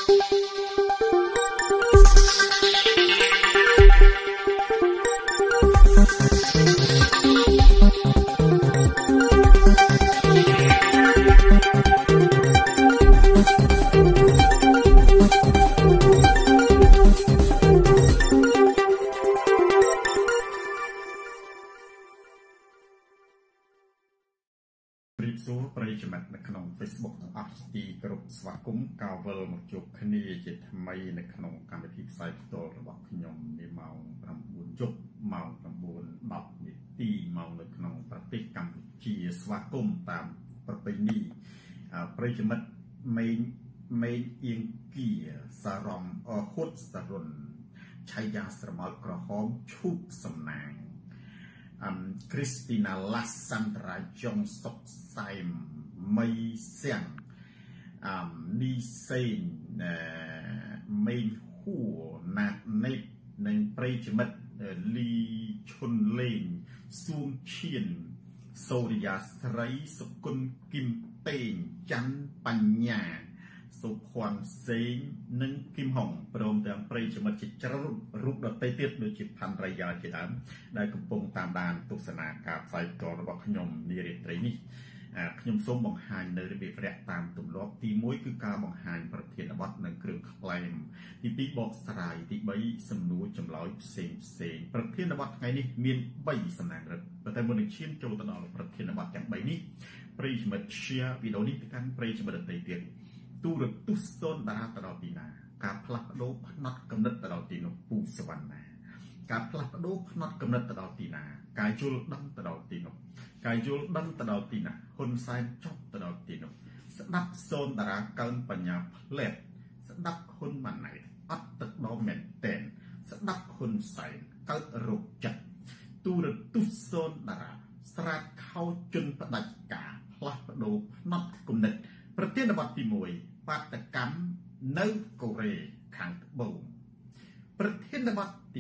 Facebook ទាំងអស់ទីគ្រប់ស្វាគមន៍កៅវិលមកជួបគ្នាជាថ្មីនៅក្នុងកម្មវិធីផ្សាយផ្ទាល់របស់ខ្ញុំនាម៉ោង 9 យប់ម៉ោង 9:10 នាទីមកនៅក្នុងប្រទេសកម្ពុជាស្វាគមន៍តាមប្រពៃណីប្រិយមិត្តមេងអៀងគីសារំហ៊ុតសរុនឆៃយ៉ាស្រមោលក្រហមឈូកសំណាងគ្រីស្ទីណាឡាសាន់ត្រាចុងសុកសៃមមីសៀងនីសេងមេងហួរណាត់ណេតនិងប្រិយមិត្តលីឈុនលេងសួងឈៀនសូរិយាស្រីសុគន្ធគឹមតេងច័ន្ទបញ្ញាសុភ័ណ្ឌសេងនិងគឹមហុងព្រមទាំងប្រិយមិត្តជាច្រើនរូបដទៃទៀតដូចជាផាន់រយ៉ាជាដើមដែលកំពុងតាមដានទស្សនាការផ្សាយផ្ទាល់របស់ខ្ញុំនារាត្រីនេះខ្ញុំសូមបង្ហាញនៅរបៀបរយៈតាមទម្លាប់ទី1គឺការបង្ហាញប្រធានបទនិងគ្រឿងខ្លែងទី2បកស្រាយទី3សំណួរចម្លើយផ្សេងប្រធានបទថ្ងៃនេះមាន3សំណាងរឹតប៉ុន្តែមុននឹងឈានចូលទៅដល់ប្រធានបទទាំង3នេះប្រិយមិត្ត share វីដេអូនេះទៅកាន់ប្រិយមិត្តដទៃទៀតទូរទស្សន៍ស្ទនតារាទៅដល់ទីណាការផ្លាស់ប្ដូរផ្នត់កំណត់ទៅដល់ទីនោះពូសវណ្ណាការផ្លាស់ប្ដូរផ្នត់កំណត់ទៅដល់ទីណាការយល់ដឹងទៅដល់ទីនោះការយល់ដឹងទៅដល់ទីណាហ៊ុនសែនចប់ទៅដល់ទីនោះស្ដាប់សូនតារាកើនបញ្ញាផ្លែតស្ដាប់ហ៊ុនម៉ាណែតអត់ទឹកដល់មែនតែនស្ដាប់ហ៊ុនសែនកើតរោគចិត្តទូរទស្សន៍សូនតារាស្រាតខោជន់ផ្ដាច់ការផ្លាស់ប្ដូរផ្នត់គំនិតប្រធានបទទី1បាតកម្មនៅកូរ៉េខាងត្បូងប្រធានបទទី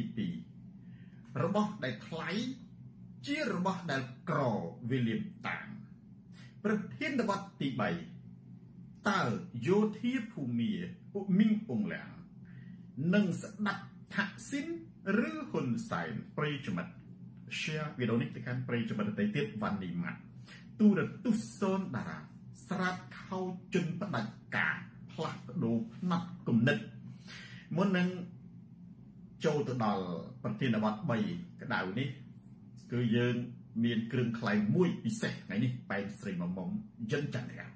2របស់ដែលថ្លៃជារបស់ដែលក្រវិលៀមតាងប្រធានបទទី3តើយោធាភូមាមីងអងឡាំងនឹងស្ដាប់ថាក់ស៊ីនឬហ៊ុនសែនប្រិយមិត្ត share វីដេអូនេះទៅកាន់ប្រិយមិត្តដទៃទៀតវ៉ាន់នីម៉ាត់ទូរទស្សន៍សូនតារាស្រាតខោជន់ផ្ដាច់ការផ្លាស់ប្ដូរផ្នត់គំនិតមុននឹងចូលទៅដល់ប្រធានបទ3ក្តៅនេះគឺយើងមានគ្រឿងខ្លែងមួយពិសេសថ្ងៃនេះបែងស្រីមុំយិនចន្ទរា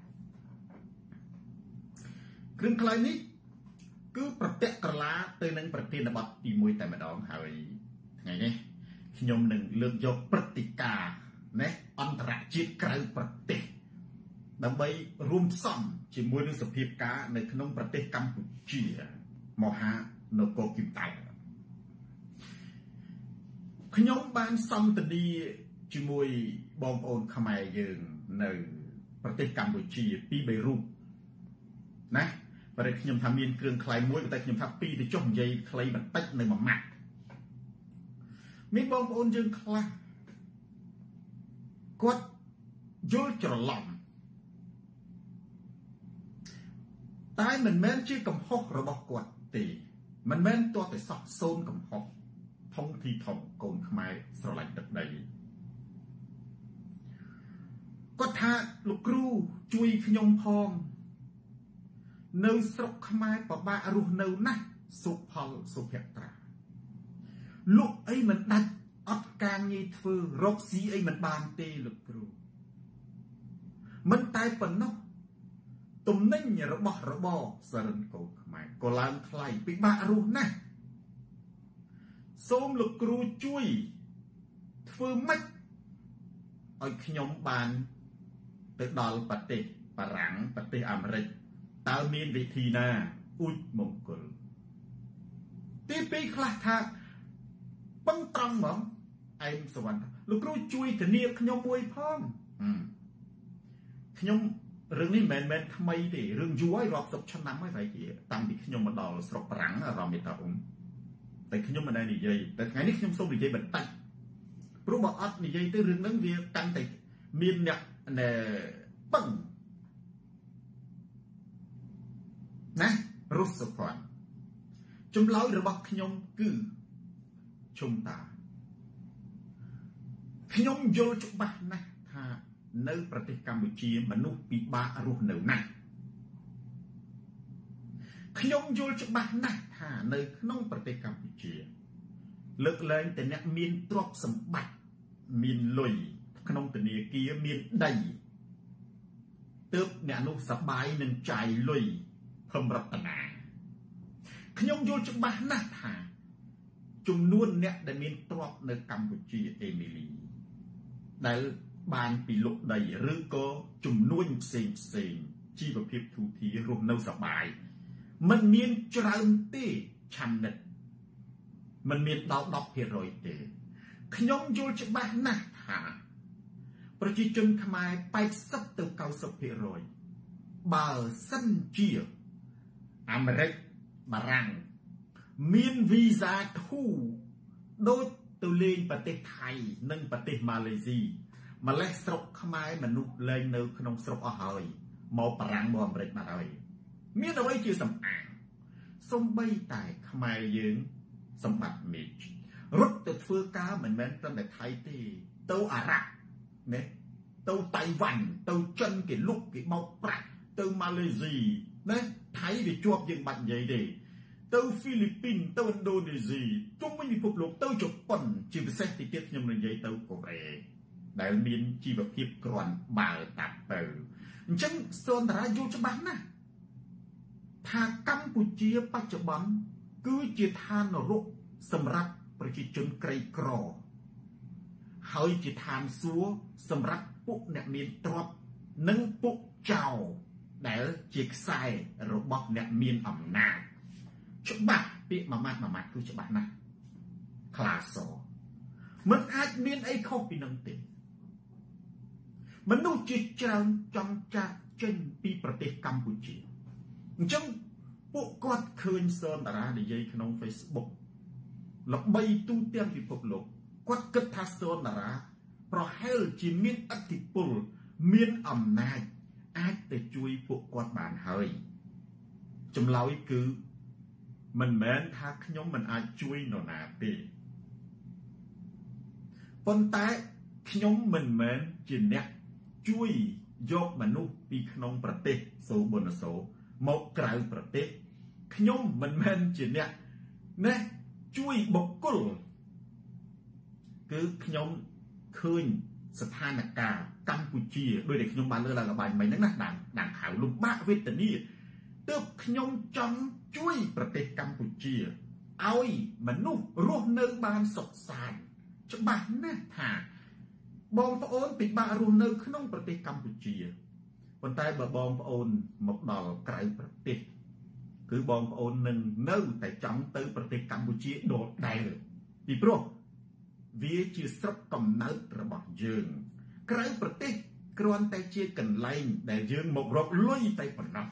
គ្រឿងខ្លែងនេះគឺប្រតិក្រឡាទៅនឹងប្រធានបទទី1តែម្ដងហើយថ្ងៃនេះខ្ញុំនឹងលើកយកព្រឹត្តិការណ៍ណាអន្តរជាតិក្រៅប្រទេសដើម្បីរួមផ្សំជាមួយនឹងសភាពការនៅក្នុងប្រទេសកម្ពុជាមហានគរគីមតៃខ្ញុំបានសន្ទនាជាមួយបងប្អូនខ្មែរយើងនៅប្រទេសកម្ពុជាពីបេរុតណាបើខ្ញុំថាមានគ្រឿងខ្លែងមួយតែខ្ញុំថាពីរទៅចុះនិយាយខ្លីបន្តិចនៅមួយម៉ាត់មានបងប្អូនយើងខ្លះគាត់យល់ច្រឡំតែមិនមែនជាកំហុសរបស់គាត់ទេមិនមែនទាល់តែសោះសូនកំហុសធំទីធំកូនខ្មែរស្រឡាញ់ទឹកដីគាត់ថាលោកគ្រូជួយខ្ញុំផងនៅស្រុកខ្មែរពិបាករស់នៅណាស់សុផលសុភត្រាលក់អីមិនដាច់អត់ការងារធ្វើរកស៊ីអីមិនបានទេលោកគ្រូមិនតែប៉ុណ្ណោះទំនិញរបស់របរសរិនកូនខ្មែរក៏ឡើងថ្លៃពិបាករស់ណាស់សូមលោកគ្រូជួយធ្វើម៉េចឲ្យខ្ញុំបានទៅដល់ប្រទេសបារាំងប្រទេសអាមេរិកតើមានវិធីណាអ៊ូចមង្គលទី2ខ្លះថាបឹងត្រង់ហ្មងឯងសវណ្ណលោកគ្រូជួយធានាខ្ញុំមួយផងខ្ញុំរឿងនេះមិនមែនថ្មីទេរឿងយូរហើយរាប់សិបឆ្នាំហើយបែរជាតាំងពីខ្ញុំមកដល់ស្រុកបារាំងអារម្មណ៍តាតែខ្ញុំមិនដែលនិយាយតែថ្ងៃនេះខ្ញុំសូមនិយាយបន្តិចព្រោះបើអត់និយាយទៅរឿងហ្នឹងវាកាន់តែមានអ្នកបឹងររុសផាន់ចម្លើយរបស់ខ្ញុំគឺជុំតាខ្ញុំយល់ច្បាស់ណាស់ថានៅប្រទេសកម្ពុជាមនុស្សពិបាករស់នៅណាស់ខ្ញុំយល់ច្បាស់ណាស់ថានៅក្នុងប្រទេសកម្ពុជាលើកលែងតែអ្នកមានទ្រព្យសម្បត្តិមានលុយក្នុងធនាគារមានដីទើបអ្នកនោះសប្បាយនឹងចាយលុយភឹមរតនាខ្ញុំយល់ច្បាស់ណាស់ថាចំនួនអ្នកដែលមានទ្រព្យនៅកម្ពុជាអេមីលីដែលបានពីលុកដីឬក៏ចំនួនផ្សេងជីវភាពទូធារស់នៅសប្បាយมันមានច្រើនទេឆានិតมันមានដល់ 10% ទេខ្ញុំយល់ច្បាស់ណាស់ថាប្រជាជនខ្មែរ80ទៅ 90% បើសិនជាអាមេរិកបារាំងមានវីសាធូរដូចទៅលេងប្រទេសថៃនិងប្រទេសម៉ាឡេស៊ីម្លេះស្រុកខ្មែរមនុស្សលែងនៅក្នុងស្រុកអស់ហើយមកបារាំងមកអាមេរិកបាត់ហើយមានអ្វីជាសំអាងសំបីតែខ្មែរយើងសម្បត្តិមេឃរត់ទៅធ្វើការមិនមែនត្រឹមតែថៃទេទៅអារ៉ាប់ណាទៅតៃវ៉ាន់ទៅចិនគេលុកគេបោកប្រាក់ទៅម៉ាឡេស៊ីណាថៃវាជាប់យើងបាត់និយាយទេទៅហ្វីលីពីនទៅឥណ្ឌូនេស៊ីជុំវិញពិភពលោកទៅជប៉ុនជាពិសេសទីទៀតខ្ញុំនិយាយទៅកូរ៉េដែលមានជីវភាពក្រាន់បើតាប់ទៅអញ្ចឹងសូនតារាយល់ច្បាស់ណាស់ថាកម្ពុជាបច្ចុប្បន្នគឺជាឋាននរកសម្រាប់ប្រជាជនក្រីក្រហើយជាឋានសួគ៌សម្រាប់ពួកអ្នកមានទ្រព្យនិងពួកចៅដែលជាខ្សែរបស់អ្នកមានអំណាចច្បាស់ពាក្យមួយម៉ាត់គឺច្បាស់ណាស់ខ្លាសមិនអាចមានអីខុសពីនឹងទេមនុស្សជាច្រើនចង់ចាកចេញពីប្រទេសកម្ពុជាអញ្ចឹងពួកគាត់ឃើញសនតារានិយាយក្នុង Facebook ល្បីទូទាំងពិភពលោកគាត់គិតថាសនតារាប្រហែលជាមានឥទ្ធិពលមានអំណាចអាចទៅជួយពួកគាត់បានហើយចម្លើយគឺមិនមែនថាខ្ញុំមិនអាចជួយនរណាទេប៉ុន្តែខ្ញុំមិនមែនជាអ្នកជួយយកមនុស្សពីក្នុងប្រទេសសូប៊ុនសូមកក្រៅប្រទេសខ្ញុំមិនមែនជាអ្នកណាជួយបុគ្គលគឺខ្ញុំឃើញស្ថានភាពកម្ពុជាដោយដែលខ្ញុំបានលើកឡើងល្បែងមិញហ្នឹងណាដាំខៅលំបាកវេទនាទើបខ្ញុំចង់ជួយប្រទេសកម្ពុជាឲ្យមនុស្សរស់នៅបានសុខសាន្តច្បាស់ណាស់ថាបងប្អូនពិបាករស់នៅក្នុងប្រទេសកម្ពុជាប៉ុន្តែបើបងប្អូនមកដល់ក្រៅប្រទេសគឺបងប្អូននឹងនៅតែចង់ទៅប្រទេសកម្ពុជាដដែលពីព្រោះវាជាស្រុកកំណើតរបស់យើងក្រៅប្រទេសគ្រាន់តែជាកន្លែងដែលយើងមករកលុយតែប៉ុណ្ណោះ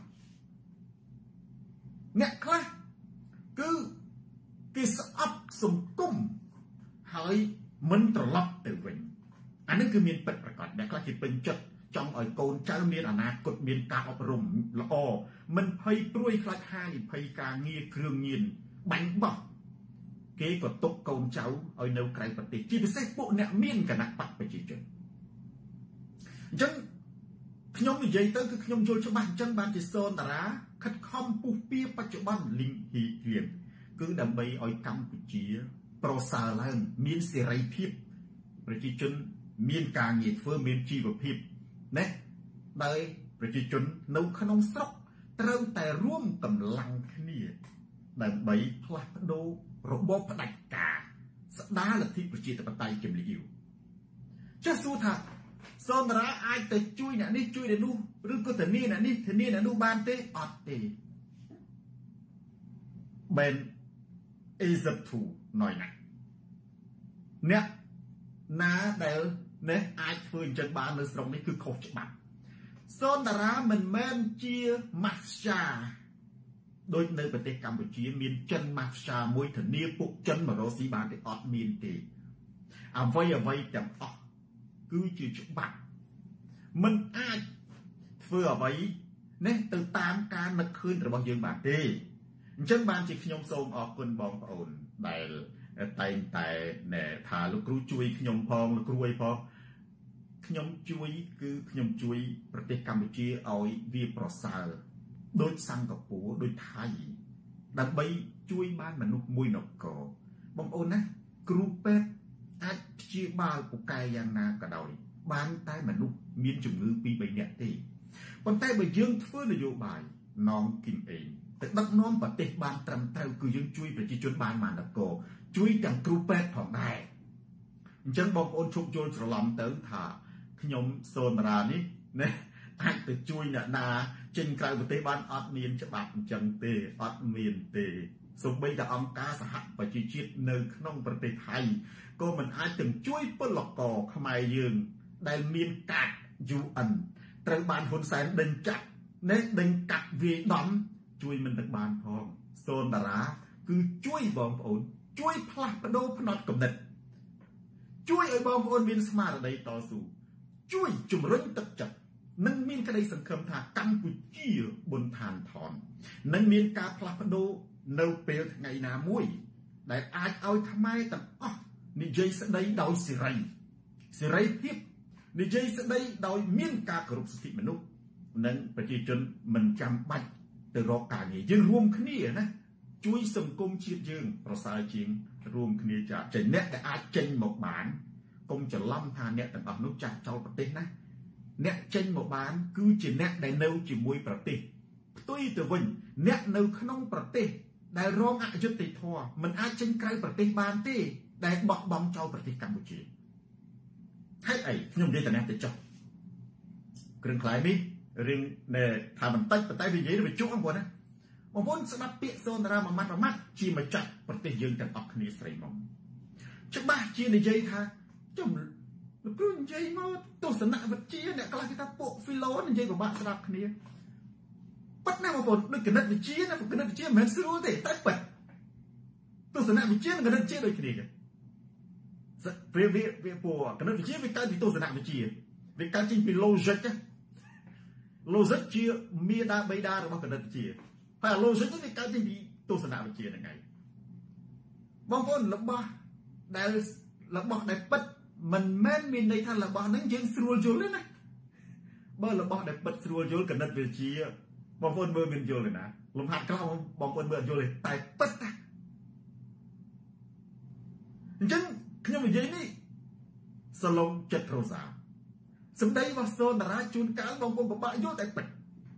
អ្នកខ្លះគឺគេស្អប់សង្គមហើយមិនត្រឡប់ទៅវិញអានេះគឺមានពិតប្រាកដអ្នកខ្លះគេពេញចិត្តចង់ឲ្យកូនចៅមានអនាគតមានការអប់រំល្អមិនភ័យព្រួយខ្លាចហានិភ័យការងារគ្រឿងញៀនបាញ់បោះគេក៏ទុកកូនចៅឲ្យនៅក្រៅប្រទេសជាពិសេសពួកអ្នកមានគណៈបកប្រជាជនអញ្ចឹងខ្ញុំនិយាយទៅគឺខ្ញុំយល់ច្បាស់អញ្ចឹងបានជាសនតារាខិតខំពុះពៀបច្ចុប្បន្នលីងហ៊ីគៀនគឺដើម្បីឲ្យកម្ពុជាប្រសើរឡើងមានសេរីភាពប្រជាជនមានការងារធ្វើមានជីវភាពណាដោយប្រជាជននៅក្នុងស្រុកត្រូវតែរួមកម្លាំងគ្នាដើម្បីផ្លាស់ប្ដូររបបផ្ដាច់ការស្ដារលទ្ធិប្រជាធិបតេយ្យជំនឿចាស់សួរថាសនតារាអាចទៅជួយអ្នកនេះជួយអ្នកនោះឬក៏ធានាអ្នកនេះធានាអ្នកនោះបានទេអត់ទេបែនអេសិបធូណយណាអ្នកណាដែលនេះអាចធ្វើអញ្ចឹងបាននៅស្រុកនេះគឺខុសច្បាប់សនតារាមិនមែនជាម៉ាហ្វយ៉ាដូចនៅប្រទេសកម្ពុជាមានចិនម៉ាហ្វយ៉ាមួយធានាពួកចិនមករកស៊ីបានទេអត់មានទេអ្វីទាំងអស់គឺជាច្បាប់មិនអាចធ្វើអ្វីនេះទៅតាមការនឹកឃើញរបស់យើងបានទេ chân ban chỉ nhom xôm ở quân bom ổn đại tay tại nè thả lúc cú chui nhom phong lúc cú phong nhom chui cứ nhom chuiประเทศกัมพูชีเอาวีประสาโดยสังกับปูโดยไทยดับใบช่วยบ้านมนุษย์มวยนกกอบางโอนนะครูเป็ดอาชีพบาลปุกไกยังนากระดอยบ้านใต้มนุษย์มีจุ่มมือปีใบเนี่ยตีคนใต้ใบยื่นเฟื่อนโยบายน้องกินเองแต่ดักน้องประเทศบ้านตรำเต้าคือยังช่วยประชาชนบ้านมานกกอช่วยจังครูเป็ดของได้จังบางโอนชุกโยนสลัมเติมถ่าขยมโซนรานี้เนี่ยอาจจะช่วยเนี่ยนาจึงกลายเป็นเตบ้านอัดเมียนฉบับจังเตอัดเมียนเตสมบัติองค์การสหประชาชาติในขนมประเทศไทยก็มันอาจจะช่วยปลอกก่อขมายยืนได้เมียนกัดยูอันตระบานคนแสนเดินจัดเนเดินกัดเวียดนช่วยมันตระบานพองโซนดาราคือช่วยบองโอนช่วยพลัดประโดพนอดกำเนิดช่วยไอ้บองโอนมีสมาร์ทใดต่อสู้ช่วยจุ่มรุ่งตัดจัดนั่งมีนกระไดสังคมทากัมพูชีบนทานทอนนั่งมีนกาพลัดประโดเนเปลไงนามวยได้อาจเอาทำไมแต่นิจสดายดาวสิไรทิพนิจสดายดาวมีนกากรุบสติมนุษย์นั่งประชาชนมันจำบัดแต่รอการนี้ยังรวมขึ้นนี่นะช่วยสังคมชีดยังประสาทจริงรวมขึ้นนี่จะเน็ตแต่อาจเจนหมกบานคงจะล่ำทานเนี่ยแต่บางนุษย์จากเจ้าประเทศนะเนี่ยเจนหมกบานคือจีเน็ตได้เนื้อจีมวยประเทศตุ้ยตัววันเนี่ยเนื้อขนมประเทศได้ร้องอายุติดทัวมันอาจเจนไกลประเทศบานที่ได้บอกบอมเจ้าประเทศกัมพูชีให้ไอ้ยมเย็นแต่เนี่ยติดจบเรื่องคล้ายมิเรื่องเนี่ยทำมันตั้งแต่วิญญาณไปจุกอันบนนะบางคนสนับเปียโซนรามามัดชีมาจัดประเทศยืนกันออกนี้ใส่มองชักบ้าชีในใจท่าจมลูกรุ่นใจมาตัวสนะวัดชีเนี่ยกลายเป็นตาโปฟิโลนใจกับบ้าสลับนี้ปัดหน้ามาฝนด้วยกันนัดวิชีนะกันนัดวิชีเหมือนซื้อแต่ใต้ปัดตัวสนะวิชีกันนัดวิชีโดยคดีกันเวียปัวกันนัดวิชีวิการที่ตัวสนะวิชีวิการจริงเป็นโลจิกโลจิกชีมีดาใบดาหรือว่ากันนัดวิชีแต่โลจิกนี่วิการจริงเป็นตัวสนะวิชียังไงบางคนระบาดได้ระบาดได้ปัดมันแม่นมีในทางระบาดนั้นยังสรวลโยนเลยนะเมื่อระบาดได้ปัดสรวลโยนกันนัดวิชีบางคนเมื่อเป็นโยนเลยนะลมหัดกล้าบางคนเมื่อโยนเลยแต่ปัดนะจังขยมวิญญาณนี่สลงจัดโรซาสมได้ว่าโซนดาราจูนการบางคนบอกว่าโยนแต่ปัด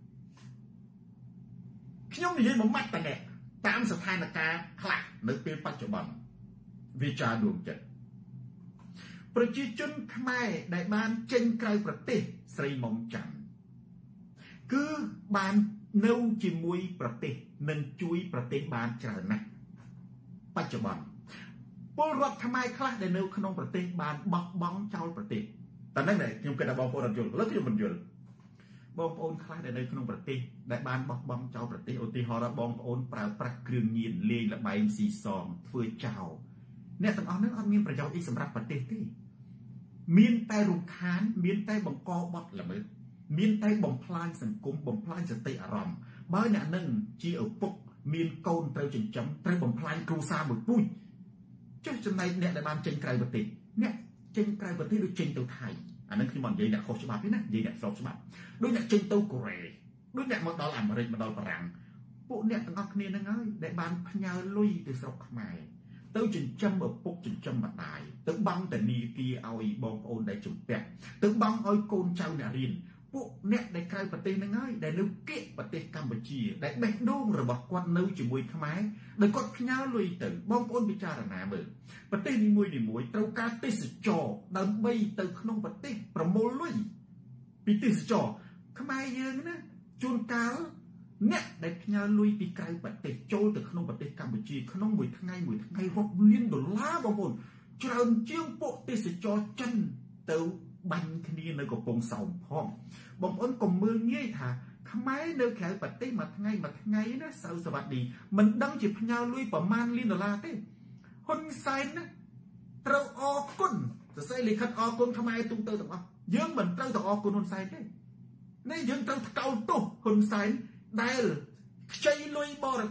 ขยมวิญญาณมันมัดแต่เนี่ยตามสถานการณ์คลาดในปีปัจจุบันวิจารณ์ดวงจันทร์ประชาชนขมายได้บ้านเจนไกลประเทศสรีมงจันทร์คือบ้านเนื้อจิมวยประเทศนั่นช่วยประเทศบ้านเจริญนะปัจจุบันพวกรัฐทำไมคลาดได้เนื้อขนมประเทศบ้านบอกบ้องเจ้าประเทศแต่นั่นแหละยังเป็นบองโอนยุลแล้วที่มันยุลบองโอนคลาดได้เนื้อขนมประเทศได้บ้านบอกบ้องเจ้าประเทศอุติหอระบองโอนปราบประเครื่องยินเลี้ยงและใบสีซองเฟื่อเจ้าเนี่ยต่างนั้นมีประโยชน์ที่สำหรับประเทศที่มีนแต่รุกขานมีนแต่บังกอบดละมือมีนแต่บ่มพลายสังคมบ่มพลายสติอารมณ์บ้านเนี่ยนั่งจีเอาปุกมีนโกนเตาจนจำเตาบ่มพลายครูซาหมดปุ้ยเจ้าจำในเนี่ยในบ้านเจนไกลประเทศเนี่ยเจนไกลประเทศโดยเจนเตาไทยอันนั้นคือมันยัยเนี่ยโคชบาพี่นะยัยเนี่ยสอบฉบับโดยเนี่ยเจนเตาเกรย์โดยเนี่ยมาดอลอเมริกมาดอลฝรั่งพวกเนี่ยต่างออกเนี่ยนั่งไงในบ้านพญาลุยtừสระขมายเต้าจนจำแบบปุกจนจำมาตายตึกบังแต่นีกีเอาอีบองโอนได้จุดแปะตึกบังเอาโกนเจ้าเนี่ยรินพวกเนี่ยได้ใครประเทศง่ายได้นึกเกะประเทศกัมพูชีได้แบกดงหรือบอกกวนนึกจมวยขมายได้กดขย้าลุยตึกบองโอนพิจารณาเมื่อประเทศนี้มวยเต้าการติสจอดันใบตึกขนมประเทศประโมลุยปีติสจอขมายเยอะนะจูนกาลเนี่ยได้พญาลุยปีไกลประเทศโจลแต่ขนมประเทศกัมพูชีขนมมวยทั้งไง$6 ล้านบางคนเจริญเจียงโปะติสจอจันเต้าบันคดีในกบปงเสาพ่องบางคนกลมมือเงี้ยท่าทำไมเนื้อแข็งปัดเต้มาทั้งไงนะสาวสวัสดีมันดังจีพญาลุยประมาณ$1 เต้คนไซน์นะเราออกก้นจะใส่ลิขัดออกก้นทำไมตุ้งเตอต่างเยอะเหมือนเราต้องออกก้นคนไซน์เต้นี่ยังเราเกาตุคนไซน์ได้ใจลุยบอระเต้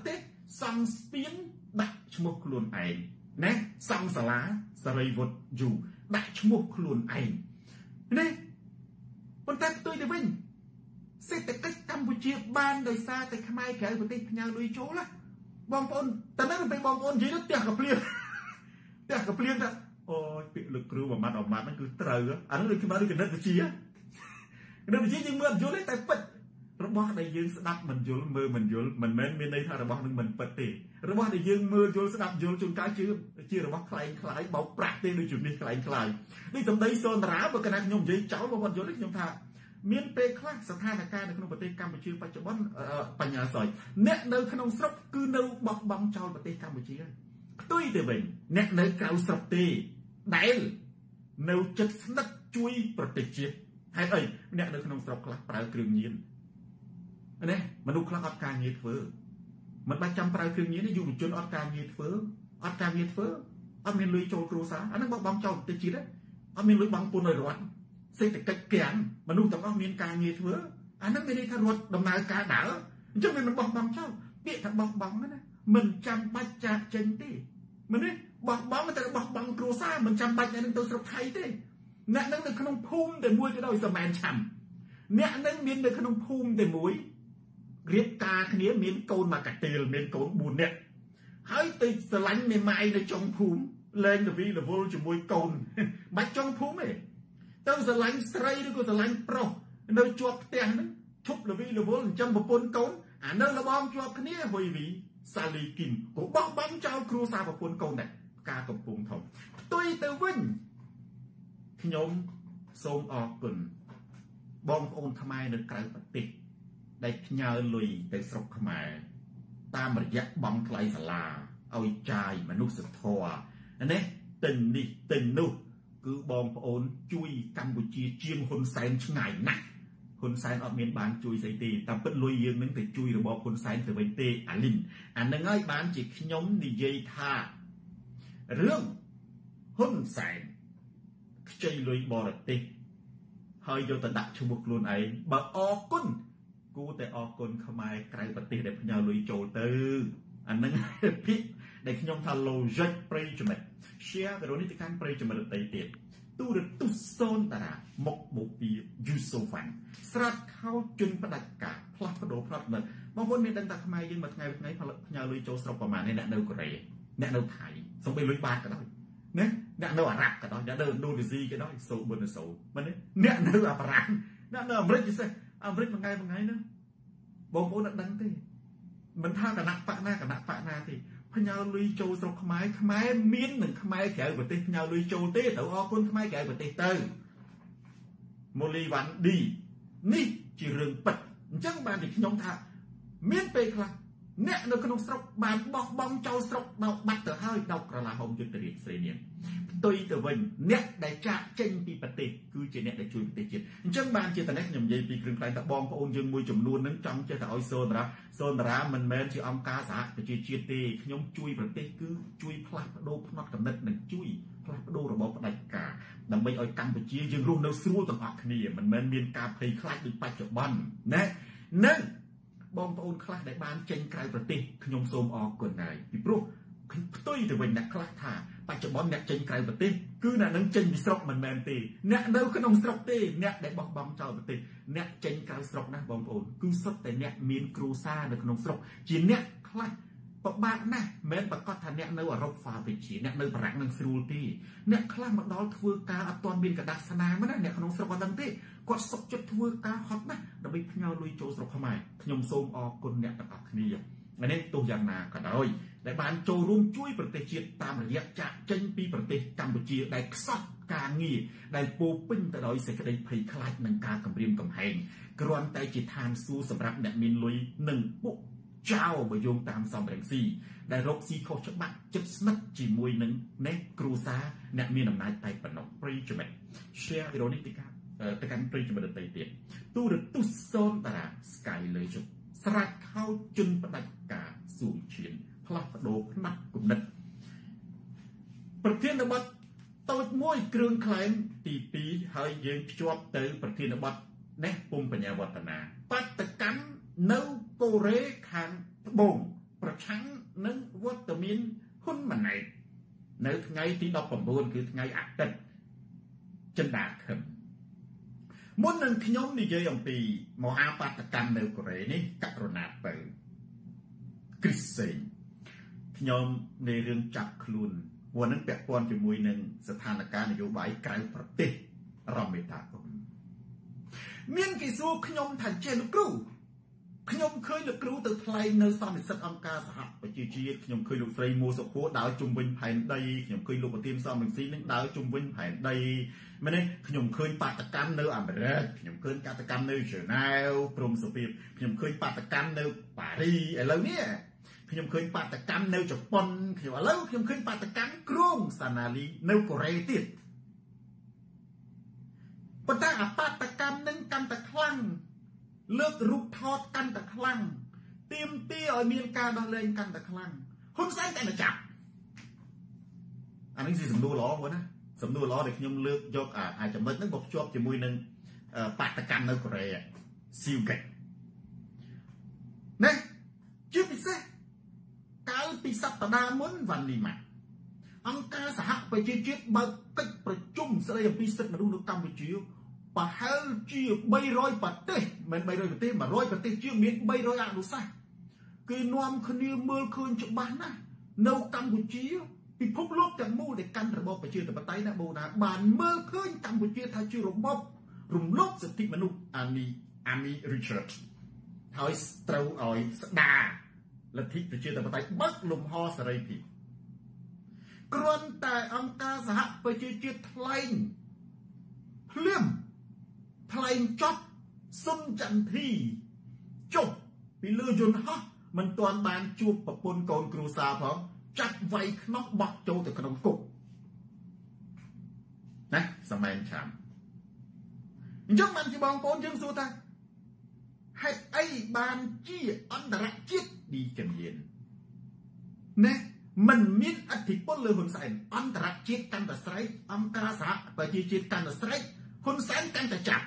សំស្ពានដាក់ឈ្មោះខ្លួនឯងណាសំសាលាសារីវុឌ្ឍយូដាក់ឈ្មោះខ្លួនឯងណាប៉ុន្តែផ្ទុយទៅវិញសេដ្ឋកិច្ចកម្ពុជាបានដោយសារតែខ្មែរក្រៅប្រទេសផ្ញើលុយចូលណាបងប្អូនតើនៅពេលបងប្អូននិយាយទៅផ្ទះកាភ្លៀងថាអូយពាក្យលោកគ្រូមួយម៉ាត់ហ្នឹងគឺត្រូវអានោះដូចខ្ញុំដូចគណិតវិទ្យាយើងមើលយល់ទេតែពិតរបស់ដែលយើងស្ដាប់មិនយល់មើលមិនយល់មិនមែនមានន័យថារបស់នឹងមិនពិតទេរបស់ដែលយើងមើលយល់ស្ដាប់យល់ជួនកាលជារបស់ខ្លែងខ្លាយបោកប្រាស់ទេដូចជំនិះខ្លែងខ្លាយនេះសម្ដីសូនតារាបើកណាខ្ញុំនិយាយចោលបងប្អូនយល់ទេខ្ញុំថាមានពេលខ្លះស្ថានភាពនៅក្នុងប្រទេសកម្ពុជាបច្ចុប្បន្នបញ្ញាសយអ្នកនៅក្នុងស្រុកគឺនៅបោះបង់ចោលប្រទេសកម្ពុជាផ្ទុយទៅវិញអ្នកនៅក្រៅស្រុកទេដែលនៅចិត្តស្និទ្ធជួយប្រទេសជាតិហេតុអីអ្នកនៅក្នុងស្រុកខ្លះប្រើគ្រឿងញៀនណាមនុស្សខ្លះអត់ការងារធ្វើមិនបាច់ចាំប្រើគ្រឿងញៀនទេយុវជនអត់ការងារធ្វើអត់មានលុយចូលគ្រួសារអានឹងបោះបង់ចោលប្រទេសជាតិអត់មានលុយបង់ពន្ធឲ្យរដ្ឋសេដ្ឋកិច្ចក្រាំងមនុស្សទាំងអស់មានការងារធ្វើអានឹងមានន័យថារដ្ឋដំណើរការដើរអញ្ចឹងវាមិនបោះបង់ចោលពាក្យថាបោះបង់ណាមិនចាំបាច់ចាកចេញទេមិនទេបោះបង់តែបោះបង់គ្រួសារមិនចាំបាច់អ្នកនឹងទៅស្រុកថៃទេអ្នកនឹងនៅក្នុងភូមិតែមួយក៏ដោយសមែនឆាំអ្នកនឹងមាននៅក្នុងភូមិតែមួយរៀបការគ្នាមានកូនមកកាទៀលមានកូន4នាក់ហើយទៅស្រឡាញ់មេម៉ាយនៅចុងភូមិលែងរវីរវល់ជាមួយកូនបាច់ចុងភូមិទេទៅស្រឡាញ់ស្រីឬក៏ស្រឡាញ់ប្រុសនៅជាប់ផ្ទះហ្នឹងឈប់រវីរវល់ចិញ្ចឹមប្រពន្ធកូនអានៅលបងជាប់គ្នាហុយវីសាលីគីមក៏បោះបង់ចោលគ្រួសារប្រពន្ធកូនដែរការកំពុងធំផ្ទុយទៅវិញខ្ញុំសូមអរគុណបងប្អូនខ្មែរនៅក្រៅប្រទេសដែលផ្ញើលុយទៅស្រុកខ្មែរតាមរយៈបង់ថ្លៃសាលាឲ្យចាយមនុស្សធម៌ណាទិញនេះទិញនោះគឺបងប្អូនជួយកម្ពុជាជាងហ៊ុនសែនឆ្ងាយណាស់ហ៊ុនសែនអត់មានបានជួយស្អីទេតាមពិតលុយយើងនឹងទៅជួយរបបហ៊ុនសែនទៅវិញទេអាលីនអានឹងហើយបានជាខ្ញុំនិយាយថារឿងហ៊ុនសែនខ្ចីលុយបរទេសហើយយកទៅដាក់ឈ្មោះខ្លួនឯងបើអរគុណគួរតែអរគុណខ្មែរក្រៅប្រទេសដែលផ្ញើលុយចូលទៅអានឹងភិកដែលខ្ញុំថា logic ប្រិយចំណិត share វីដេអូនេះទៅកាន់ប្រិយចំណិតដទៃទៀតទូរទស្សន៍សូនតារាមុខបូព៌ាយូសូវ៉ាន់ស្រាត់ខោជន់ផ្ដាច់ការផ្លាស់ប្ដូរផ្លាត់មើលបងប្អូនមានដឹងថាខ្មែរយើងមួយថ្ងៃផ្ញើលុយចូលស្រុកប្រហែលនេះអ្នកនៅកូរ៉េអ្នកនៅថៃសូម្បីលុយបាតក៏ដោយណាអ្នកនៅអារ៉ាប់ក៏ដោយអ្នកនៅឥណ្ឌូនេស៊ីក៏ដោយសូប៊ុនសូមែនទេអ្នកនៅអាបារាំងអ្នកនៅអាមេរិកពិសេសអាមេរិកមួយថ្ងៃហ្នឹងបងប្អូនអត់ដឹងទេមិនថាគណៈបកណាទេផ្ញើលុយចូលស្រុកខ្មែរមាននឹងខ្មែរក្រៅប្រទេសផ្ញើលុយចូលទេទៅអរគុណខ្មែរក្រៅប្រទេសទៅម៉ូលីវ៉ាន់ឌីនេះជារឿងពិតអញ្ចឹងបានតែខ្ញុំថាមានពេលខ្លះអ្នកនៅក្នុងស្រុកបានបោះបង់ចោលស្រុកដល់បាត់ទៅហើយដល់ក្រឡាហោមយុទ្ធរាជស្រីនាងផ្ទុយទៅវិញអ្នកដែលចាក់ចេញពីប្រទេសគឺជាអ្នកដែលជួយប្រទេសជាតិអញ្ចឹងបានជាតនេះខ្ញុំនិយាយពីគ្រឿងខ្លែងថាបងប្អូនយើងមួយចំនួននឹងចង់ចេះតែឲ្យសូនតារាមិនមែនជាអង្គការសហប្រជាជាតិទេខ្ញុំជួយប្រទេសគឺជួយផ្លាស់ប្ដូរផ្នត់គំនិតនិងជួយផ្លាស់ប្ដូររបបផ្ដាច់ការដើម្បីឲ្យកម្ពុជាយើងរស់នៅស្រួលទាំងអស់គ្នាមិនមែនមានការភ័យខ្លាចដូចបច្ចុប្បន្នណានឹងបងប្អូនខ្លះដែលបានចេញក្រៅប្រទេសខ្ញុំសូមអរគុណហើយពីព្រោះផ្ទុយទៅវិញអ្នកខ្លះថាបច្ចុប្បន្នអ្នកចេញក្រៅប្រទេសគឺអ្នកនឹងចេញពីស្រុកមិនមែនទេអ្នកនៅក្នុងស្រុកទេអ្នកដែលបោះបង់ចោលប្រទេសអ្នកចេញក្រៅស្រុកណាបងប្អូនគឺសុទ្ធតែអ្នកមានគ្រួសារនៅក្នុងស្រុកជាអ្នកខ្លះពិបាកណាស់មិនប្រកាសថាអ្នកនៅអឺរ៉ុបហ្វាវិជាអ្នកនៅបារាំងនឹងស្រួលទេអ្នកខ្លះមកដល់ធ្វើការអត់ទាន់មានកដាស់ស្នាមណាអ្នកក្នុងស្រុកអត់ដឹងទេគាត់សុខចិត្តធ្វើការហត់ណាស់ដើម្បីផ្ញើលុយចូលស្រុកខ្មែរខ្ញុំសូមអរគុណអ្នកទាំងអស់គ្នានេះទោះយ៉ាងណាក៏ដោយដែលបានចូលរួមជួយប្រទេសជាតិតាមរយៈចាក់ចេញពីប្រទេសកម្ពុជាដែលខ្សត់ការងារដែលពោពេញទៅដោយសេចក្តីភ័យខ្លាចនិងការគំរាមកំហែងគ្រាន់តែជាឋានសួគ៌សម្រាប់អ្នកមានលុយនិងពួកចៅបើយោងតាមសំរងស៊ីដែលរកស៊ីខុសច្បាប់ចិត្តស្និទ្ធជាមួយនឹងអ្នកគ្រូសាអ្នកមានអំណាចតែប៉ុណ្ណោះប្រិយចំណិត share វីដេអូនេះទៅកាន់ប្រិយចំណិតដទៃទៀតទូរទស្សន៍សូនតារា Sky លើជប់ស្រាច់ខោជន់ផ្ដាច់ការសួងឈានផ្លាស់ប្ដូរផ្នែកគំនិតប្រធានបទតូចមួយគ្រឿងខ្លែងទី2ហើយយើងភ្ជាប់ទៅប្រធានបទនេះពុំបញ្ញាវឌ្ឍនាបាតកម្មនៅកូរ៉េខាងត្បូងប្រឆាំងនឹងវត្តមានហ៊ុនម៉ាណែតនៅថ្ងៃទី19គឺថ្ងៃអាទិត្យចិន្តាខឹមមុននឹងខ្ញុំនិយាយអំពីមហាបាតកម្មនៅកូរ៉េនេះករណីទៅគ្រីស្សេងខ្ញុំនៃរឿងចាប់ខ្លួនព្រោះនឹងពាក់ព័ន្ធជាមួយនឹងស្ថានភាពនយោបាយក្រៅប្រទេសរមេតាគុំមានគេសួរខ្ញុំថាចេះលោកគ្រូខ្ញុំឃើញលោកគ្រូទៅថ្លែងនៅសន្និសីទអង្គការសហប្រជាជាតិខ្ញុំឃើញលោកស្រីមួសុខួរដើរជុំវិញផែនដីខ្ញុំឃើញលោកប្រធានសំរងស៊ីនឹងដើរជុំវិញផែនដីមែនទេខ្ញុំឃើញបាតកម្មនៅអាមេរិកខ្ញុំឃើញបាតកម្មនៅហ្សឺណែវព្រំសភាខ្ញុំឃើញបាតកម្មនៅប៉ារីឥឡូវនេះខ្ញុំឃើញបាតកម្មនៅជប៉ុនខ្ញុំឥឡូវខ្ញុំឃើញបាតកម្មក្រុងសាណាលីនៅកូរ៉េទៀតប៉ុន្តែអាបាតកម្មនឹងកាន់តែខ្លាំងលើករូបថតកាន់តែខ្លាំងទាមទារឲ្យមានការដោះលែងកាន់តែខ្លាំងហ៊ុនសែនកាន់តែចាប់អានេះជាសំណួរល្អបងណាសំណួរល្អដែលខ្ញុំលើកយកអាចំណុចហ្នឹងមកភ្ជាប់ជាមួយនឹងបាតកម្មនៅកូរ៉េស៊ីវកេណាជាពិសេសកាលពីសប្តាហ៍មុនវ៉ាន់លីម៉ាអង្គការសហប្រជាជាតិបើកកិច្ចប្រជុំស្ដីអំពីសិទ្ធិមនុស្សនៅកម្ពុជាប្រហែលជា300ប្រទេសមិន300ប្រទេស100ប្រទេសជាងមាន300អនុសាសន៍គឺនាំគ្នាមើលឃើញច្បាស់ណាស់នៅកម្ពុជាពិភពលោកទាំងមូលដែលកាន់របបប្រជាធិបតេយ្យណាបងណាបានមើលឃើញកម្ពុជាថាជារបបរំលោភសិទ្ធិមនុស្សអាមីរីឆាតហើយត្រូវឲ្យស្ដារលទ្ធិប្រជាធិបតេយ្យបើកលំហសេរីភាពគ្រាន់តែអង្គការសហប្រជាជាតិថ្លែងភ្លាមថ្លែងចប់សុនចន្ទធីចុះពីលើយន្តហោះមិនទាន់បានជួបប្រពន្ធកូនគ្រួសារផងចាប់វាយខ្នោះបោះចូលទៅក្នុងគុកណាសម័យឆាំអញ្ចឹងបានជាបងប្អូនយើងសួរថាហេតុអីបានជាអន្តរជាតិឌីកមៀនណាមិនមានអធិបុលលើហ៊ុនសែនអន្តរជាតិកាន់តែស្រែកអង្គការសហប្រជាជាតិកាន់តែស្រែកហ៊ុនសែនកាន់តែចាប់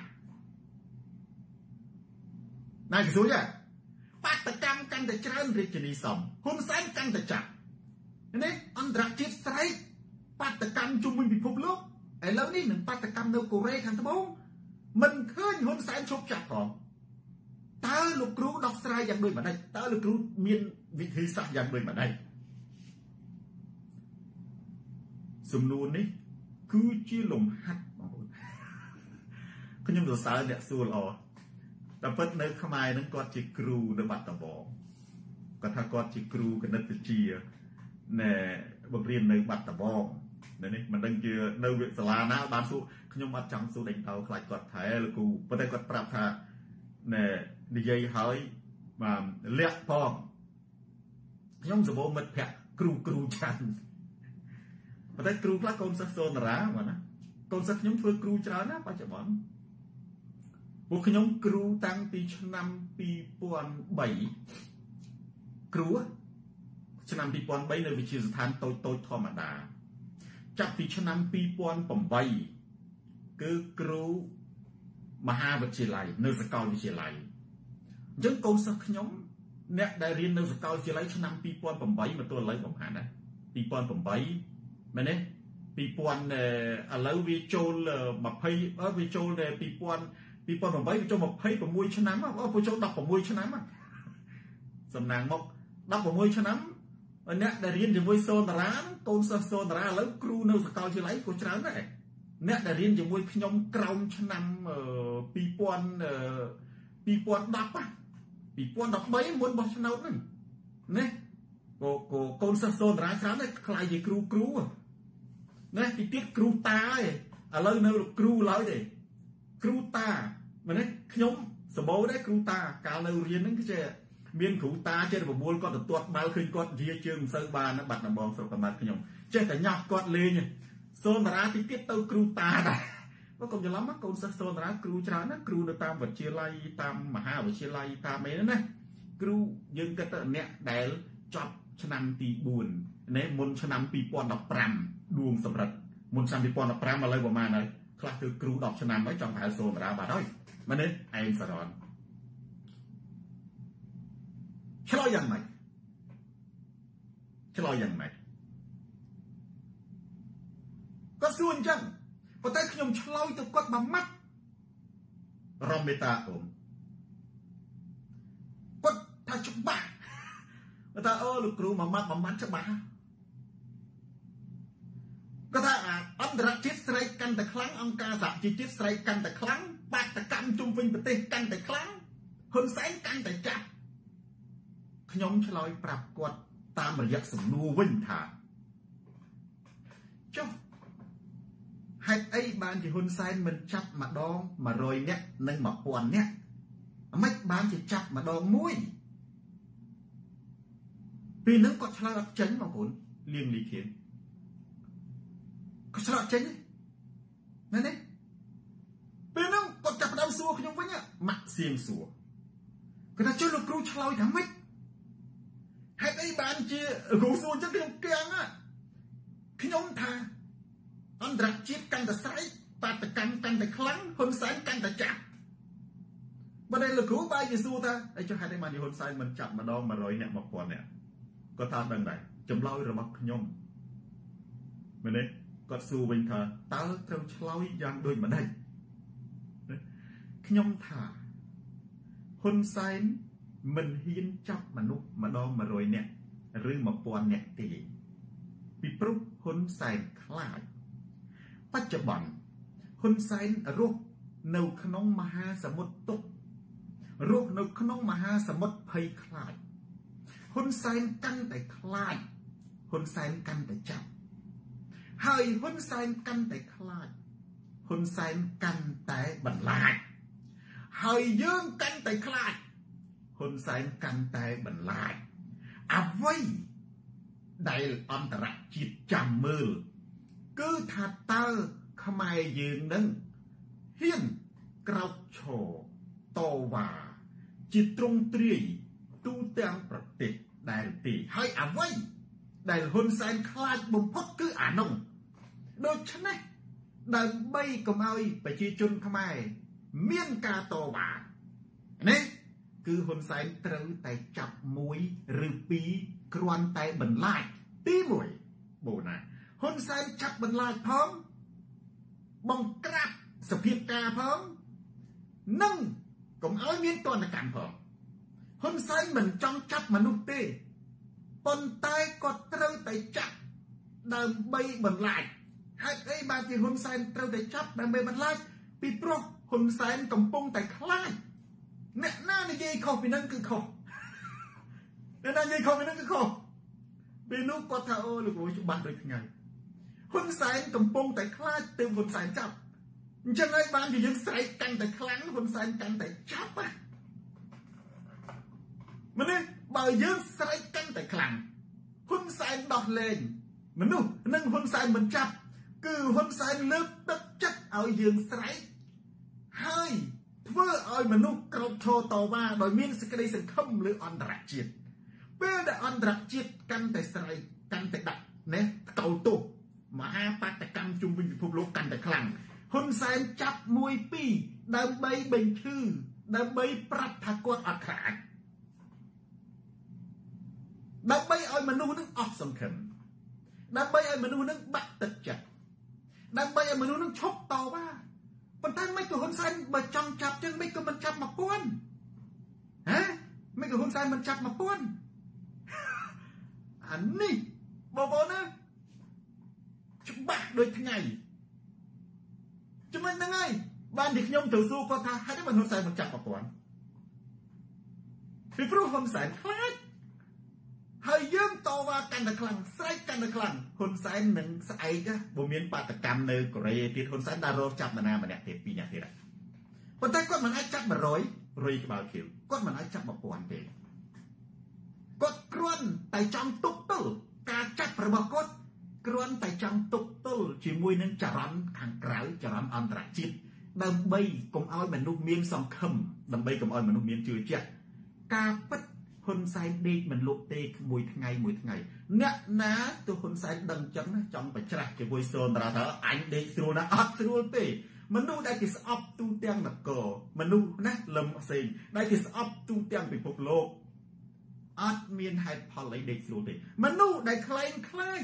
ណាគេសួរចាបាតកម្មកាន់តែច្រើនរាជនីសំហ៊ុនសែនកាន់តែចាប់នេះអន្តរជាតិស្រែកបាតកម្មជុំវិញពិភពលោកឥឡូវនេះនឹងបាតកម្មនៅកូរ៉េខាងត្បូងមិនឃើញហ៊ុនសែនឈប់ចាប់ផងតើលោកគ្រូដោះស្រាយយ៉ាងដូចម្ដេចតើលោកគ្រូមានវិធីសាស្ត្រយ៉ាងដូចម្ដេចសំណួរនេះគឺជាលំហាត់បងប្អូនខ្ញុំសរសើរអ្នកសួរល្អតែពិតនៅខ្មែរហ្នឹងគាត់ជាគ្រូនៅបាត់ដំបងគាត់ថាគាត់ជាគ្រូគណិតវិទ្យាណែបង្រៀននៅបាត់ដំបងនេះមិនដឹងជានៅវិទ្យាសាលាណាបានសួរខ្ញុំអត់ចង់សួរដេញតោខ្លាចគាត់ថែលោកគ្រូប៉ុន្តែគាត់ប្រាប់ថាណែនិយាយហើយបាទលាក់ផងខ្ញុំសម្បូរមិត្តភក្តិគ្រូច្រើនប៉ុន្តែគ្រូខ្លះកូនសិស្សសូនតារាបាទណាកូនសិស្សខ្ញុំធ្វើគ្រូច្រើនណាបច្ចុប្បន្នពួកខ្ញុំគ្រូតាំងពីឆ្នាំ2003គ្រូឆ្នាំ2003នៅវិទ្យាស្ថានតូចធម្មតាចាប់ពីឆ្នាំ2008គឺគ្រូមហាវិទ្យាល័យនៅសាកលវិទ្យាល័យអញ្ចឹងកូនសិស្សខ្ញុំអ្នកដែលរៀននៅសាកលវិទ្យាល័យឆ្នាំ2008មកទល់ឥឡូវប្រហែលណា2008មែនទេ2000ឥឡូវវាចូល20វាចូល2008វាចូល26ឆ្នាំវាចូល16ឆ្នាំសំណាងមក16ឆ្នាំអ្នកដែលរៀនជាមួយសូនតារាកូនសិស្សសូនតារាឥឡូវគ្រូនៅសាកលវិទ្យាល័យក៏ច្រើនដែរអ្នកដែលរៀនជាមួយខ្ញុំក្រោមឆ្នាំ2013មុនបោះឆ្នោតហ្នឹងណាកូនសិស្សសូនតារាច្រើនដែរខ្លាយជាគ្រូណាទីទៀតគ្រូតាឯឥឡូវនៅគ្រូឡើយទេគ្រូតាមែនទេខ្ញុំសម្បូរដែរគ្រូតាកាលនៅរៀនហ្នឹងគឺមានគ្រូតាចេះប្រមូលគាត់ទៅទាត់បាល់ឃើញគាត់និយាយជើងមិនសូវបានបាត់ដំបងស្រុកកំណើតខ្ញុំចេះតែញ៉ាស់គាត់លេងសូនតារាទីទៀតទៅគ្រូតាដែរបើកុំច្រឡំកូនសិស្សសូនតារាគ្រូច្រើនណាគ្រូនៅតាមវិទ្យាល័យតាមមហាវិទ្យាល័យតាមអីណាគ្រូយើងគិតទៅអ្នកដែលចប់ឆ្នាំទី4នេះមុនឆ្នាំ2015ដួងសម្រិតមុនឆ្នាំ2015ឥឡូវប្រហែលហើយខ្លះគឺគ្រូ10ឆ្នាំហើយចង់ហៅសូនតារាបាត់ហើយមែនទេឯងសារ៉នឆ្លើយយ៉ាងម៉េចឆ្លើយយ៉ាងម៉េចគាត់សួរអញ្ចឹងប៉ុន្តែខ្ញុំឆ្លើយទៅគាត់មួយម៉ាត់រំមេតាអូនគាត់ថាច្បាស់គាត់ថាអូលោកគ្រូមួយម៉ាត់ច្បាស់គាត់ថាអន្តរជាតិស្រែកកាន់តែខ្លាំងអង្គការសហជីវជាតិស្រែកកាន់តែខ្លាំងបាតកម្មជុំវិញប្រទេសកាន់តែខ្លាំងហ៊ុនសែនកាន់តែចាប់ខ្ញុំឆ្លើយប្រាប់គាត់តាមរយៈសំណួរវិញថាចុះហេតុអីបានជាហ៊ុនសែនមិនចាប់ម្ដង100នាក់និង1000នាក់មិនបានជាចាប់ម្ដងមួយពីនឹងគាត់ឆ្លើយអត់ចេញបងប្អូនលៀងលីខៀនគាត់ឆ្លើយអត់ចេញណានេះពេលនោះគាត់ចាប់ផ្ដើមសួរខ្ញុំវិញម៉ាក់សៀងសួរគាត់ថាចុះលោកគ្រូឆ្លើយថាម៉េចហេតុអីបានជាគ្រូសួរអញ្ចឹងខ្ញុំគាំងខ្ញុំថាអន្តរជាតិកាន់តែស្រែកបាតកម្មកាន់តែខ្លាំងហ៊ុនសែនកាន់តែចាប់បើតែលោកគ្រូបែរជាសួរថាអីចុះហេតុអីបានជាហ៊ុនសែនមិនចាប់ម្ដង100នាក់1000នាក់គាត់ថាដឹងដែរចម្លើយរបស់ខ្ញុំមែនទេគាត់សួរវិញថាតើត្រូវឆ្លើយយ៉ាងដូចម្ដេចខ្ញុំថាហ៊ុនសែនមិនហ៊ានចាប់មនុស្សម្ដង100នាក់ឬ1000នាក់ទេពីព្រោះហ៊ុនសែនខ្លាចបច្ចុប្បន្នហ៊ុនសែនរស់នៅក្នុងមហាសមុទ្រទុក្ខរស់នៅក្នុងមហាសមុទ្រភ័យខ្លាចហ៊ុនសែនកាន់តែខ្លាចហ៊ុនសែនកាន់តែចាប់ហើយហ៊ុនសែនកាន់តែខ្លាចហ៊ុនសែនកាន់តែបន្លាចហើយយើងកាន់តែខ្លាចហ៊ុនសែនកាន់តែបន្លាចអ្វីដែលអន្តរជាតិចាំមើលគឺថាតើខ្មែរយើងនឹងហ៊ានក្រោកឈរតវ៉ាជាទ្រង់ទ្រាយទូទាំងប្រទេសដែលទេហើយអ្វីដែលហ៊ុនសែនខ្លាចបំផុតគឺអានោះដូច្នេះដើម្បីកុំឲ្យប្រជាជនខ្មែរមានការតវ៉ានេះគឺហ៊ុនសែនត្រូវតែចាប់1ឬ2គ្រាន់តែបន្លាចទី1បូណាហ៊ុនសែនចាប់បន្លាចផងបង្ក្រាបសភាពការផងនិងកុំឲ្យមានទណ្ឌកម្មផងហ៊ុនសែនមិនចង់ចាប់មនុស្សទេប៉ុន្តែគាត់ត្រូវតែចាប់ដើម្បីបន្លាចហេតុអីបានជាហ៊ុនសែនត្រូវតែចាប់ដើម្បីបន្លាចពីព្រោះហ៊ុនសែនកំពុងតែខ្លាចអ្នកណានិយាយខុសពីនឹងគឺខុសអ្នកណានិយាយខុសពីនឹងគឺខុសពេលនោះគាត់ថាអូលោកគ្រូច្បាស់ដូចថ្ងៃហ៊ុនសែនកំពុងតែខ្លាចទើបហ៊ុនសែនចាប់អញ្ចឹងហើយបានជាយើងស្រែកកាន់តែខ្លាំងហ៊ុនសែនកាន់តែចាប់មែនទេបើយើងស្រែកកាន់តែខ្លាំងហ៊ុនសែនដោះលែងមនុស្សនិងហ៊ុនសែនមិនចាប់គឺហ៊ុនសែនលើកទឹកចិត្តឲ្យយើងស្រែកហើយធ្វើឲ្យមនុស្សក្រោកឈរតវ៉ាដោយមានសេចក្តីសង្ឃឹមលើអន្តរជាតិពេលដែលអន្តរជាតិកាន់តែស្រែកកាន់តែដាក់ណាកោលទោសមហាបាតកម្មជុំវិញពិភពលោកកាន់តែខ្លាំងហ៊ុនសែនចាប់1 2ដើម្បីបញ្ឈឺដើម្បីប្រាប់ថាគាត់អត់ខ្លាចដើម្បីឲ្យមនុស្សនឹងអស់សង្ឃឹមដើម្បីឲ្យមនុស្សនឹងបាក់ទឹកចិត្តដើម្បីឲ្យមនុស្សនឹងឈប់តវ៉ាប៉ុន្តែមិនក៏ហ៊ុនសែនបើចង់ចាប់ចឹងមិនក៏មិនចាប់1000ហ៎មិនក៏ហ៊ុនសែនមិនចាប់1000អានេះបងប្អូនណាច្បាស់ដូចថ្ងៃចំណុចហ្នឹងហើយបានទីខ្ញុំទៅសួរគាត់ថាហេតុអីបានហ៊ុនសែនមិនចាប់1000ពីព្រោះហ៊ុនសែនខ្លាចហើយយើងតវ៉ាកាន់តែខ្លាំងស្រែកកាន់តែខ្លាំងហ៊ុនសែននឹងស្អែកបើមានបាតកម្មនៅកូរ៉េទៀតហ៊ុនសែនដល់រកចាប់នរណាម្នាក់ទៀត2នាក់ទៀតប៉ុន្តែគាត់មិនអាចចាប់100ក្បាលខៀវគាត់មិនអាចចាប់1000ទេគាត់គ្រាន់តែចង់ទប់ទល់ការចាប់របស់គាត់គ្រាន់តែចង់ទប់ទល់ជាមួយនឹងចរន្តខាងក្រៅចរន្តអន្តរជាតិដើម្បីកុំឲ្យមនុស្សមានសង្ឃឹមដើម្បីកុំឲ្យមនុស្សមានជឿជាក់ការពិតហ៊ុនសែនដេកមិនលក់ទេមួយថ្ងៃអ្នកណាទៅហ៊ុនសែនដឹងចឹងណាចង់បច្រាស់ជាមួយសូនតាថាអញដេកស្រួលណាអត់ស្រួលទេមនុស្សដែលគេស្អប់ទូទាំងនគរមនុស្សណាលឹមផ្សេងដែលគេស្អប់ទូទាំងពិភពលោកអត់មានហេតុផលអីដេកស្រួលទេមនុស្សដែលខ្លែងខ្លាយ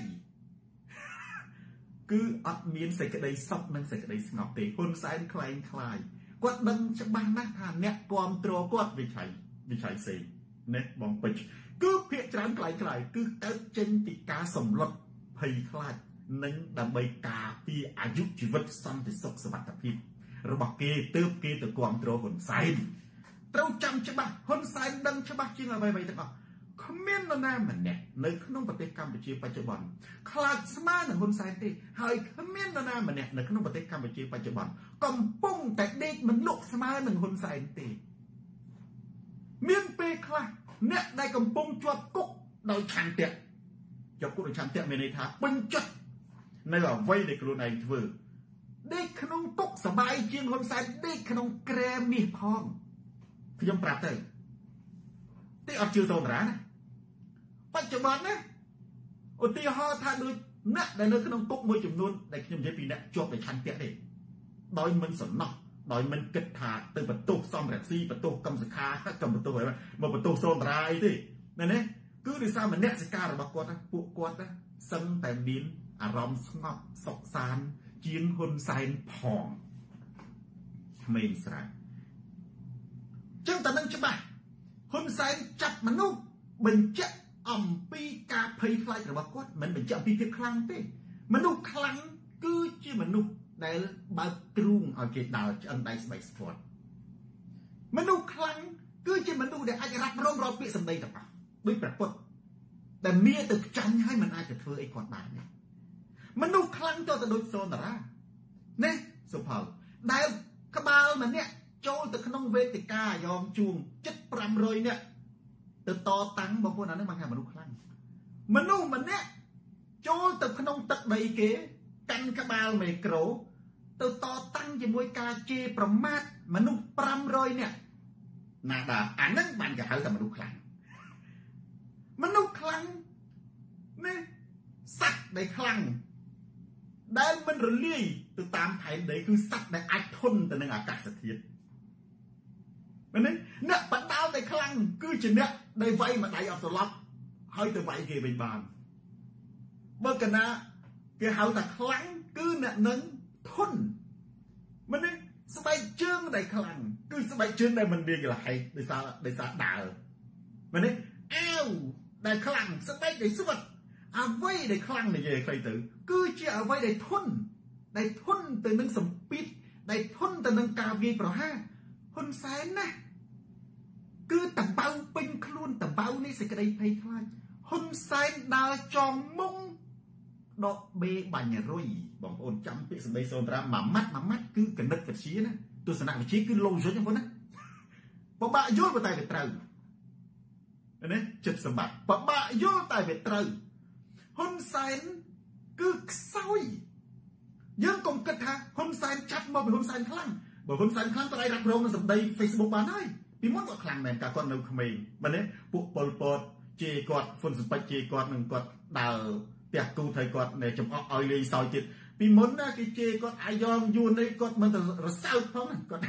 គឺអត់មានសេចក្តីសុខនិងសេចក្តីស្ងប់ទេហ៊ុនសែនខ្លែងខ្លាយគាត់ដឹងច្បាស់ណាស់ថាអ្នកគ្រប់គ្រងគាត់វិឆ័យផ្សេងណាបងពេជ្រគឺភាកច្រើនខ្លាយគឺកើតចេញពីការសម្លុតភ័យខ្លាចនិងដើម្បីការពារអាយុជីវិតសន្តិសុខសុវត្ថិភាពរបស់គេទើបគេទៅគ្រប់គ្រងហ៊ុនសែនត្រូវចាំច្បាស់ហ៊ុនសែនដឹងច្បាស់ជាងអ្វីៗទាំងអស់គ្មាននរណាម្នាក់នៅក្នុងប្រទេសកម្ពុជាបច្ចុប្បន្នខ្លាចស្មើនឹងហ៊ុនសែនទេហើយគ្មាននរណាម្នាក់នៅក្នុងប្រទេសកម្ពុជាបច្ចុប្បន្នកំពុងតែដេកមិនលក់ស្មើនឹងហ៊ុនសែនទេមានពេលខ្លះអ្នកដែលកំពុងជាប់គុកដោយឆន្ទៈជាប់គុកដោយឆន្ទៈមានន័យថាពេញចិត្តនៅអ្វីដែលខ្លួនឯងធ្វើដេកក្នុងគុកសបាយជាងហ៊ុនសែនដេកក្នុងក្រែមាសផងខ្ញុំប្រាប់ទៅទេអត់ជឿសូនតារាណាបច្ចុប្បន្នណាឧទាហរណ៍ថាដូចអ្នកដែលនៅក្នុងគុកមួយចំនួនដែលខ្ញុំនិយាយពីអ្នកជាប់ដោយឆន្ទៈទេដោយមិនសំណោះដោយមិនគិតថាទៅបន្ទោសសំរងស៊ីបន្ទោសកម្មសខាកម្មបន្ទោសអីមកបន្ទោសសូនតារាអីទេណាគឺដោយសារមនសិការរបស់គាត់ពួកគាត់សឹងតែមានអារម្មណ៍ស្ងប់សុខសាន្តជាងហ៊ុនសែនផងក្មេងស្រាចឹងតែនឹងច្បាស់ហ៊ុនសែនចាប់មនុស្សបញ្ជាក់អំពីការភ័យខ្លាចរបស់គាត់មិនបញ្ជាក់ពីភាពខ្លាំងទេមនុស្សខ្លាំងគឺជាមនុស្សដែលបើកទ្រូងឲ្យគេដើរឆ្អឹងដៃស្បែកស្គាល់មនុស្សខ្លាំងគឺជាមនុស្សដែលអាចរ៉ាប់រងរាល់ពាក្យសម្ដីទាំងអស់ដូចព្រះពុទ្ធដែលមានទៅចាញ់ឲ្យមិនអាចទៅធ្វើអីគាត់បានទេមនុស្សខ្លាំងទៅដូចសូនតារាណាសុផលដែលក្បាលម្នាក់ចូលទៅក្នុងវេទិកាយ៉ងជួងជិត500នាក់ទៅតតាំងបងប្អូនអានឹងមកថាមនុស្សខ្លាំងមនុស្សម្នាក់ចូលទៅក្នុងទឹកដីគេកាន់ក្បាលមេក្រូទៅតតាំងជាមួយការជេរប្រមាថមនុស្ស500នាក់ណាបាទអានឹងបានគេហៅថាមនុស្សខ្លាំងមនុស្សខ្លាំងណាសត្វដែលខ្លាំងដែលមិនរលាយទៅតាមផែនដីគឺសត្វដែលអាចធន់ទៅនឹងអាកាសធាតុមែនទេអ្នកបដាលតែខ្លាំងគឺជាអ្នកដែលវាយមួយដៃអត់ត្រឡប់ហើយទៅវាយគេវិញបានបើកណាគេហៅថាខ្លាំងគឺអ្នកនឹងធន់មែនទេស្បែកជើងដែលខ្លាំងគឺស្បែកជើងដែលមិនមានកលហេតុដោយសារដើរមែនទេអាវដែលខ្លាំងស្បែកដែលស្វិតអ្វីដែលខ្លាំងនិយាយខ្លីទៅគឺជាអ្វីដែលធន់ទៅនឹងសម្ពាធដែលធន់ទៅនឹងការវាយប្រហារហ៊ុនសែនណាគឺតបៅពេញខ្លួនតបៅនេះសេចក្តីភ័យខ្លាចហ៊ុនសែនដើរចងមុងដកបេបាញ់រុយបងប្អូនចាំពាក្យសម្ដីសូនតារាមួយម៉ាត់គឺកណិតវិទ្យាណាទស្សនវិជ្ជាគឺ logic បងប្អូនណាបបាក់យល់តែវាត្រូវណាចិត្តសម្បត្តិបបាក់យល់តែវាត្រូវហ៊ុនសែនគឺខ្សោយយើងកុំគិតថាហ៊ុនសែនចាប់មកពីហ៊ុនសែនខ្លាំងបើហ៊ុនសែនខ្លាំងគាត់អាចរ៉ាប់រងនឹងសម្ដី Facebook បានហើយពីមុនគាត់ខ្លាំងមែនកាលគាត់នៅក្មេងមែនទេពួកប៉ុលពតជេរគាត់ហ៊ុនសុបិចជេរគាត់នឹងគាត់ដើរផ្ទះគូថៃគាត់នៅចំអកឲ្យលេងសើចទៀតពីមុនណាគេជេរគាត់អាយ៉ងយួននេះគាត់មិនទៅរសើបផងគាត់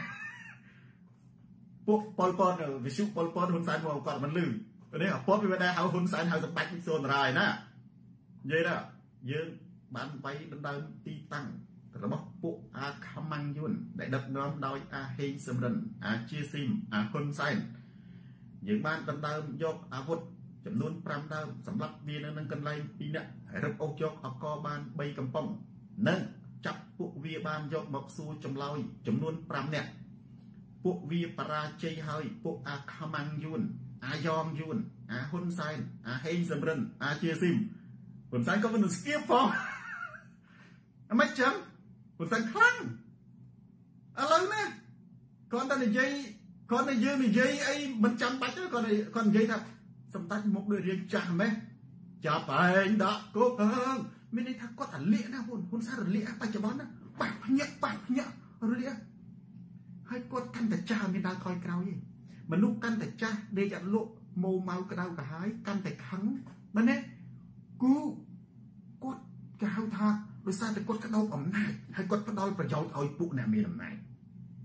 ពួកប៉ុលពតវិសុប៉ុលពតហ៊ុនសែនមកគាត់មិនលឺនេះអាពតវាដែរហៅហ៊ុនសែនហៅសម្បត្តិសូនរាយណានិយាយថាយើងបានវាយដណ្ដើមទីតាំងរបស់ពួកអាខមាំងយុនដែលដឹកនាំដោយអាហេងសំរិនអាជាស៊ីមអាហ៊ុនសែនយើងបានដណ្ដើមយកអាវុធចំនួន5ដើមសម្រាប់វានៅនឹងកន្លែង2នាក់រឹបអូសយកអកបាន3កំប៉ុងនិងចាប់ពួកវាបានយកមកសួរចម្លើយចំនួន5នាក់ពួកវាបរាជ័យហើយពួកអាខមាំងយុនអាយ៉ងយុនអាហ៊ុនសែនអាហេងសំរិនអាជាស៊ីមហ៊ុនសែនក៏មិនស្គៀបផងអមិនចឹងហ៊ុនសែនខ្លាំងឥឡូវណាគាត់តែនិយាយគាត់តែយើងនិយាយអីមិនចាំបាច់ទេគាត់និយាយថាសម្ដេចមុខដូចរៀងចាស់ម៉េះចាប់ឯងដាក់គុកមានន័យថាគាត់អាលៀកណាហ៊ុនសែនរលាកបច្ចុប្បន្នណាបាក់ភ្ញាក់រលាកហើយគាត់កាន់តែចាស់មានដើរថយក្រោយទេមនុស្សកាន់តែចាស់ដេកអត់លក់ម៉ូម៉ៅក្តៅក្រហាយកាន់តែខឹងមែនទេគូគាត់គេហៅថាដោយសារតែគាត់ក្តោបអំណាចហើយគាត់ផ្ដល់ប្រយោជន៍ឲ្យពួកអ្នកមានអំណាចគាត់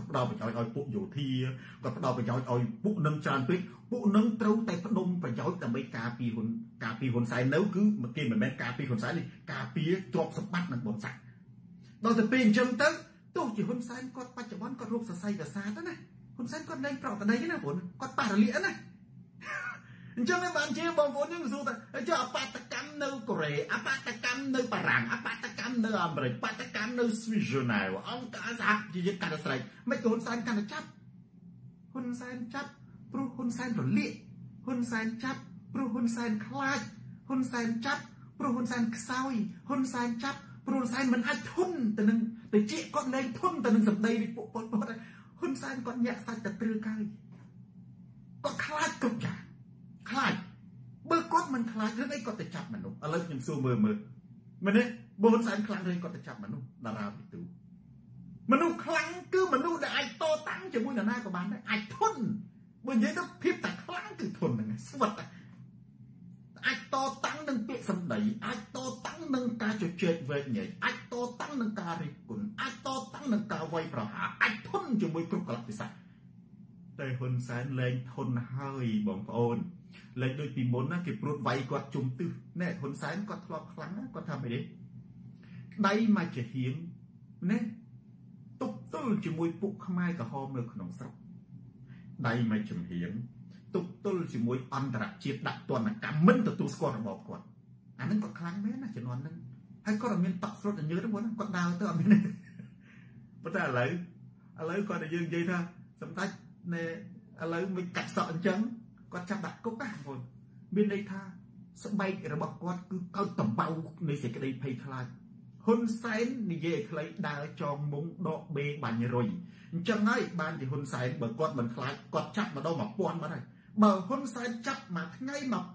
ផ្ដោតប្រយោជន៍ឲ្យពួកយោធាគាត់ផ្ដោតប្រយោជន៍ឲ្យពួកនឹងច្រើនពេកពួកនឹងត្រូវតែផ្ដុំប្រយោជន៍ដើម្បីការពារហ៊ុនសែននៅគឺគេមិនមែនការពារហ៊ុនសែនទេការពារទ្រព្យសម្បត្តិនិងបុណ្យស័ក្តិដល់ទៅពេលអញ្ចឹងទៅទោះជាហ៊ុនសែនគាត់បច្ចុប្បន្នគាត់រកសរសៃកាសាទៅណាហ៊ុនសែនគាត់លែងប្រកបដីណាបងគាត់ប៉ះរលាកណាអញ្ចឹងបានជាបងប្អូនយើងសួរថាចុះអបាតកម្មនៅកូរ៉េអបាតកម្មនៅបារាំងអបាតកម្មនៅអាមេរិកបាតកម្មនៅស្វីសហ្សែណែវអង្គការសហជីវជាតិកាន់តែស្រេចមិនក៏ហ៊ុនសែនកាន់តែចាប់ហ៊ុនសែនចាប់ព្រោះហ៊ុនសែនរលាកហ៊ុនសែនចាប់ព្រោះហ៊ុនសែនខ្លាចហ៊ុនសែនចាប់ព្រោះហ៊ុនសែនខ្សោយហ៊ុនសែនចាប់ព្រោះហ៊ុនសែនមិនអាចធន់ទៅនឹងទៅជាគាត់លែងធន់ទៅនឹងសម្ដីពួកប៉ុលពតហ៊ុនសែនគាត់ញាក់សាច់តែត្រឺកាយគាត់ខ្លាចគ្រប់យ៉ាងខ្លាចបើគាត់មិនខ្លាចរឿងអីគាត់ទៅចាប់មនុស្សឥឡូវខ្ញុំសួរមើលមែនទេបើហ៊ុនសែនខ្លាំងរឿងគាត់ទៅចាប់មនុស្សតារាវិទូមនុស្សខ្លាំងគឺមនុស្សដែលអាចតតាំងជាមួយនរណាក៏បានដែរអាចធន់បើនិយាយទៅភាពតែខ្លាំងគឺធន់ហ្នឹងស្វិតអាចតតាំងនឹងពាក្យសម្ដីអាចតតាំងនឹងការជជែកវែកញែកអាចតតាំងនឹងការរិះគន់អាចតតាំងនឹងការវាយប្រហារអាចធន់ជាមួយគ្រប់កលៈទេសៈតែហ៊ុនសែនលែងធន់ហើយបងប្អូនលែងដូចពីមុនណាគេព្រួតវាយគាត់ជុំទឹះណែហ៊ុនសែនគាត់ធ្លាប់ខ្លាំងណាគាត់ថាម៉េចទេដៃមកជាហៀងណែទប់ទល់ជាមួយពួកខ្មែរក្រហមនៅក្នុងស្រុកដៃមកចំហៀងទប់ទល់ជាមួយអន្តរជាតិដាក់ទណ្ឌកម្មមិនទទួលស្គាល់របបគាត់អាហ្នឹងគាត់ខ្លាំងមែនណាជំនាន់ហ្នឹងហើយគាត់អត់មានតក់ស្រុតញើសទេគាត់ដើរទៅអត់មានប៉ុន្តែឥឡូវគាត់តែយើងនិយាយថាសម្ដេចណែឥឡូវមិនកាត់សក់អញ្ចឹងគាត់ចាប់ដាក់គុកណាបងប្អូនមានន័យថាស្បែករបស់គាត់គឺកោតតំបៅនៃសេចក្តីភ័យខ្លាចហ៊ុនសែននិយាយឲ្យខ្លីដើរចងមុងដកបេបាញ់រុយអញ្ចឹងហើយបានជាហ៊ុនសែនបើគាត់មិនខ្លាចគាត់ចាប់ម្ដង1000បាត់ហើយបើហ៊ុនសែនចាប់មួយថ្ងៃ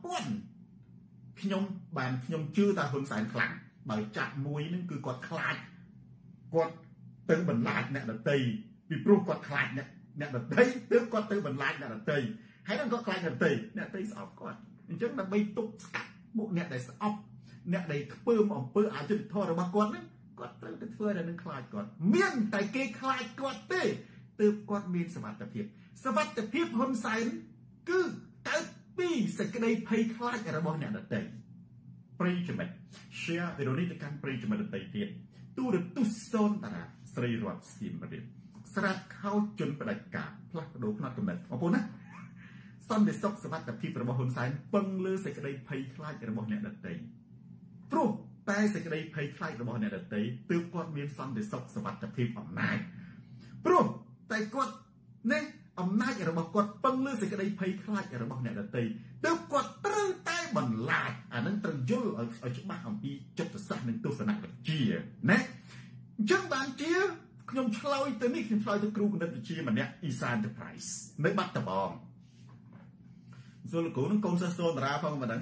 1000ខ្ញុំជឿថាហ៊ុនសែនខ្លាំងបើចាប់មួយហ្នឹងគឺគាត់ខ្លាចគាត់ទៅបន្លាចអ្នកដតីពីព្រោះគាត់ខ្លាចអ្នកដតីទើបគាត់ទៅបន្លាចអ្នកដតីហើយនឹងគាត់ខ្លាចអ្នកដតីស្អប់គាត់អញ្ចឹងដើម្បីទប់ស្កាត់ពួកអ្នកដែលស្អប់អ្នកដែលខ្ពើមអំពើអយុត្តិធម៌របស់គាត់ហ្នឹងគាត់ត្រូវតែធ្វើឲ្យនឹងខ្លាចគាត់មានតែគេខ្លាចគាត់ទេទើបគាត់មានសមត្ថភាពហ៊ុនសែនគឺកើតពីសេចក្តីភ័យខ្លាចរបស់អ្នកដតីប្រិយមិត្ត share វីដេអូនេះទៅកាន់ប្រិយមិត្តដតីទៀតទូរទស្សន៍សូនតារាស្រីរតសៀមរាបស្រាប់ខោជន់ផ្ដាច់ការផ្លាស់ប្ដូរផ្នត់គំនិតបងប្អូនណាសន្តិសុខសុវត្ថិភាពរបស់ហ៊ុនសែនពឹងលើសេចក្តីភ័យខ្លាចរបស់អ្នកដតីព្រោះតែសេចក្តីភ័យខ្លាចរបស់អ្នកដតីទើបគាត់មានសន្តិសុខសុវត្ថិភាពអំណាចព្រោះតែគាត់ណែអំណាចរបស់គាត់ពឹងលើសេចក្តីភ័យខ្លាចរបស់អ្នកដតីទើបគាត់ត្រូវតែបន្លាចអានឹងត្រូវយល់ឲ្យច្បាស់អំពីចិត្តសាស្ត្រនិងទស្សនវិជ្ជាណាអញ្ចឹងបានជាខ្ញុំឆ្លើយទៅនេះខ្ញុំឆ្លើយទៅគ្រូគណិតវិទ្យាម្នាក់ Isa Enterprise នៅបាត់ដំបងសួរលោកគ្រូនឹងកូនសិស្សសូនតារាផងមិនដឹង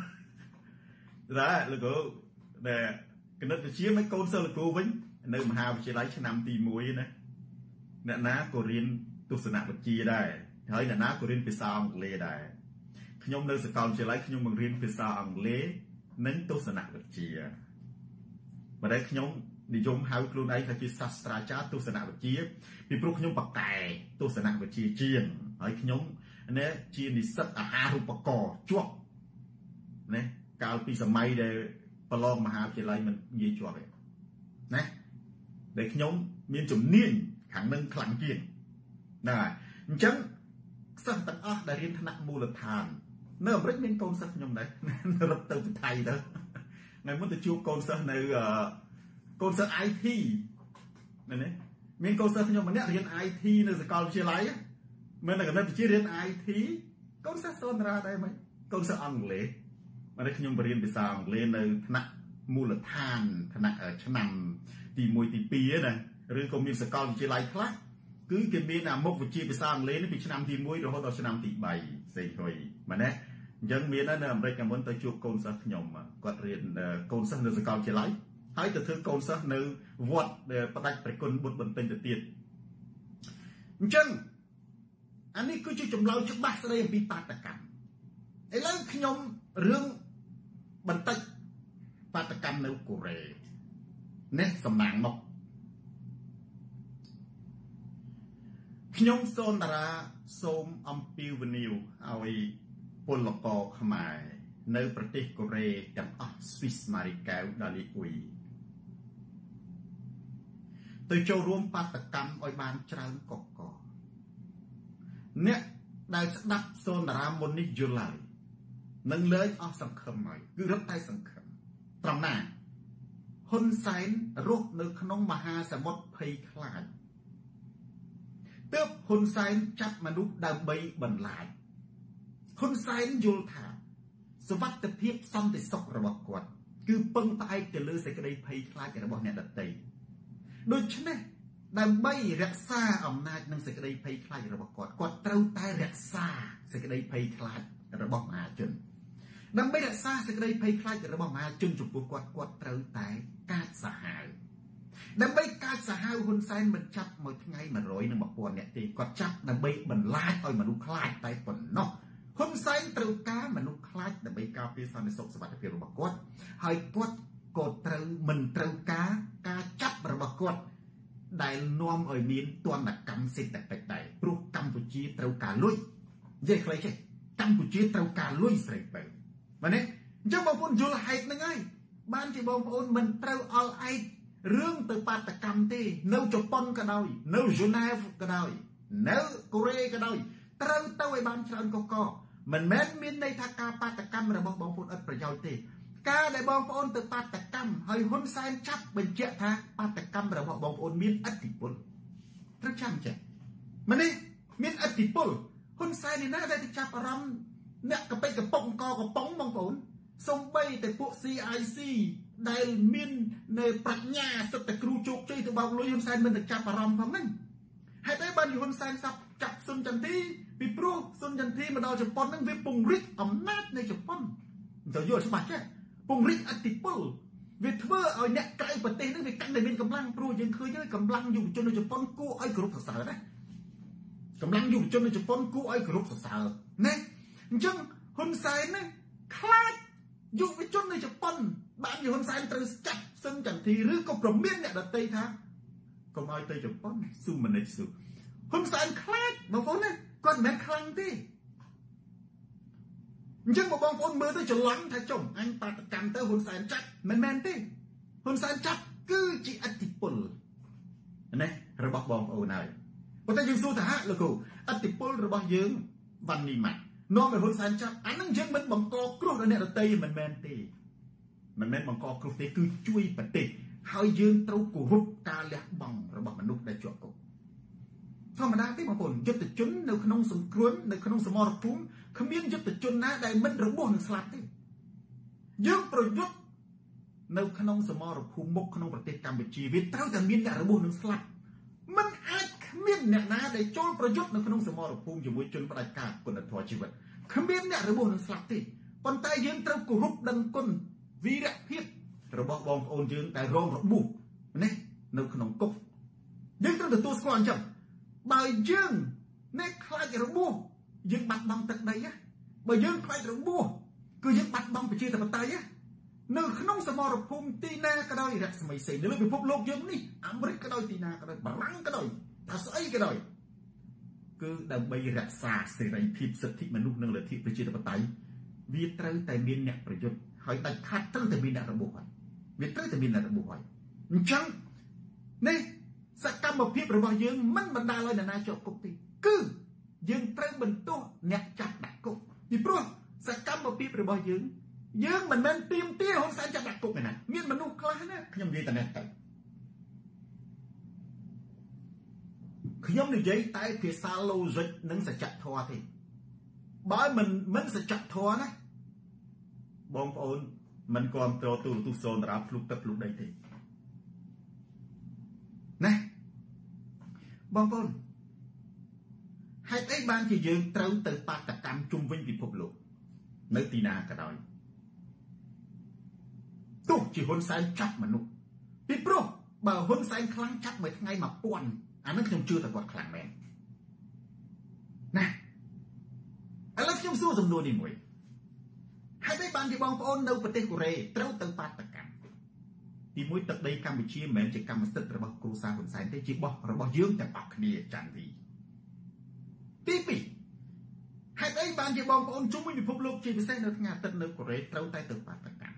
ដែរលោកគ្រូដែលគណិតវិទ្យាមិនកូនសិស្សលោកគ្រូវិញនៅមហាវិទ្យាល័យឆ្នាំទី1ណាអ្នកណាក៏រៀនទស្សនវិជ្ជាដែរហើយអ្នកណាក៏រៀនភាសាអង់គ្លេសដែរខ្ញុំនៅសាកលវិទ្យាល័យខ្ញុំបង្រៀនភាសាអង់គ្លេសនិងទស្សនវិជ្ជាបើតែខ្ញុំនិយមហៅខ្លួនឯងថាជាសាស្ត្រាចារ្យទស្សនវិជ្ជាពីព្រោះខ្ញុំបកកែទស្សនវិជ្ជាជាងហើយខ្ញុំណាជានិស្សិតអាហារូបករណ៍ជាប់ណាកាលពីសម័យដែលប្រឡងមហាវិទ្យាល័យមិននិយាយជាប់ទេណាដែលខ្ញុំមានជំនាញខាងនឹងខ្លាំងជាងណាអញ្ចឹងសិស្សទាំងអស់ដែលរៀនថ្នាក់មូលដ្ឋាននៅអាមេរិកមានកូនសិស្សខ្ញុំដែររត់ទៅថៃទៅថ្ងៃមុនទៅជួបកូនសិស្សនៅកូនសិស្ស IT ណាមានកូនសិស្សខ្ញុំម្នាក់រៀន IT នៅសាកលវិទ្យាល័យមិនតែគណិតវិទ្យារៀន IT កូនសិស្សសូនតារាដែរមិនកូនសិស្សអង់គ្លេសមកខ្ញុំបរៀនភាសាអង់គ្លេសនៅថ្នាក់មូលដ្ឋានថ្នាក់ឆ្នាំទី1ទី2ណាឬក៏មានសាកលវិទ្យាល័យខ្លះគឺគេមានអាមុខវិជ្ជាភាសាអង់គ្លេសនេះពីឆ្នាំទី1រហូតដល់ឆ្នាំទី3ផ្សេងហើយមែនទេអញ្ចឹងមាននៅអាមេរិកមុនទៅជួបកូនសិស្សខ្ញុំគាត់រៀនកូនសិស្សនៅសាកលវិទ្យាល័យហើយទៅធ្វើកូនសិស្សនៅវត្តផ្ដាច់ព្រះគុណបុត្របន្ទិញទៅទៀតអញ្ចឹងអានេះគឺជាចម្លើយច្បាស់ស្ដីអំពីបាតកម្មឥឡូវខ្ញុំរឿងបន្តិចបាតកម្មនៅកូរ៉េនេះសំណាងមកខ្ញុំសូនតារាសូមអំពាវនាវឲ្យពលករខ្មែរនៅប្រទេសកូរ៉េទាំងអស់ស្វីសម៉ារីកែវដល់លីអ៊ុយទៅចូលរួមបាតកម្មឲ្យបានច្រើនកកអ្នកដែលស្ដាប់សូនតារាមុននេះយល់ហើយនឹងលើកអស់សង្ឃឹមហើយគឺរត់តែសង្ឃឹមត្រង់ណាហ៊ុនសែនរស់នៅក្នុងមហាសមុទ្រភ័យខ្លាចទើបហ៊ុនសែនចាប់មនុស្សដើម្បីបន្លាចហ៊ុនសែនយល់ថាសុវត្ថិភាពសន្តិសុខរបស់គាត់គឺពឹងផ្អែកទៅលើសេចក្តីភ័យខ្លាចរបស់អ្នកដទៃដូច្នេះដើម្បីរក្សាអំណាចនិងសេចក្តីភ័យខ្លាចរបស់គាត់ត្រូវតែរក្សាសេចក្តីភ័យខ្លាចរបស់មហាជនដើម្បីរក្សាសេចក្តីភ័យខ្លាចរបស់មហាជនចំពោះគាត់ត្រូវតែកាចសាហាវដើម្បីកាចសាហាវហ៊ុនសែនមិនចាប់មួយថ្ងៃ100និង1000នាក់ទេគាត់ចាប់ដើម្បីបន្លាចឲ្យមនុស្សខ្លាចតែប៉ុណ្ណោះហ៊ុនសែនត្រូវការមនុស្សខ្លាចដើម្បីការពារសន្តិសុខសុវត្ថិភាពរបស់គាត់ហើយគាត់ក៏ត្រូវមិនត្រូវការចាប់របស់គាត់ដែលនាំឲ្យមានទណ្ឌកម្មសេដ្ឋកិច្ចដែរព្រោះកម្ពុជាត្រូវការលុយនិយាយខ្លីចេះកម្ពុជាត្រូវការលុយស្រីបើមែនទេអញ្ចឹងបងប្អូនយល់ហេតុហ្នឹងហើយបានជាបងប្អូនមិនត្រូវអល់ឯករឿងទៅបាតកម្មទេនៅជប៉ុនក៏ដោយនៅហ្សឺណែវក៏ដោយនៅកូរ៉េក៏ដោយត្រូវទៅឲ្យបានច្រើនកកមិនមែនមានន័យថាការបាតកម្មរបស់បងប្អូនឥតប្រយោជន៍ទេការដែលបងប្អូនទៅបាតកម្មហើយហ៊ុនសែនចាប់បញ្ជាក់ថាបាតកម្មរបស់បងប្អូនមានឥទ្ធិពលត្រូវចាំចេះមែនទេមានឥទ្ធិពលហ៊ុនសែននេះណាដែលទៅចាប់អារម្មណ៍អ្នកកប៉ិកកំប៉ុងកកំប៉ុងបងប្អូនសំបីតែពួក CIC ដែលមាននៅប្រាជ្ញាសិទ្ធិគ្រូជោគជ័យទៅបោកលុយហ៊ុនសែនមិនទៅចាប់អារម្មណ៍ផងហ្នឹងហេតុអីបានហ៊ុនសែនចាប់ស៊ុនចន្ទធីពីព្រោះស៊ុនចន្ទធីមកដល់ជប៉ុនហ្នឹងវាពង្រីកអំណាចនៅជប៉ុនទៅយល់ច្បាស់ចេះពង្រីកឥទ្ធិពលវាធ្វើឲ្យអ្នកក្រៅប្រទេសហ្នឹងវាកាន់តែមានកម្លាំងព្រោះយើងឃើញហើយកម្លាំងយុវជននៅជប៉ុនគួរឲ្យគោរពសរសើរណាកម្លាំងយុវជននៅជប៉ុនគួរឲ្យគោរពសរសើរណាអញ្ចឹងហ៊ុនសែនណាខ្លាចយុវជននៅជប៉ុនបានហ៊ុនសែនត្រូវចាប់ស៊ុនចន្ទធីឬក៏ប្រមានអ្នកដទៃថាកុំឲ្យទៅជប៉ុនស៊ូមនិចស៊ូហ៊ុនសែនខ្លាចបងប្អូនណាគាត់មិនមែនខ្លាំងទេអញ្ចឹងបងប្អូនមើលទៅច្រឡំថាចុំអញបាតកម្មទៅហ៊ុនសែនចាប់មិនមែនទេហ៊ុនសែនចាប់គឺជាឥទ្ធិពលណារបស់បងប្អូនហើយប៉ុន្តែយើងសួរថាលោកគ្រូឥទ្ធិពលរបស់យើងវ៉ាន់នីម៉ាត់នាំឲ្យហ៊ុនសែនចាប់អាហ្នឹងយើងមិនបង្កគ្រោះដល់អ្នកដទៃមិនមែនទេមិនមែនបង្កគ្រោះទេគឺជួយប្រទេសហើយយើងត្រូវគោរពការលះបង់របស់មនុស្សដែលជាប់គុកធម្មតាទេបងប្អូនយុទ្ធជននៅក្នុងសង្គ្រាមនៅក្នុងសមរភូមិគ្មានយុទ្ធជនណាដែលមិនរបួសនឹងស្លាប់ទេយើងប្រយុទ្ធនៅក្នុងសមរភូមិមុខក្នុងប្រទេសកម្ពុជាវាត្រូវតែមានអ្នករបួសនឹងស្លាប់មិនអាចគ្មានអ្នកណាដែលចូលប្រយុទ្ធនៅក្នុងសមរភូមិជាមួយជនផ្ដាច់ការគុណធម៌ជីវិតគ្មានអ្នករបួសនឹងស្លាប់ទេប៉ុន្តែយើងត្រូវគោរពដឹងគុណវីរភាពរបស់បងប្អូនយើងដែលរងរបួសណានៅក្នុងគុកយើងត្រូវទទួលស្គាល់អញ្ចឹងបើយើងអ្នកខ្លាចរបួសយើងបាត់បង់ទឹកដីបើយើងខ្លាចរបួសគឺយើងបាត់បង់ប្រជាធិបតេយ្យនៅក្នុងសមរភូមិទីណាក៏ដោយរស្មីសេននៅលើពិភពលោកយើងនេះអាមេរិកក៏ដោយទីណាក៏ដោយបារាំងក៏ដោយថាស្អីក៏ដោយគឺដើម្បីរក្សាសេរីភាពសិទ្ធិមនុស្សនិងលទ្ធិប្រជាធិបតេយ្យវាត្រូវតែមានអ្នកប្រយុទ្ធហើយដាច់ខាតត្រូវតែមានអ្នករបួសហើយវាត្រូវតែមានអ្នករបួសហើយអញ្ចឹងនេះសកម្មភាពរបស់យើងមិនបណ្ដាលឲ្យនរណាជាប់គុកទេគឺយើងត្រូវបន្ទោសអ្នកចាប់ដាក់គុកពីព្រោះសកម្មភាពរបស់យើងមិនមែនទាមទារហ៊ុនសែនចាប់ដាក់គុកទេណាមានមនុស្សខ្លះណាខ្ញុំនិយាយតែនេះទៅខ្ញុំនិយាយតែភាសា logic និងសច្ចធម៌ទេបើមិនសច្ចធម៌ណាបងប្អូនមិនគ្រប់គ្រងទូរទស្សន៍សូនតារាភ្លុកទឹកភ្លុកដីទេណាបងប្អូនហេតុអីបានជាយើងត្រូវទៅបាតកម្មជុំវិញពិភពលោកនៅទីណាក៏ដោយទោះជាហ៊ុនសែនចាប់មនុស្សពីព្រោះបើហ៊ុនសែនខ្លាំងចាប់មួយថ្ងៃ1000អានឹងខ្ញុំជឿថាគាត់ខ្លាំងមែនណាឥឡូវខ្ញុំសួរសំណួរនេះមួយហេតុអីបានជាបងប្អូននៅប្រទេសកូរ៉េត្រូវទៅបាតកម្មទីមួយទឹកដីកម្ពុជាមិនមែនជាកម្មសិទ្ធិរបស់គ្រួសារហ៊ុនសែនទេជារបស់យើងទាំងអស់គ្នាច័ន្ទវីទី2ហេតុអីបានជាបងប្អូនជុំវិញពិភពលោកជាពិសេសនៅថ្ងៃអាទិត្យនៅកូរ៉េត្រូវតែទៅបាតកម្ម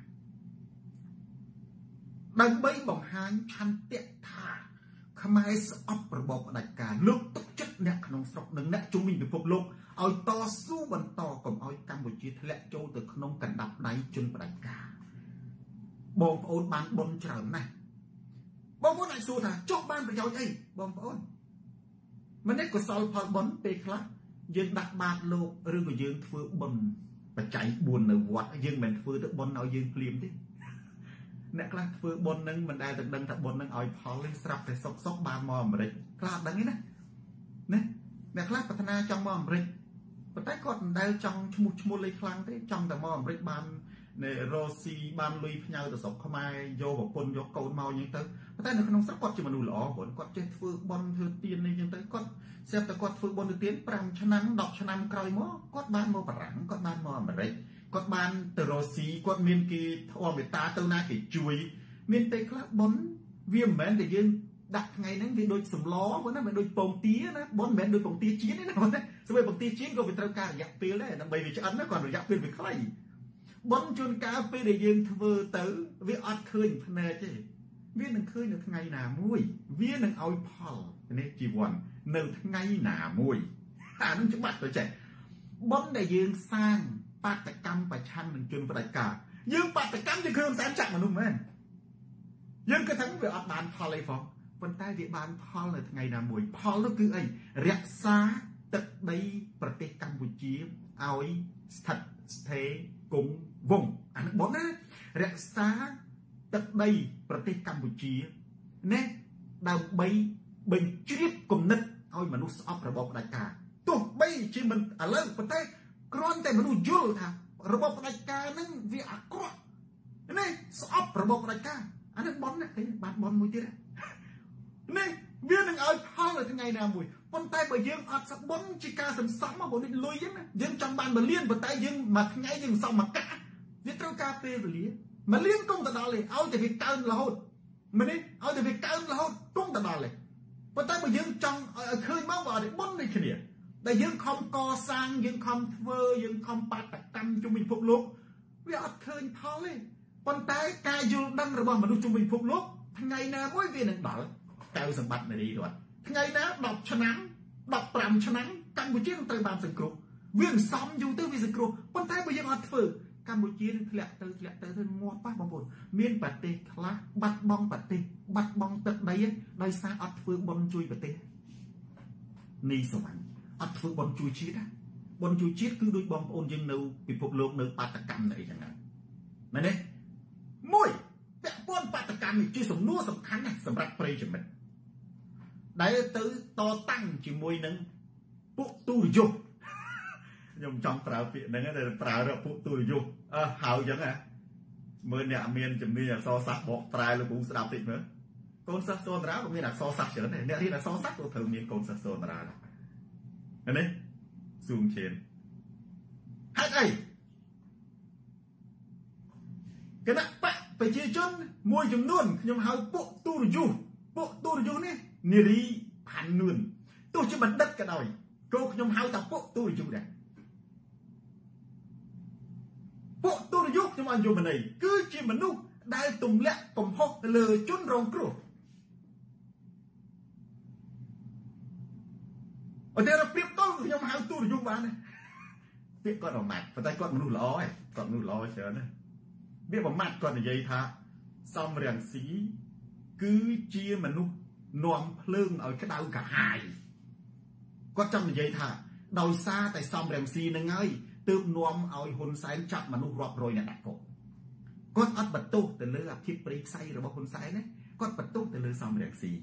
ដើម្បីបង្ហាញឆន្ទៈថាខ្មែរស្អប់របបផ្ដាច់ការលើកទឹកចិត្តអ្នកក្នុងស្រុកនិងអ្នកជុំវិញពិភពលោកឲ្យតស៊ូបន្តកុំឲ្យកម្ពុជាធ្លាក់ចូលទៅក្នុងកណ្ដាប់ដៃជនផ្ដាច់ការបងប្អូនបានបន់ច្រើនណាស់បងប្អូនអាចសួរថាចុះបានប្រយោជន៍អីបងប្អូនម្នេះកុសលផលបុណ្យពេលខ្លះយើងដាក់បាតលោកឬក៏យើងធ្វើបុណ្យបច្ច័យ4នៅវត្តយើងមិនធ្វើទៅបុណ្យឲ្យយើងភ្លាមទេអ្នកខ្លះធ្វើបុណ្យនឹងមិនដែលទៅដឹងថាបុណ្យនឹងឲ្យផលទេស្រាប់តែសុកបានមកអាមេរិកខ្លះដឹងទេណាអ្នកខ្លះប្រាថ្នាចង់មកអាមេរិកប៉ុន្តែគាត់មិនដែលចង់ឈ្មោះលេខខ្លាំងទេចង់តែមកអាមេរិកបានរស់ស៊ីបានលុយផ្ញើទៅស្រុកខ្មែរយកប្រពន្ធយកកូនមកអញ្ចឹងទៅប៉ុន្តែនៅក្នុងស្រុកគាត់ជាមនុស្សល្អគាត់ចេះធ្វើបុណ្យធ្វើទាននេះអញ្ចឹងទៅគាត់ស្រាប់តែគាត់ធ្វើបុណ្យធ្វើទាន5ឆ្នាំ10ឆ្នាំក្រោយមកគាត់បានមកបារាំងគាត់បានមកអាមេរិកគាត់បានទៅរស់ស៊ីគាត់មានគេធម៌មេត្តាទៅណាគេជួយមានពេលខ្លះបុណ្យវាមិនមែនតែយើងដាក់ថ្ងៃហ្នឹងវាដូចសម្លប៉ុណ្ណាមិនដូចពងទាណាបុណ្យមិនមែនដូចពងទាចៀនទេណាប៉ុន្តែស្រាប់ពងទាចៀនក៏វាត្រូវការរយៈពេលដែរដើម្បីវាឆ្អិនណាគាត់រយៈពេលវាខ្លីបុណ្យជួនកាលពេលដែលយើងធ្វើទៅវាអត់ឃើញភ្នែកទេវានឹងឃើញនៅថ្ងៃណាមួយវានឹងឲ្យផលនេះជីវ័ននៅថ្ងៃណាមួយអានឹងច្បាស់ទៅចេះបុណ្យដែលយើងសាងបាតកម្មប្រឆាំងនឹងជនផ្ដាច់ការយើងបាតកម្មជាគ្រឿងសែនចាក់មនុស្សមែនយើងគិតថាវាអត់បានផលអីផងប៉ុន្តែវាបានផលនៅថ្ងៃណាមួយផលនោះគឺអីរក្សាទឹកដីប្រទេសកម្ពុជាឲ្យស្ថិតស្ថេរគង់វង្សអានេះបុណ្យណារក្សាទឹកដីប្រទេសកម្ពុជាណាដើម្បីបញ្ជ្រាបគំនិតឲ្យមនុស្សស្អប់របបផ្ដាច់ការទោះបីជាមិនឥឡូវប៉ុន្តែគ្រាន់តែមនុស្សយល់ថារបបផ្ដាច់ការហ្នឹងវាអាក្រក់ណាស្អប់របបផ្ដាច់ការអានេះបុណ្យណាបានបុណ្យមួយទៀតនេះវានឹងឲ្យផលនៅថ្ងៃណាមួយប៉ុន្តែបើយើងអត់សបុណ្យជាការសន្សំមកនេះលុយហ្នឹងណាយើងចង់បាន1លានប៉ុន្តែយើងមួយថ្ងៃយើងសន្សំមួយកាក់វាត្រូវការពេលវេលា1លានគង់ទៅដល់ទេឲ្យតែវាកើនរហូតមិននេះឲ្យតែវាកើនរហូតគង់ទៅដល់ទេប៉ុន្តែបើយើងចង់ឲ្យឃើញមកបើអត់បុណ្យនេះគ្នាដែលយើងខំកសាងយើងខំធ្វើយើងខំបាតកម្មជុំវិញពិភពលោកវាអត់ឃើញផលទេប៉ុន្តែការយល់ដឹងរបស់មនុស្សជុំវិញពិភពលោកថ្ងៃណាមួយវានឹងដល់កៅសម្បត្តិនារីរដ្ឋថ្ងៃណា10ឆ្នាំ15ឆ្នាំកម្ពុជានឹងត្រូវបានសង្គ្រោះវាមិនសមយូរទៅវាសង្គ្រោះប៉ុន្តែបើយើងអត់ធ្វើកម្ពុជានឹងធ្លាក់ទៅងាប់ប៉ះបងប្អូនមានប្រទេសខ្លះបាត់បង់ប្រទេសបាត់បង់ទឹកដីដោយសារអត់ធ្វើបុណ្យជួយប្រទេសនេះសវណ្ណអត់ធ្វើបុណ្យជួយជាតិណាបុណ្យជួយជាតិគឺដូចបងប្អូនយើងនៅពិភពលោកនៅបាតកម្មនៅអីចឹងហ្នឹងមែនទេមួយពាក់ព័ន្ធបាតកម្មនេះជាសំណួរសំខាន់ណាស់សម្រាប់ប្រិយមិត្តដែលទៅតតាំងជាមួយនឹងពួកទូរយុទ្ធខ្ញុំចង់ប្រើពាក្យហ្នឹងដែលប្រើរកពួកទូរយុទ្ធហៅអញ្ចឹងណាមើលអ្នកមានជំនាញអក្សរសាស្ត្របកប្រែលោកគ្រូស្ដាប់តិចមើលកូនសិស្សសូនតារាក៏មានអក្សរសាស្ត្រច្រើនដែរអ្នករៀនអក្សរសាស្ត្រក៏ត្រូវមានកូនសិស្សសូនតារាដែរនេះស៊ូមឈានហេតុអីគណៈបកប្រជាជនមួយចំនួនខ្ញុំហៅពួកទូរយុទ្ធនេះនារីផាន់នួនទោះជាបណ្ឌិតក៏ដោយក៏ខ្ញុំហៅថាពួកទូរយុទ្ធដែរពួកទូរយុទ្ធខ្ញុំអញ្ជើញម្នៃគឺជាមនុស្សដែលទម្លាក់កំហុសទៅលើជនរងគ្រោះអត់ទេប្រៀបតល់ខ្ញុំហៅទូរយុទ្ធបានទេពាក្យគាត់ប្រមាថប៉ុន្តែគាត់មនុស្សល្អឯងគាត់មនុស្សល្អច្រើនណាវាប្រមាថគាត់និយាយថាសំរងស៊ីគឺជាមនុស្សនាំភ្លើងឲ្យក្តៅកាហាយគាត់ចង់និយាយថាដោយសារតែសំរងស៊ីនឹងហើយទើបនាំឲ្យហ៊ុនសែនចាប់មនុស្សរាប់រយអ្នកដាក់គុកគាត់អត់បន្ទោសទៅលើអភិបរិយខ្សែរបស់ហ៊ុនសែនណាគាត់បន្ទោសទៅលើសំរងស៊ី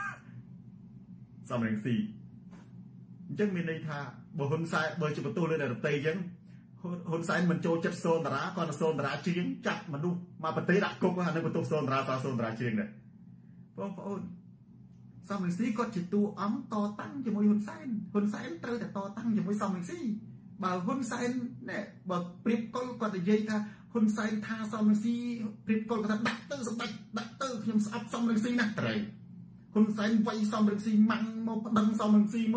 អញ្ចឹងមានន័យថាបើហ៊ុនសែនបើជាបន្ទោសលើអ្នកដទៃអញ្ចឹងហ៊ុនសែនមិនចូលចិត្តសូនតារាគាត់ទៅសូនតារាជាងចាប់មនុស្សមកប្រទេសដាក់គុកអានឹងបន្ទោសសូនតារាជាងដែរបងប្អូនសំរងស៊ីគាត់ជាតួអង្គតតាំងជាមួយហ៊ុនសែនត្រូវតែតតាំងជាមួយសំរងស៊ីបើហ៊ុនសែនណែបើព្រៀបកុលគាត់និយាយថាហ៊ុនសែនថាសំរងស៊ីព្រៀបកុលគាត់ថាដាក់ទៅសម្ដេចដាក់ទៅខ្ញុំស្អប់សំរងស៊ីណាស់ត្រូវហ៊ុនសែនវាយសំរងស៊ីម៉ាំងមកប្តឹងសំរងស៊ីមក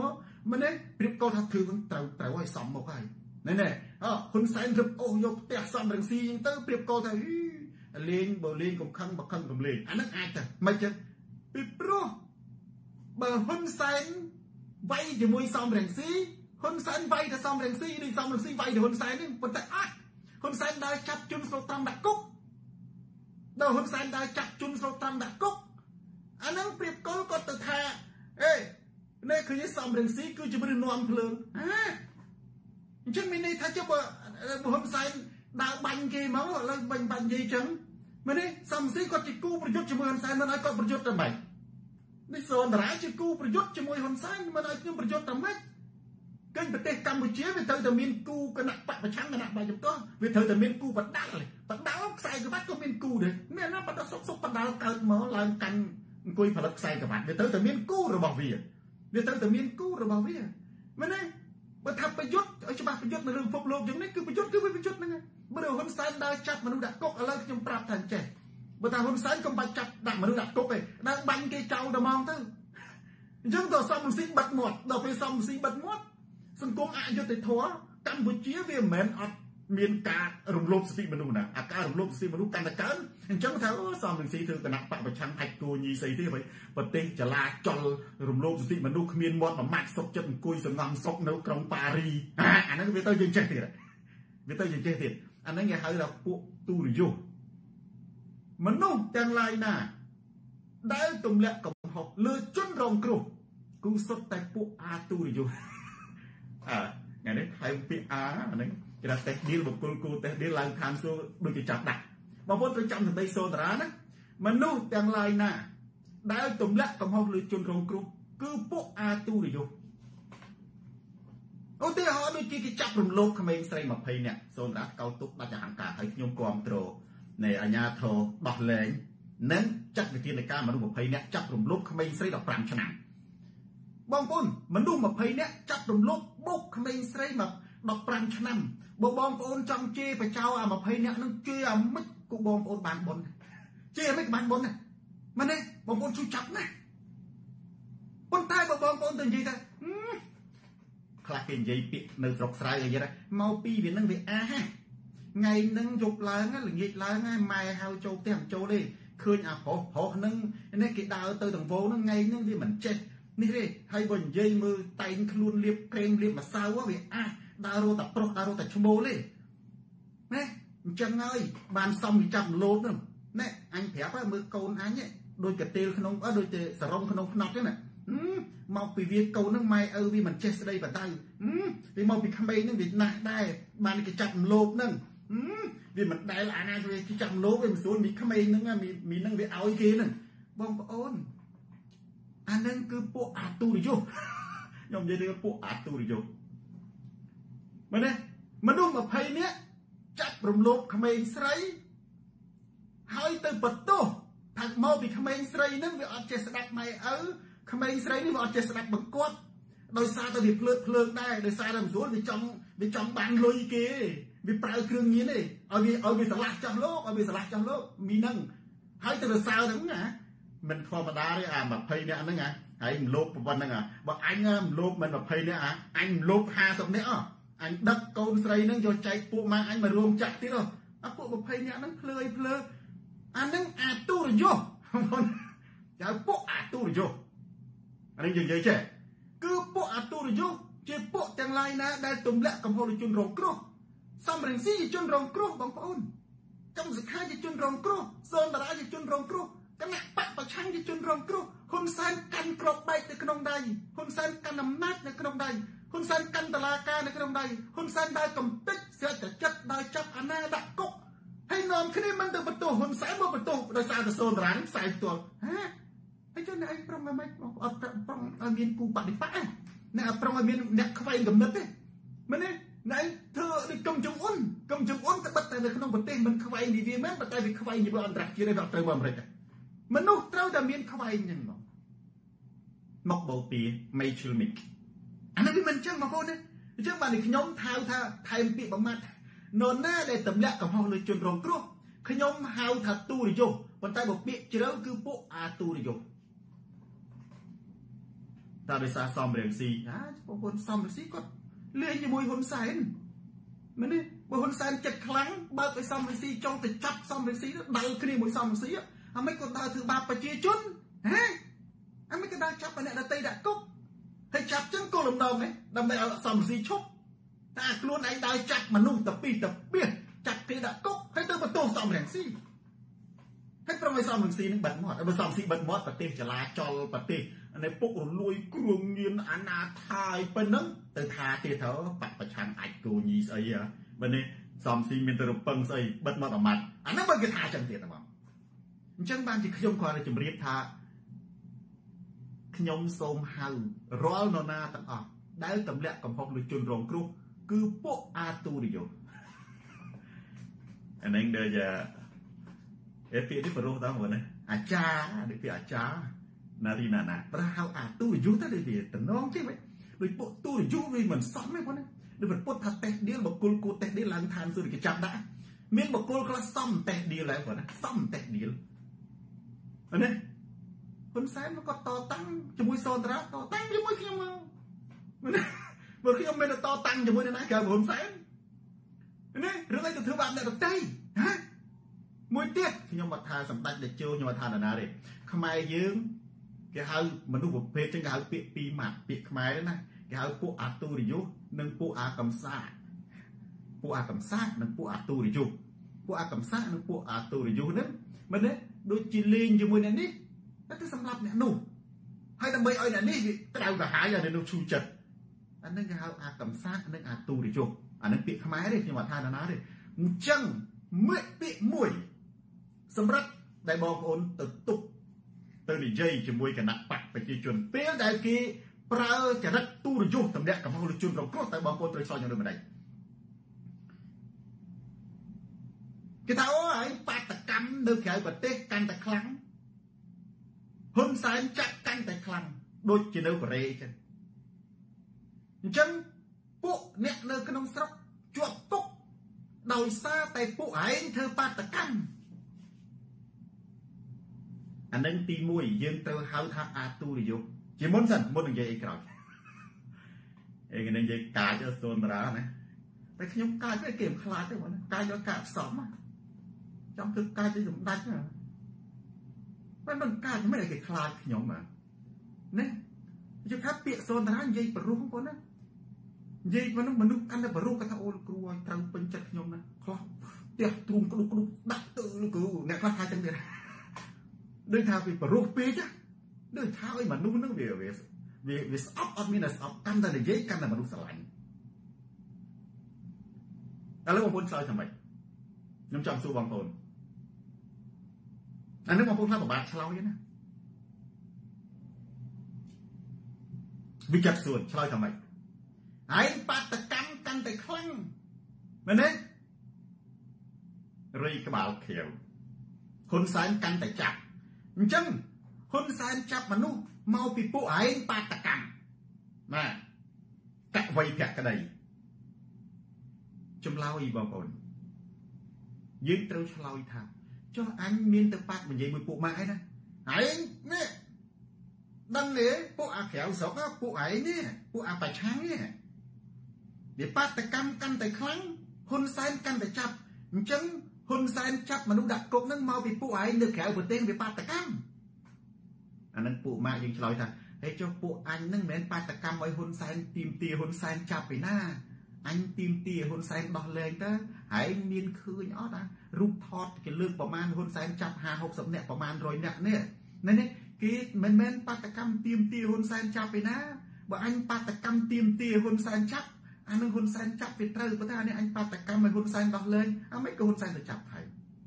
មិនទេព្រៀបកោថាគឺត្រូវឲ្យសំមកហើយណែហ៊ុនសែនរឹបអូសយកផ្ទះសំរងស៊ីទៅព្រៀបកោថាលេងបើលេងកំខឹងបើខឹងកំលេងអាហ្នឹងអាចទៅមិនចឹងពីព្រោះបើហ៊ុនសែនវាយជាមួយសំរងស៊ីហ៊ុនសែនវាយទៅសំរងស៊ីឬសំរងស៊ីវាយទៅហ៊ុនសែននេះប៉ុន្តែអត់ហ៊ុនសែនដើរចាប់ជនស្រុកតាមដាក់គុកដល់ហ៊ុនសែនដើរចាប់ជនស្រុកតាមដាក់គុកអាហ្នឹងព្រៀបកលគាត់ទៅថានេះគឺសំរងស៊ីគឺជាមនុស្សនាំភ្លើងអញ្ចឹងមានន័យថាចុះបើហ៊ុនសែនដើរបាញ់គេមកឥឡូវបាញ់និយាយចឹងមែនទេសំស៊ីគាត់ជាគូប្រយុទ្ធជាមួយហ៊ុនសែនមិនឲ្យគាត់ប្រយុទ្ធតែម៉េចនេះសូនតារាជាគូប្រយុទ្ធជាមួយហ៊ុនសែនមិនឲ្យខ្ញុំប្រយុទ្ធតែម៉េចឃើញប្រទេសកម្ពុជាវាត្រូវតែមានគូគណៈបកប្រឆាំងគណៈបកចំទាស់វាត្រូវតែមានគូបដាល់ខ្សែក្រវ៉ាត់ក៏មានគូដែរមានណាបដាល់សុកបដាល់កើតមកឡើងកាន់អង្គុយផលិតខ្សែក្រវ៉ាត់វាត្រូវតែមានគូរបស់វាត្រូវតែមានគូរបស់វាមែនទេបើថាប្រយុទ្ធឲ្យច្បាស់ប្រយុទ្ធនៅលើពិភពលោកយ៉ាងនេះគឺប្រយុទ្ធគឺវាប្រយុទ្ធហ្នឹងបើហ៊ុនសែនដើរចាប់មនុស្សដាក់គុកឥឡូវខ្ញុំប្រាប់ថាចេះបើថាហ៊ុនសែនកុំបាច់ចាប់ដាក់មនុស្សដាក់គុកទេដើរបាញ់គេចោលតែមកទៅអញ្ចឹងទៅសំស៊ីបិទមាត់ដល់ពេលសំស៊ីបិទមាត់សង្គមអយុត្តិធម៌កម្ពុជាវាមិនមែនអត់មានការរំលោភសិទ្ធិមនុស្សណាអាការរំលោភសិទ្ធិមនុស្សកាន់តែកើនអញ្ចឹងថាសំរងស៊ីធ្វើគណៈបកប្រឆាំងអាចគួញីស្អីទេហើយប្រទេសចលាចលរំលោភសិទ្ធិមនុស្សគ្មានមាត់មួយម៉ាត់សុកចិត្តអង្គុយសងំសុកនៅក្រុងប៉ារីអាហ្នឹងវាទៅយើងចេះទៀតអាហ្នឹងគេហៅថាពួកទូរយុទ្ធមនុស្សទាំងឡាយណាដែលទម្លាក់កំហុសលើជនរងគ្រោះគឺសុទ្ធតែពួកអាទូរយុទ្ធថ្ងៃនេះហៅពាក្យអាហ្នឹងគេថាតេស្តឌីលបុគ្គលគូតេស្តឌីលឡើងឋានសួគ៌ដូចជាចាប់ដាក់បងប្អូនត្រូវចាំសម្ដីសូតារាណាមនុស្សទាំងឡាយណាដែលទម្លាក់កំហុសលើជនរងគ្រោះគឺពួកអាទូរយុទ្ធឧទាហរណ៍ដូចជាគេចាប់រំលោភក្មេងស្រី20នាក់សូតារាកោតទុកដាច់អហង្ការហើយខ្ញុំគ្រប់គ្រងនៃអាញាធរដោះលែងនិងចាត់វិធានការមនុស្ស20នាក់ចាប់រំលោភក្មេងស្រី15ឆ្នាំបងប្អូនមនុស្ស20នាក់ចាប់រំលោភបុកក្មេងស្រីមក15ឆ្នាំបើបងប្អូនចង់ជេរបចោអា20នាក់នឹងជេរអាម៉េចក៏បងប្អូនបានបុណ្យជេរអាម៉េចក៏បានបុណ្យដែរមែនទេបងប្អូនជួយចាប់ណាប៉ុន្តែបើបងប្អូនទៅនិយាយថាខ្លះគេនិយាយពាក្យនៅស្រុកស្រែអីចឹងមកពីវានឹងវាអាថ្ងៃនឹងយប់ឡើងល្ងាចឡើងហើយម៉ែហៅចូលផ្ទះមិនចូលទេឃើញអាប្រុសហ្នឹងនេះគេដើរទៅដង្វោហ្នឹងថ្ងៃហ្នឹងវាមិនចេះនេះទេហើយបើនិយាយមើលតែងខ្លួនលៀបក្រែមលៀបម្សៅវាដើររត់តែប្រុសដើររត់តែឈ្មោលទេណែអញ្ចឹងហើយបានសំវិចាប់លោបហ្នឹងណែអញប្រាប់ហើយមើលកូនអញដូចកាទៀលក្នុងដូចតែសរុងក្នុងផ្នត់ទេណាមកពីវាកូនហ្នឹងម៉ែឪវាមិនចេះស្ដីបដៅវាមកពីក្មេងហ្នឹងវាណាស់ដែរបានគេចាប់លោបហ្នឹងវាមិនដែលអាណាវាចាប់លោបវាមិនស្រួលមីក្មេងហ្នឹងមីហ្នឹងវាឲ្យគេហ្នឹងបងប្អូនអាហ្នឹងគឺពួកអាទូរយុទ្ធខ្ញុំនិយាយទៅពួកអាទូរយុទ្ធមែនទេមនុស្ស20នាក់ចាប់រំលោភក្មេងស្រីហើយទៅបន្ទោសថាមកពីក្មេងស្រីហ្នឹងវាអត់ចេះស្ដាប់ម៉ែឪក្មេងស្រីនេះវាអត់ចេះស្ដាប់បង្គាប់ដោយសារតែវាភ្លើតភ្លើងដែរដោយសារតែមិនស្រួលវាចង់បានលុយគេវាប្រើគ្រឿងញៀនទេឲ្យវាស្រឡះចោះលោកឲ្យវាស្រឡះចោះលោកមីហ្នឹងហើយទៅសើហ្នឹងណាមិនធម្មតាទេអា20នាក់ហ្នឹងហើយមលោបប៉ុណ្្នឹងបើអញមលោបមិន20នាក់អញមលោប50នាក់អញដឹកកូនស្រីហ្នឹងយកចែកពួកម៉ាក់អញមករួមចាក់ទៀតអាពួក20នាក់ហ្នឹងភ្លើអាហ្នឹងអាទូរយុទ្ធចៅពួកអាទូរយុទ្ធអានេះយើងនិយាយចេះគឺពួកអាទូរយុទ្ធជាពួកទាំងឡាយណាដែលទម្លាក់កំហុសលើជនរងគ្រោះសំរងស៊ីជាជនរងគ្រោះបងប្អូនចំសខាជាជនរងគ្រោះសូនតារាជាជនរងគ្រោះគណៈបកប្រឆាំងជាជនរងគ្រោះហ៊ុនសែនកាន់ក្របបែកនៅក្នុងដៃហ៊ុនសែនកាន់អំណាចនៅក្នុងដៃហ៊ុនសែនកាន់តឡាការនៅក្នុងដៃហ៊ុនសែនដើរកំទេចស្រេចតែចិត្តដើរចាប់អាណាដាក់គុកហើយនាំគ្នាមិនទៅបន្ទោសហ៊ុនសែនមកបន្ទោសដោយសារតែសូនតារានេះផ្សាយផ្ទាល់ហើយចុះអ្នកឯងប្រុងមិនអត់ប្រុងឲ្យមានគូបដិបត្តិអ្នកអត់ប្រុងឲ្យមានអ្នកខ្វែងកំណត់ទេមែនទេអ្នកឯងធ្វើដូចកុំចង្អុនក៏បិទតែនៅក្នុងប្រទេសមិនខ្វែងពីវាមែនប៉ុន្តែវាខ្វែងពីអន្តរជាតិឯងត្រូវមកអាមេរិកមនុស្សត្រូវតែមានខ្វែងហ្នឹងមកបោពី Majulmik អានេះវាមិនចឹងបងប្អូនទេអញ្ចឹងបានខ្ញុំហៅថាថែមពាក្យប្រមាថនរណាដែលទម្លាក់កំហុសលើជនរងគ្រោះខ្ញុំហៅថាទូរយុទ្ធប៉ុន្តែបើពាក្យជ្រៅគឺពួកអាទូរយុទ្ធ ta đời xa xóm rèn xì bộ hôn xóm rèn xì có liên như mùi hôn sàn mình đi mùi hôn sàn chật kháng bao cái xóm rèn xì trong thì chắp xóm rèn xì đau cái mùi xóm rèn xì mấy con đau thứ ba phải chia chốn mấy cái đau chắp ở này là tây đã cốc hay chắp chân cô lồng đầu ấy đâm đây ở xóm rèn xì chốc ta luôn anh đau chắp mà nung tập biệt chặt cái đã cốc hay tôi mà tô xóm rèn xì hết trong cái xóm rèn xì nó bật mót ở xóm xì bật mót bật tiền chả lá cho bật tiềnในพวกลุยกรุงยืนอนาทายไปนั่งแต่ทาเตะเถอะปัดประชันไอ้กูยีใส่อะวันนี้ซอมซีมินตระปังใส่บัดมาต่อมาอันนั้นมันก็ทาจังเตียนะมั้งจังบ้านที่ขยมคอยในจุดเรียบทาขยมโสมหาร้อนนนาตั้งอ่ะได้ตำเละกับพวกลุยจุนรองครูคือพวกอาตูดิโยอันนั้นเดี๋ยวจะพีที่ประโยชน์ตั้งหมดนะอาจารย์เดี๋ยวอาจารย์นารีนานาประหารตู้ยุทธได้ดีแต่น้องใช่ไหมโดยปุ๊ตู้ยุทธเหมือนซ้อมไม่พอนะโดยปุ๊ทัดเตะเดียวบอกกูเตะเดียวหลังทานสุดกิจจับได้เมียนบอกกูก็ซ้อมเตะเดียวแล้วพอนะซ้อมเตะเดียวอันนี้คนแซนมันก็ต่อตั้งจมูกโซนตระต่อตั้งจมูกขี้มือมันนี่เมื่อขี้มือต่อตั้งจมูกนะเกี่ยวกับคนแซนอันนี้เรื่องอะไรจะถือแบบไหนตกใจฮะมวยเตี้ยขี้มือมาทาสำตัดเด็กเจ้าขี้มือมาทานอะไรขมายยืมcái hao mình nuôi một phê trên cái hao pi mặt pi máy đó này cái haoปูอาตูริยุnângปูอาcầm saปูอาcầm sa nângปูอาตูริยุปูอาcầm sa nângปูอาตูริยุนั้นมันเนี่ยโดยจีลิงอยู่มือนี่นั่นคือสำหรับเนี่ยนุ่มให้ทำไมไอ้เนี่ยนี่กระดาษกระหายอย่างเนี่ยนุ่มชูจัดอันนั้นcái haoอาcầm saอันนั้นอาตูริยุอันนั้นเปียกไม้เลยที่ว่าทานนะเลยจังเมื่อเปียกมวยสำหรับได้บอกคนตึกตุกตัวนี้ยัยจะมวยกันนักปัดไปจีจนเปี้ยได้กี่ปลาจะรักตู้รยุตำแหน่งกับพวกรจุนเราก็แต่บางคนตัวซอยยังดูไม่ได้กี่เท่าไอ้ปาตะกำเดือดแขวกว่าเตะกันแต่ครั้งหุ่นสายจักกันแต่ครั้งโดยจีเนื้อกว่าเรย์กันจังปุ๊เนี่ยเนื้อขนมสลับจวบปุ๊กโดยซาแต่ปุ๊ไอ้เธอปาตะกำอันนั้นตีมวยยืนเตอร์เฮาท่าอาตูริโยจีมุนสันมุนอย่างเงี้ยกรอบเองนั่นยังกายจะโซนร้านะแต่ขยมกายไม่เก็บคลาดได้หมดนะกายจะกาดสองอ่ะจำคือกายจะสมดัชนะมันกายจะไม่ได้เก็บคลาดขยมอ่ะเนี่ยจะคัดเปียโซนร้ายังปรุงคนนะยังมันนุกันแต่ปรุงกันทั้งโอลกลัวทางเป็นจัดขยมนะคลอเดี๋ยวตุ่มกรุกดักตื่นกูเนี่ยคลาดจังเลยด้วยท้าไปประรูปปีจ้ะด้วยท้าไอ้มันนู้นนั่งเวีสออฟมีนัสออฟกันแต่เด็กกันแต่มันรู้สลายแล้วบางคนชอยทำไมน้ำจำสู้บางคนอันนี้บางคนท้าต่อบาดชะลอยนะวิจัดส่วนชอยทำไมไอ้ปาตะกันกันแต่คลั่งมันเนี่ยรีกระเป๋าเขียวคนสายกันแต่จับจังคนแสนจับมนุษย์เมาปีปุ๊ไอ้ปาตะกันมากะไว้แกะกระไดจำเล่าอีบางคนยืนเต้าชะลอยทางcho anh miên tự phát mình vậy mười phụ mãi nè ấy nè đăng lễ phụ à khéo sống á phụ ấy nè phụ à phải sáng nè để phát tại căn tại kháng hôn sai căn tại chập chân hôn sai chập mà nó đặt cột nâng mau vì phụ ấy được khéo vượt tên về phát tại căn anh nâng phụ mãi nhưng lôi thằngให้cho phụ anh nâng mến phát tại căn với hôn sai tìm tia hôn sai chập về na anh tìm tia hôn sai đỏ lên đó hãy miên khơi nhỏ taรูปทอดcáiเลือกประมาณคนแสนจับ50เนี่ยประมาณ100เนี่ยนั่นนี่คือมันปาตกรรมเตรียมตีคนแสนจับไปนะว่าอันปาตกรรมเตรียมตีคนแสนจับอันนึงคนแสนจับไปเตอร์ประธานเนี่ยอันปาตกรรมมันคนแสนดอกเลยเอาไม่ก็คนแสนจะจับใคร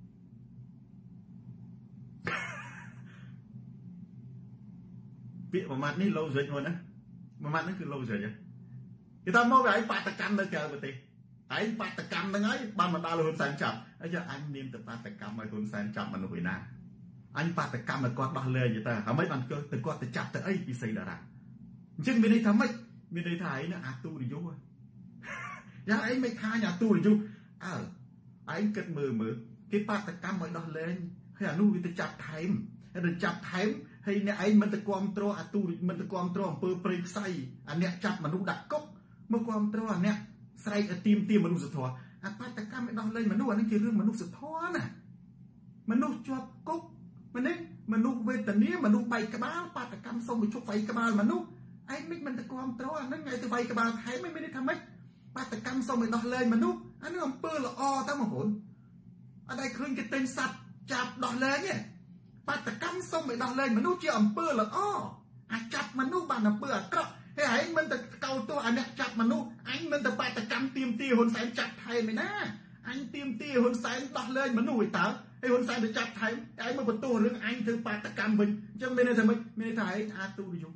ปีประมาณนี้lâu rồi rồiนะประมาณนั้นคือlâu rồi thì ta nói về anhปาตกรรมเลยเกิดปฏิไอ้ปาตกรรมยังไงบ้านมันตาเลยคนแสนจับไอ้เจ้าอันเนียนแต่ปาตกรรมไอ้คนแสนจับมันหนุ่ยนาอันปาตกรรมมันกอดดอเลยอยู่แต่ทำไมมันก็แต่กอดแต่จับแต่ไอ้ปีศาจดาราจึงไม่ได้ทำไมไม่ได้ถ่ายนะอาตูดิโยยังไอ้ไม่ทายอาตูดิโยไอ้เกิดมือที่ปาตกรรมไอ้ดอเลยให้อนุวิทย์จับไทม์ rồi chập thém hay nè ấy mình tự quan trò à tu mình tự quan trò bơ prey say anh nè chập mà nu đặt cốc mới quan trò anh nè say tim tim mà nu sụt thò à bắt ta cam đo lên mà nu anh ấy kêu mà nu sụt thò nè mà nu cho cốc mà nè mà nu về tận nia mà nu bay cái báo bắt ta cam xong rồi chụp bay cái báo mà nu anh mình tự quan trò anh ấy ngày từ bay cái báo thấy mới đi thăm ấy bắt ta cam xong rồi đo lên mà nu anh ấy làm bơ là o tao mà hỗn ở đây khơi cái tên sạch chạp đỏ lên nhé bắt ta cắm xong rồi đỏ lên mà nó chỉ ẩm bơ là chạp mà nó bàn ẩm bơ à cọ hay anh mình ta cầu tôi anh chạp mà nó anh mình ta bắt ta cắm tiêm tia hồn sáng chạp thay mày nè anh tiêm tia hồn sáng đỏ lên mà nó hủy táo hay hồn sáng để chạp thay anh mà bật tôi lưng anh thứ bắt ta cắm mình cho bên này thì mình thấy tu đi dùng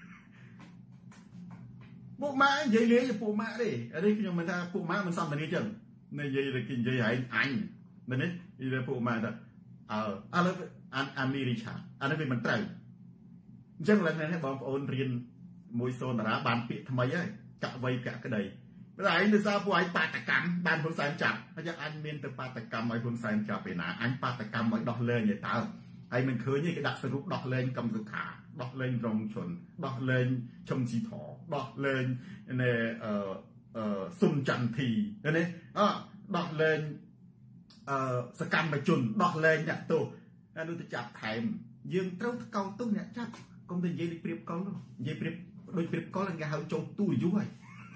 bộ má dây lưới cho bộ má đi ở đây khi mình ta bộ má mình xong mình đi chừng này dây là kinh dây anh mình ấy đi ra bộ má ta anh mi richard anh ấy mình trời chẳng lần này bọn ôn riêng mùi xôn đã bàn bị thay ấy cả vây cả cái đầy bây giờ anh sao bộ anh bát cam bàn hôn sáng chặt bây giờ anh miên từ bát cam ấy hôn sáng chặt về nà anh bát cam ấy đọt lên vậy tao anh mình khơi như cái đặt sợi rút đọt lên cầm rực khả đọt lên rồng chuẩn đọt lên trông chi thỏ đọt lên này sum chăn thì này đọt lênสกรรมไปจุนดอกเลยเนี่ยตัวอันนู้นจะจับไข่ยืงเต้าเกาตุ้งเนี่ยจับก็เป็นยีเปรียบเกาลูกยีเปรียบโดยเปรียบเกาแล้วไงเขาโจมตู้ยุ่ย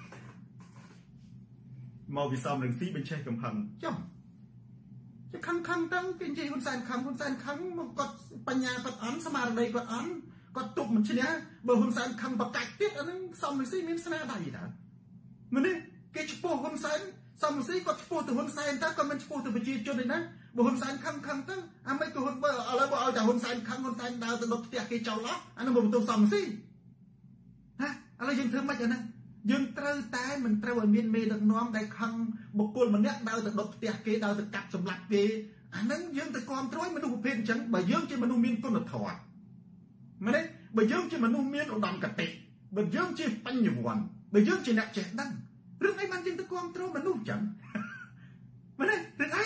มอวิซอมหนึ่งซีเป็นเช่กำพังจ้องจะคังตั้งเป็นยีคนแสนคังมันก็ปัญญาปัดอันสมาร์ทเลยปัดอันก็ตุกมันเช่นนี้เบอร์คนแสนคังประกาศติดอันนั้นซอมหนึ่งซีมีสนาได้นะมันนี่เกจปูคนแสนสมมติก็พูดถึงหุ่นไซน์แต่ก็มันพูดถึงประชีจนเลยนะบุหุ่นไซน์คังตั้งไม่ก็หุ่นอะไรบ่เอาจากหุ่นไซน์คังหุ่นไซน์ดาวตลอดเตียกเจ้าล้ออันนั้นมันตัวสมสิฮะอะไรยังเธอไม่ใช่นะยังเตาตายมันเตาเมียนเมย์ดังน้อมได้คังบุกโกลมันเนี้ยดาวตลอดเตียกดาวตะกับสำหรับเกอันนั้นยังแต่ความตร้อยมันดูเพี้ยนจังใบยังที่มันดูเมียนก้นถอดไม่ได้ใบยังที่มันดูเมียนอุดมกติใบยังที่ปัญญาวันใบยังที่นักเจ็ดดังเรื่องไอ้มันยังตะความตรมันนุ่มจังมาเลยเรื่องไอ้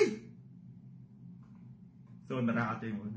โซนราเต็มหมด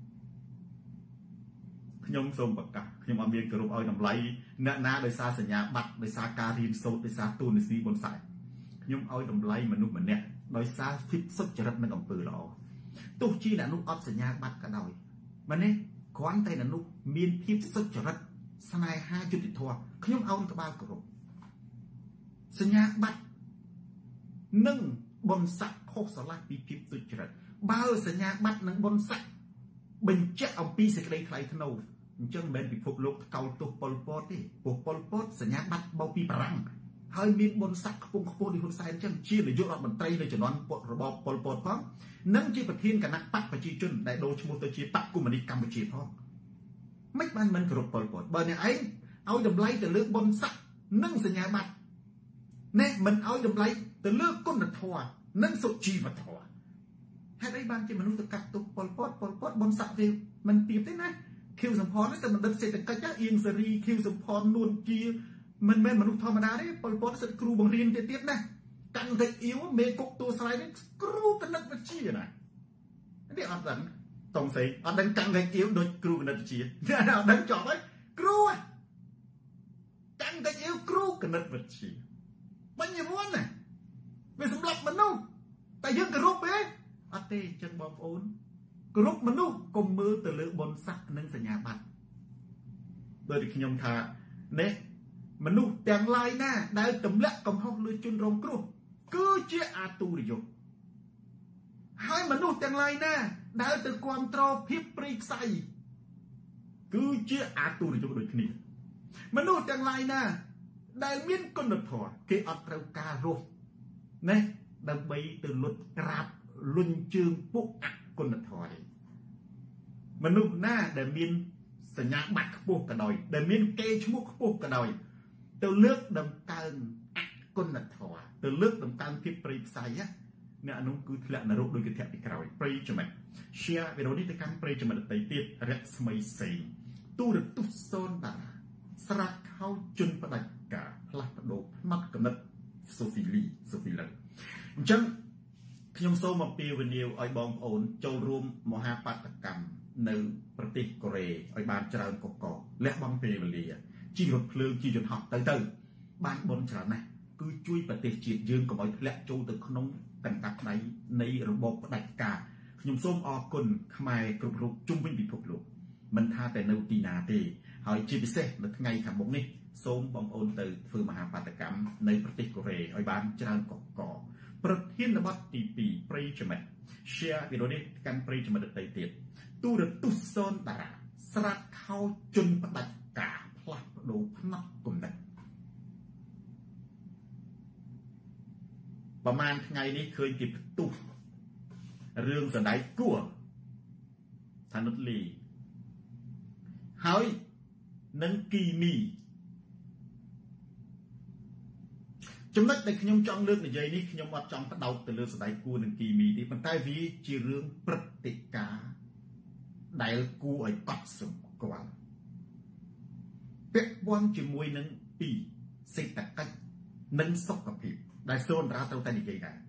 ขยมโซมปากกาขยมอาเมียนกระโดดเอาหนำไหลนาโดยซาสัญญาบัตรโดยซาการีนโซโดยซาตูนในสีบนสายขยมเอาหนำไหลมนุษย์เหมือนเนี่ยโดยซาฟิปสุดจริตในกำปือเราตู้ชีน่ะนุษย์อัพสัญญาบัตรกันหน่อยมันเนี่ยควันไตน่ะนุษย์มีนฟิปสุดจริตสนาย5 จุดติดทัวขยมเอากระบาลกระโดดสัญญาบัตรนึ่งบนสักโคสลาปีพิบตุจริตบ่าวสัญญาบัตรนึ่งบนสักเป็นเจ้าปีสกเรย์ใครขนมจังเป็นปีพวกลูกเกาตัวปอลปอดดิพวกปอลปอดสัญญาบัตรเบาปีปรังเฮ้ยมีบนสักขปุ่งขปุ่งดิคนใส่จังชี้เลยยกเราบนไตเลยจะนอนปอดระบอบปอลปอดพร้อมนั่งจีประเทียนกับนักปักประจีจุนได้โดชมูตัวจีปักกุมันดีกรรมประจีพร้อมไม่บ้านมันกระโดดปอลปอดเบอร์เนี่ยไอ้เอาดำไล่แต่เลือกบนสักนั่งสัญญาบัตรเนี่ยมันเอาดำไรแต่เลือกก้นทัวนั่นสุจีมาทัวให้ได้บ้านที่มนุษย์ตะกัดตุกปอลปอดบนสักเดียวมันเปรียบได้ไหมคิวสมพรนั่นแต่มันเดินเสร็จแต่กระยะเอียงสรีคิวสมพรนวลจีมันเป็นมนุษย์ธรรมดาเนี่ยปอลปอดเสร็จครูบังเรียนเตี้ยๆนะกันเด็กอิ๋วเมกกตัวสไลด์นี่ครูกันนักวิชีนะนี่อันนั้นตรงสิอันนั้นกันเด็กอิ๋วโดยครูกันนักวิชีเนี่ยอันนั้นจอดไว้ครูกันเด็กอิ๋วครูกันนักวิชีมันยังม้วนน่ะเป็นสำหรับมนุษย์แต่ยังกระรุบเอ๊ะอาเต้จังบอกโอนกระรุบมนุษย์กลมมือแต่เลือกบนสักนั่งสัญญาบัตรโดยที่ขยมทาเนี่ยมนุษย์แต่งลายหน้าได้กำลังกำห้องเลยจุนรงกรุ๊ปก็เจ้าอาตูริโยให้มนุษย์แต่งลายหน้าได้แต่ความตรอพิบปริไซก็เจ้าอาตูริโยโดยนี้มนุษย์แต่งลายหน้าได้เมียนก้นถอดเกี่ยวกับเราการุเนี่ยดังใบตื่นลุดกราบลุนจึงปุ๊กอักก้นถอดมนุษย์หน้าได้เมียนสัญญาบัตรปุ๊กกระดอยได้เมียนเกชมุกปุ๊กกระดอยตัวเลือกดำการอักก้นถอดตัวเลือกดำการพิปริไซยะเนี่ยอนุคือทะเลนรกโดยกระเทียบอีกคราวปริจมันเชียร์เวลานี้ตะการปริจมันไตติดเร็กสมัยสิงตู้ดึกตุโซนตาสระเข้าจนประดับกาพลัดโดดมัดกำนัดโซฟิเลจังขยมโซมาปีวันเดียวไอบองโอนโจรวมมหาปัตกรรมនៅប្រទេសកូរ៉េឲ្យបានច្រើនកកលះបង់ពេលវេលាជីរថភ្លើងជីយន្តហោះទៅបានបនច្រើនណាស់គឺជួយប្រទេសជាតិយើងកុំឲ្យធ្លាក់ចូលទៅក្នុងកណ្ដាប់ដៃនៃរបបផ្ដាច់ការខ្ញុំសូមអរគុណខ្មែរគ្រប់រូបជុំវិញពិភពលោកមិនថាតែនៅទីណាទេហើយជាពិសេសនៅថ្ងៃខាងមុខនេះសូមបងប្អូនទៅធ្វើមហាបាតកម្មនៅប្រទេសកូរ៉េឲ្យបានច្រើនកកប្រធានបទទី2ប្រិយមិត្ត share វីដេអូនេះកាន់ប្រិយមិត្តដទៃទៀតទូរទស្សន៍សូនតារាស្រាត់ខោជន់ផ្ដាច់ការផ្លាស់ប្ដូរផ្នែកគំនិតប្រហែលថ្ងៃនេះឃើញគេផ្ទុះរឿងសណ្ដែកគួរថានុតលីហើយនឹងគីមីចំណុចដែលខ្ញុំចង់លើកនិយាយនេះខ្ញុំអត់ចង់បដោតទៅលើសណ្ដែកគួរនិងគីមីទេប៉ុន្តែវាជារឿងព្រឹត្តិការណ៍ដែលគួរឲ្យកត់សម្គាល់ពាក់ព័ន្ធជាមួយនឹងពីសេដ្ឋកិច្ចនិងសុខភាពដែលសូនតារាត្រូវតែនិយាយដែរ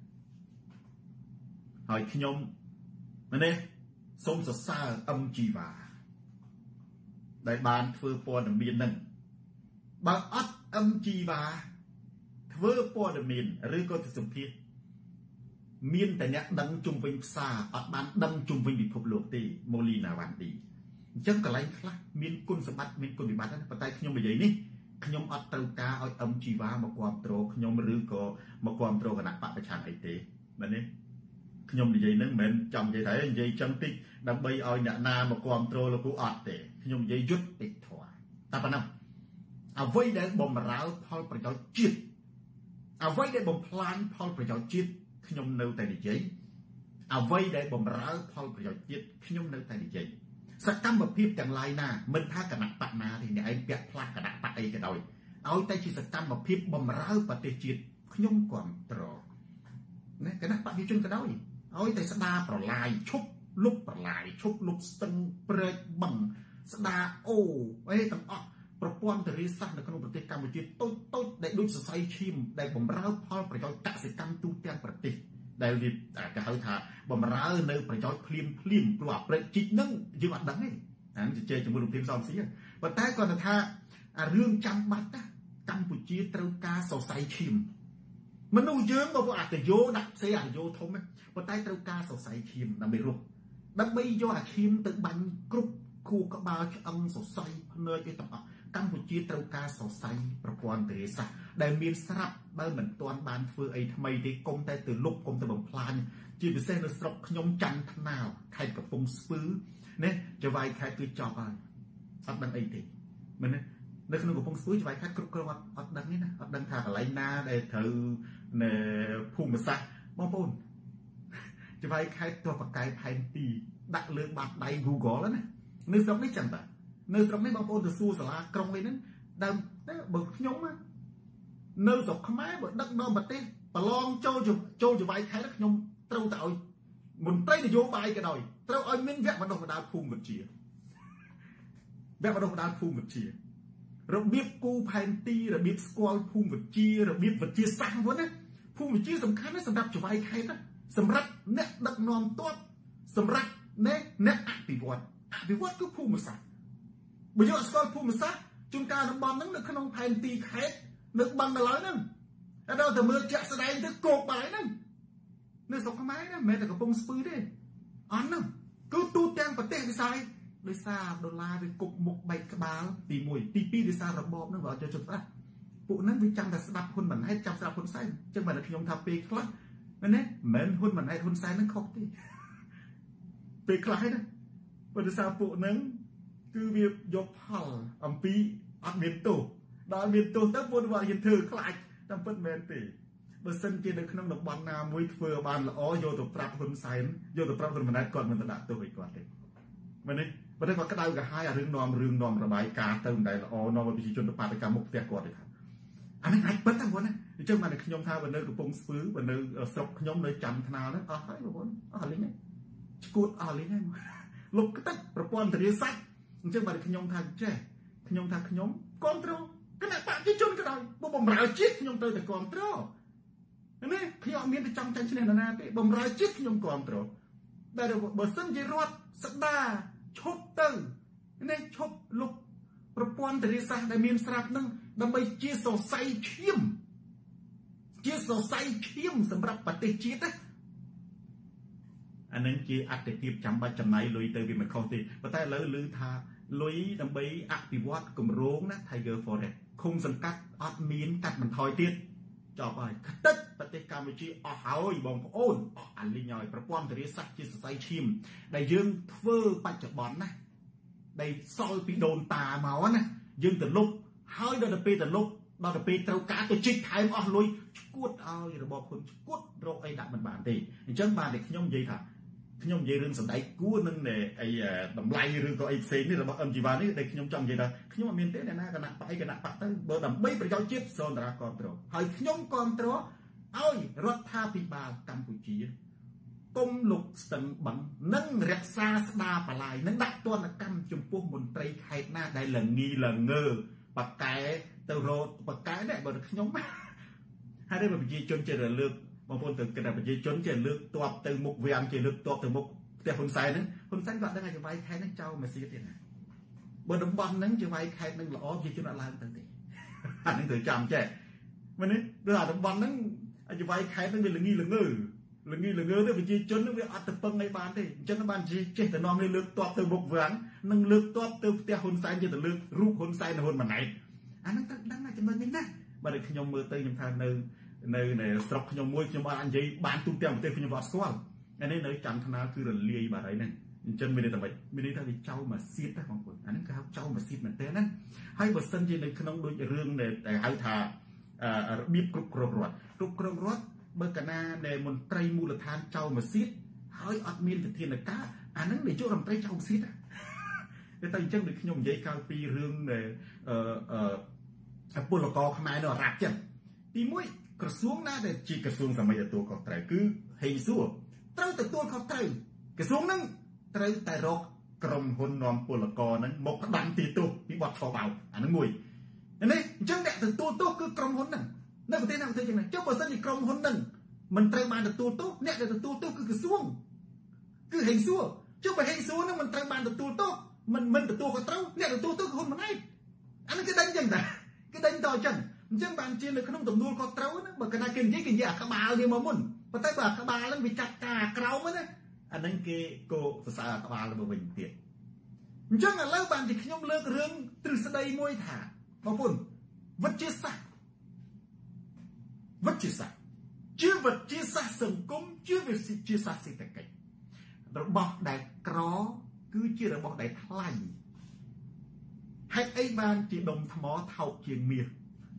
ហើយខ្ញុំនេះសូមសរសើរអឹមជីវ៉ាដែលបានធ្វើព័ត៌មាននឹងបើអត់អឹមជីវ៉ាធ្វើព័ត៌មានឬក៏ទៅសម្ភាសមានតែអ្នកដឹងជុំវិញផ្សារអត់បានដឹងជុំវិញពិភពលោកទេម៉ូលីណាវ៉ាន់ឌីអញ្ចឹងកន្លែងខ្លះមានគុណសម្បត្តិមានគុណវិបត្តិណាប៉ុន្តែខ្ញុំនិយាយនេះខ្ញុំអត់ត្រូវការឲ្យអឹមជីវ៉ាមកគ្រប់គ្រងខ្ញុំឬក៏មកគ្រប់គ្រងគណៈបព្វប្រឆាំងអីទេមែនទេខ្ញុំនិយាយនឹងមិនមែនចង់និយាយថានិយាយចឹងតិចដើម្បីឲ្យអ្នកណាមកគ្រប់គ្រងលោកគ្រូអត់ទេខ្ញុំនិយាយយុត្តិធម៌តែប៉ុណ្ណឹងអ្វីដែលបំរើផលប្រយោជន៍ជាតិអ្វីដែលបំផ្លាញផលប្រយោជន៍ជាតិខ្ញុំនៅតែនិយាយអ្វីដែលបំរើផលប្រយោជន៍ជាតិខ្ញុំនៅតែនិយាយសកម្មភាពទាំងឡាយណាមិនថាគណៈបកណាទេអ្នកឯងពាក់ផ្លាស់គណៈបកអីក៏ដោយឲ្យតែជាសកម្មភាពបំរើប្រទេសជាតិខ្ញុំគ្រប់គ្រងណាគណៈបកយុជនក៏ដោយឲ្យតែស្ដារប្រឡាយឈប់លុបប្រឡាយឈប់លុបស្ទឹងព្រែកបឹងស្ដារអូអីទាំងអស់ប្រព័ន្ធធារាសាស្ត្រនៅក្នុងប្រទេសកម្ពុជាតូចដែលដូចសរសៃឈាមដែលបំរើផលប្រយោជន៍កសិកម្មទូទាំងប្រទេសដែលវាគេហៅថាបំរើនៅប្រយោជន៍ភ្លាមព្រោះអាប្រេកជីកនឹងយើងអត់ដឹងទេអានេះជជែកជាមួយលោកភីមសំស៊ីប៉ុន្តែគាត់ថារឿងចាំបាច់ណាកម្ពុជាត្រូវការសរសៃឈាមមនុស្សយើងបើពួកអតយោដាក់ផ្សេងអតយោធំប៉ុន្តែត្រូវការសរសៃឈាមដើម្បីរស់ដើម្បីយកអាឈាមទៅបាញ់គ្រប់ខួរក្បាលឆ្អឹងសរសៃភ្នែកអីទាំងអស់កម្ពុជាត្រូវការសរសៃប្រព័ន្ធធារាសាស្ត្រដែលមានស្រាប់បើមិនទាន់បានធ្វើអីថ្មីទេគុំតែទៅលុបគុំទៅបំផ្លាញជាពិសេសនៅស្រុកខ្ញុំច័ន្ទថ្នាលខេត្តកំពង់ស្ពឺណាចវាយខេត្តគឺចប់ហើយអត់ដឹងអីទេមែនទេនៅក្នុងកំពង់ស្ពឺចវាយខេត្តគ្រប់គ្រងអត់ដឹងទេណាអត់ដឹងថាកន្លែងណាដែលត្រូវនៅភូមិសាស្ត្របងប្អូនចវាយខេត្តទោះបកកាយផែនទីដាក់លើបាតដៃ Google ណានៅស្រុកនេះចឹងតានៅស្រុកនេះបងប្អូនទៅសួរសាលាក្រុងអីហ្នឹងដើមបើខ្ញុំនៅស្រុកខ្មែរបើដឹកនាំប្រទេសប្រឡងចូលចវាយខេត្តខ្ញុំត្រូវតែឲ្យមន្ត្រីនយោបាយក៏ដោយត្រូវឲ្យមានវគ្គបណ្ដុះបណ្ដាលភូមិវិទ្យារបៀបគូផែនទីរបៀបស្គាល់ភូមិវិទ្យារបៀបវិទ្យាសាស្ត្រហ្នឹងណាភូមិវិទ្យាសំខាន់ណាស់សម្រាប់ចវាយខេត្តណាសម្រាប់អ្នកដឹកនាំទ័ពសម្រាប់អ្នកអភិវឌ្ឍគឺភូមិសាស្ត្របើយកស្គាល់ភូមិសាស្ត្រជួនកាលតំបន់ហ្នឹងនៅក្នុងផែនទីខេត្តនៅបឹងនៅឡើយហ្នឹងដល់តែមើលជាក់ស្ដែងទៅគោកបាយហ្នឹងនៅស្រុកខ្មែរណាមិនមែនតែកំពង់ស្ពឺទេអត់ហ្នឹងគឺទូទាំងប្រទេសវិស័យដោយសារដុល្លារវាគប់មុខបែកក្បាលទី1ទី2ដោយសាររបបហ្នឹងវាអត់ចូលចិត្តប្រាស់ពួកហ្នឹងវាចាំតែស្ដាប់ហ៊ុនម៉ាណែតចាំស្ដាប់ហ៊ុនសែនអញ្ចឹងបើខ្ញុំថាពេលខ្លះមែនទេមិនហ៊ុនម៉ាណែតហ៊ុនសែនហ្នឹងខុសទេពេលខ្លះណាបើដោយសារពួកហ្នឹងគឺវាយកផលអំពីអត់មានទោសដល់មានទោសទៅពួកវាហ៊ានធ្វើខ្លាចតាមពិតមែនទេបើសិនជានៅក្នុងតំបន់ណាមួយធ្វើបានល្អយកទៅប្រាប់ហ៊ុនសែនយកទៅប្រាប់ហ៊ុនម៉ាណែតគាត់មិនទៅដាក់ទោសឲ្យគាត់ទេមែនទេបើតែគាត់ក្តៅក្រហាយអារឿងនាំរបាយការណ៍ទៅមិនដែលល្អនាំឲ្យប្រជាជនទៅបាតកម្មមុខផ្ទះគាត់ទេអានេះអាចពិតណាបងណាអញ្ចឹងបានតែខ្ញុំថាបើនៅកំពង់ស្ពឺបើនៅស្រុកខ្ញុំនៅច័ន្ទថ្នាលហ្នឹងអស់ហើយបងប្អូនអស់លេងហើយឈួតអស់លេងហើយលុបទឹកប្រព័ន្ធធារាសាស្ត្រអញ្ចឹងបើខ្ញុំថាចេះខ្ញុំថាខ្ញុំគ្រប់គ្រងគណៈបព្វជិជនក៏ដោយបើបំរើជាតិខ្ញុំទៅតែគ្រប់គ្រងនេះខ្ញុំអត់មានទៅចង់ចាញ់ឈ្នះនរណាទេបំរើជាតិខ្ញុំគ្រប់គ្រងតែបើសិនជារដ្ឋស្ដារឈប់ទៅនេះឈប់លុបប្រព័ន្ធធារាសាស្ត្រដែលមានស្រាប់នឹងដើម្បីជាសរសៃឈាមសម្រាប់ប្រទេសជាតិណាអានឹងជាអតិថិភាពចាំបាច់ចំណាយលុយទៅវាមិនខុសទេប៉ុន្តែឥឡូវឮថាលុយដើម្បីអភិវឌ្ឍគម្រោងណា Tiger Forest ឃុំសង្កាត់អត់មានកាត់បន្ថយទៀតចប់ហើយខ្ទេចប្រទេសកម្ពុជាអស់ហើយបងប្អូនអស់អាលីងហើយប្រព័ន្ធធារាសាស្ត្រជាសរសៃឈាមដែលយើងធ្វើបច្ចុប្បន្នណាដែលសល់ពីដូនតាមកណាយើងទៅលុបហើយដល់ទៅពេលទៅលុបដល់ទៅពេលត្រូវការទៅជីកថែមអស់លុយឈួតឲ្យរបបហ៊ុនឈួតរកអីដាក់មិនបានទេអញ្ចឹងបានតែខ្ញុំនិយាយថាខ្ញុំនិយាយរឿងសម្ដែងគួរនឹងអីតម្លៃឬក៏អីផ្សេងនេះរបស់ MG1 នេះដែលខ្ញុំចង់និយាយថាខ្ញុំអត់មានទេអ្នកណាគណៈបកអីគណៈបកទៅបើដើម្បីប្រយោជន៍ជាតិសូនតារាគ្រប់គ្រងហើយខ្ញុំគ្រប់គ្រងឲ្យរដ្ឋាភិបាលកម្ពុជាគុំលោកស្ទឹងបឹងនិងរក្សាស្ដារបលាយនិងដាក់ទណ្ឌកម្មចំពោះមន្ត្រីខេត្តណាដែលល្ងីល្ងើបកែទៅរកបកែនេះបើខ្ញុំហើយđâyប្រជាជនជាលើកបងប្អូនទៅគិតថាប្រជាជនជាលើកតបទៅមុខវាំងជាលើកតបទៅមុខផ្ទះហ៊ុនសែនហ្នឹងហ៊ុនសែនគាត់ដឹងថាចវាយខេត្តហ្នឹងចោលមកសៀតទៀតណាបើតំបន់ហ្នឹងចវាយខេត្តហ្នឹងល្អប្រជាជនអត់ឡើងទៅទេអាហ្នឹងត្រូវចាំចេះមែនទេដូចអាតំបន់ហ្នឹងចវាយខេត្តហ្នឹងវាល្ងីល្ងើទៅប្រជាជនហ្នឹងវាអត់ទៅពឹងអីបានទេអញ្ចឹងបានចេះតែនាំនេះលើកតបទៅមុខវាំងនិងលើកតបទៅផ្ទះហ៊ុនសែនជាទៅលើករូបហ៊ុនសែននិងហ៊ុនម៉ាណែតអាហ្នឹងត្រូវដឹងថាចំណុចនេះណាបើតែខ្ញុំមើលទៅខ្ញុំថានៅស្រុកខ្ញុំមួយខ្ញុំអាចនិយាយបានទូទាំងប្រទេសខ្ញុំអត់ស្គាល់អានេះនៅចាំថ្នាលគឺរលាយបាត់ហើយហ្នឹងអញ្ចឹងមានន័យថាម៉េចមានន័យថាវាចោលមកសៀតណាបងប្អូនអាហ្នឹងគេហៅចោលមកសៀតមែនទេហ្នឹងហើយបើសិនជានៅក្នុងដូចរឿងដែលហៅថារបៀបគ្រប់គ្រងរដ្ឋបើកាលណាដែលមន្ត្រីមូលដ្ឋានចោលមកសៀតហើយអត់មានវិធានការអាហ្នឹងនាយករដ្ឋមន្ត្រីចោលមកសៀតតែអញ្ចឹងដូចខ្ញុំនិយាយកាលពីរឿងពលករខ្មែរនៅអារ៉ាប់ចឹងទី1ក្រសួងណាដែលជាក្រសួងសម័យទទួលខុសត្រូវគឺហេងសួរត្រូវទទួលខុសត្រូវក្រសួងហ្នឹងត្រូវតែរកក្រុមហ៊ុននាំពលករហ្នឹងមកផ្ដាំទីទោសពីបទឆោបោកអាហ្នឹងមួយនេះអញ្ចឹងអ្នកទទួលទោសគឺក្រុមហ៊ុនហ្នឹងនៅប្រទេសណាប្រទេសចឹងណាចុះបើសិនជាក្រុមហ៊ុនហ្នឹងមិនត្រូវបានទទួលទោសអ្នកដែលទទួលទោសគឺក្រសួងគឺហេងសួរចុះបើហេងសួរហ្នឹងមិនត្រូវបានទទួលទោសមិនទទួលខុសត្រូវអ្នកទទួលទោសគឺហ៊ុនម៉ាណែតអាហ្នឹងគេដឹងចឹងតាគេដឹងតអញ្ចឹងបានជានៅក្នុងទំនួលខុសត្រូវណាបើកណាគេនិយាយអាក្បាលវាមកមុនប៉ុន្តែបើអាក្បាលហ្នឹងវាចាត់ការក្រោមណាអាហ្នឹងគេក៏សរសើរអាក្បាលទៅវិញទៀតអញ្ចឹងឥឡូវបានជាខ្ញុំលើករឿងទ្រឹស្ដីមួយថាបងប្អូនវិទ្យាសាស្ត្រជាវិទ្យាសាស្ត្រសង្គមជាវិទ្យាសាស្ត្រសេដ្ឋកិច្ចរបស់ដែលក្រគឺជារបស់ដែលថ្លៃហេតុអីបានជាដុំថ្មថោកជាងមាស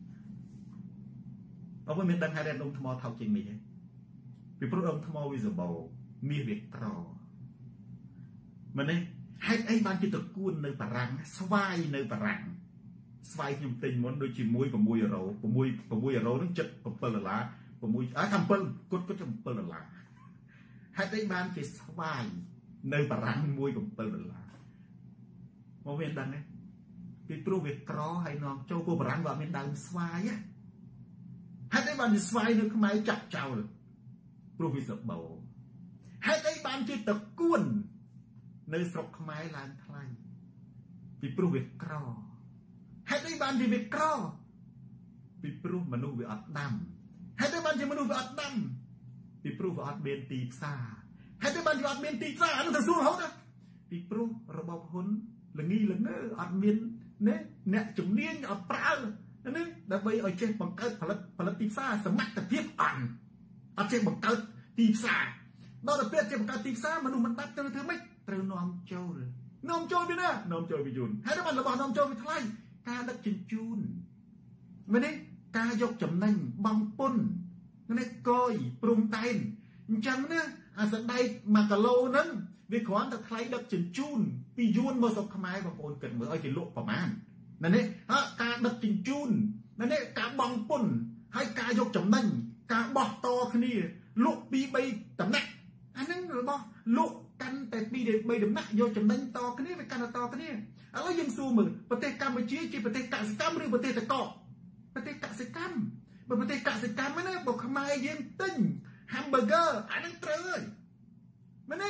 បងប្អូនមានដឹងហេតុអីដុំថ្មថោកជាងមាសទេពីព្រោះដុំថ្មវាសម្បូរមាសវាក្រមែនទេហេតុអីបានជាត្រកួននៅបារាំងស្វាយនៅបារាំងស្វាយខ្ញុំទិញមុនដូចជាមួយ6 €6 ហ្នឹង$7 6ថា7គាត់$7ហេតុអីបានជាស្វាយនៅបារាំងមួយ$7មកវាដឹងទេពីព្រោះវាក្រហើយនាំចូលពួកបារាំងវាអត់មានដើមស្វាយហេតុអីបានជាស្វាយនៅខ្មែរចាក់ចោលព្រោះវាសបោហេតុអីបានជាតកួននៅស្រុកខ្មែរឡើងថ្លៃពីព្រោះវាក្រហេតុអីបានជាវាក្រពីព្រោះមនុស្សវាអត់ដាំហេតុអីបានជាមនុស្សវាអត់ដាំពីព្រោះវាអត់មានទីផ្សារហេតុអីបានជាអត់មានទីផ្សារអានោះទៅសួររហូតណាពីព្រោះរបបហ៊ុនល្ងីល្ងើអត់មានអ្នកជំនាញអត់ប្រើនេះដើម្បីឲ្យចេះបង្កើតផលិតទីផ្សារសមត្ថភាពអត់ចេះបង្កើតទីផ្សារដល់ទៅពេលចេះបង្កើតទីផ្សារមនុស្សមិនដាច់ទៅធ្វើម៉េចត្រូវនាំចូលពីណានាំចូលពីយន្តហើយដល់របស់នាំចូលពីថ្លៃការដឹកជញ្ជូនមែនទេការយកចំណេញបង់ពន្ធនេះកយព្រំដែនអញ្ចឹងណាអាសដែក1 គីឡូហ្នឹងវាគ្រាន់តែថ្លៃដឹកជញ្ជូនពីយួនមកស្រុកខ្មែរបងប្អូនគិតមើលឲ្យគេលក់ប្រមាណណានេះការដឹកជញ្ជូនណានេះការបង់ពន្ធហើយការយកចំណេញការបោះតគ្នាលក់2 3តំណែងអាហ្នឹងរបស់លក់កាន់តែ2 3តំណែងយកចំណេញតគ្នាវាកាន់តែតគ្នាឥឡូវយើងសួរមើលប្រទេសកម្ពុជាជាប្រទេសកសិកម្មឬប្រទេសតកប្រទេសកសិកម្មបើប្រទេសកសិកម្មណាបើខ្មែរយើងទិញ hamburger អាហ្នឹងត្រូវហើយមែនទេ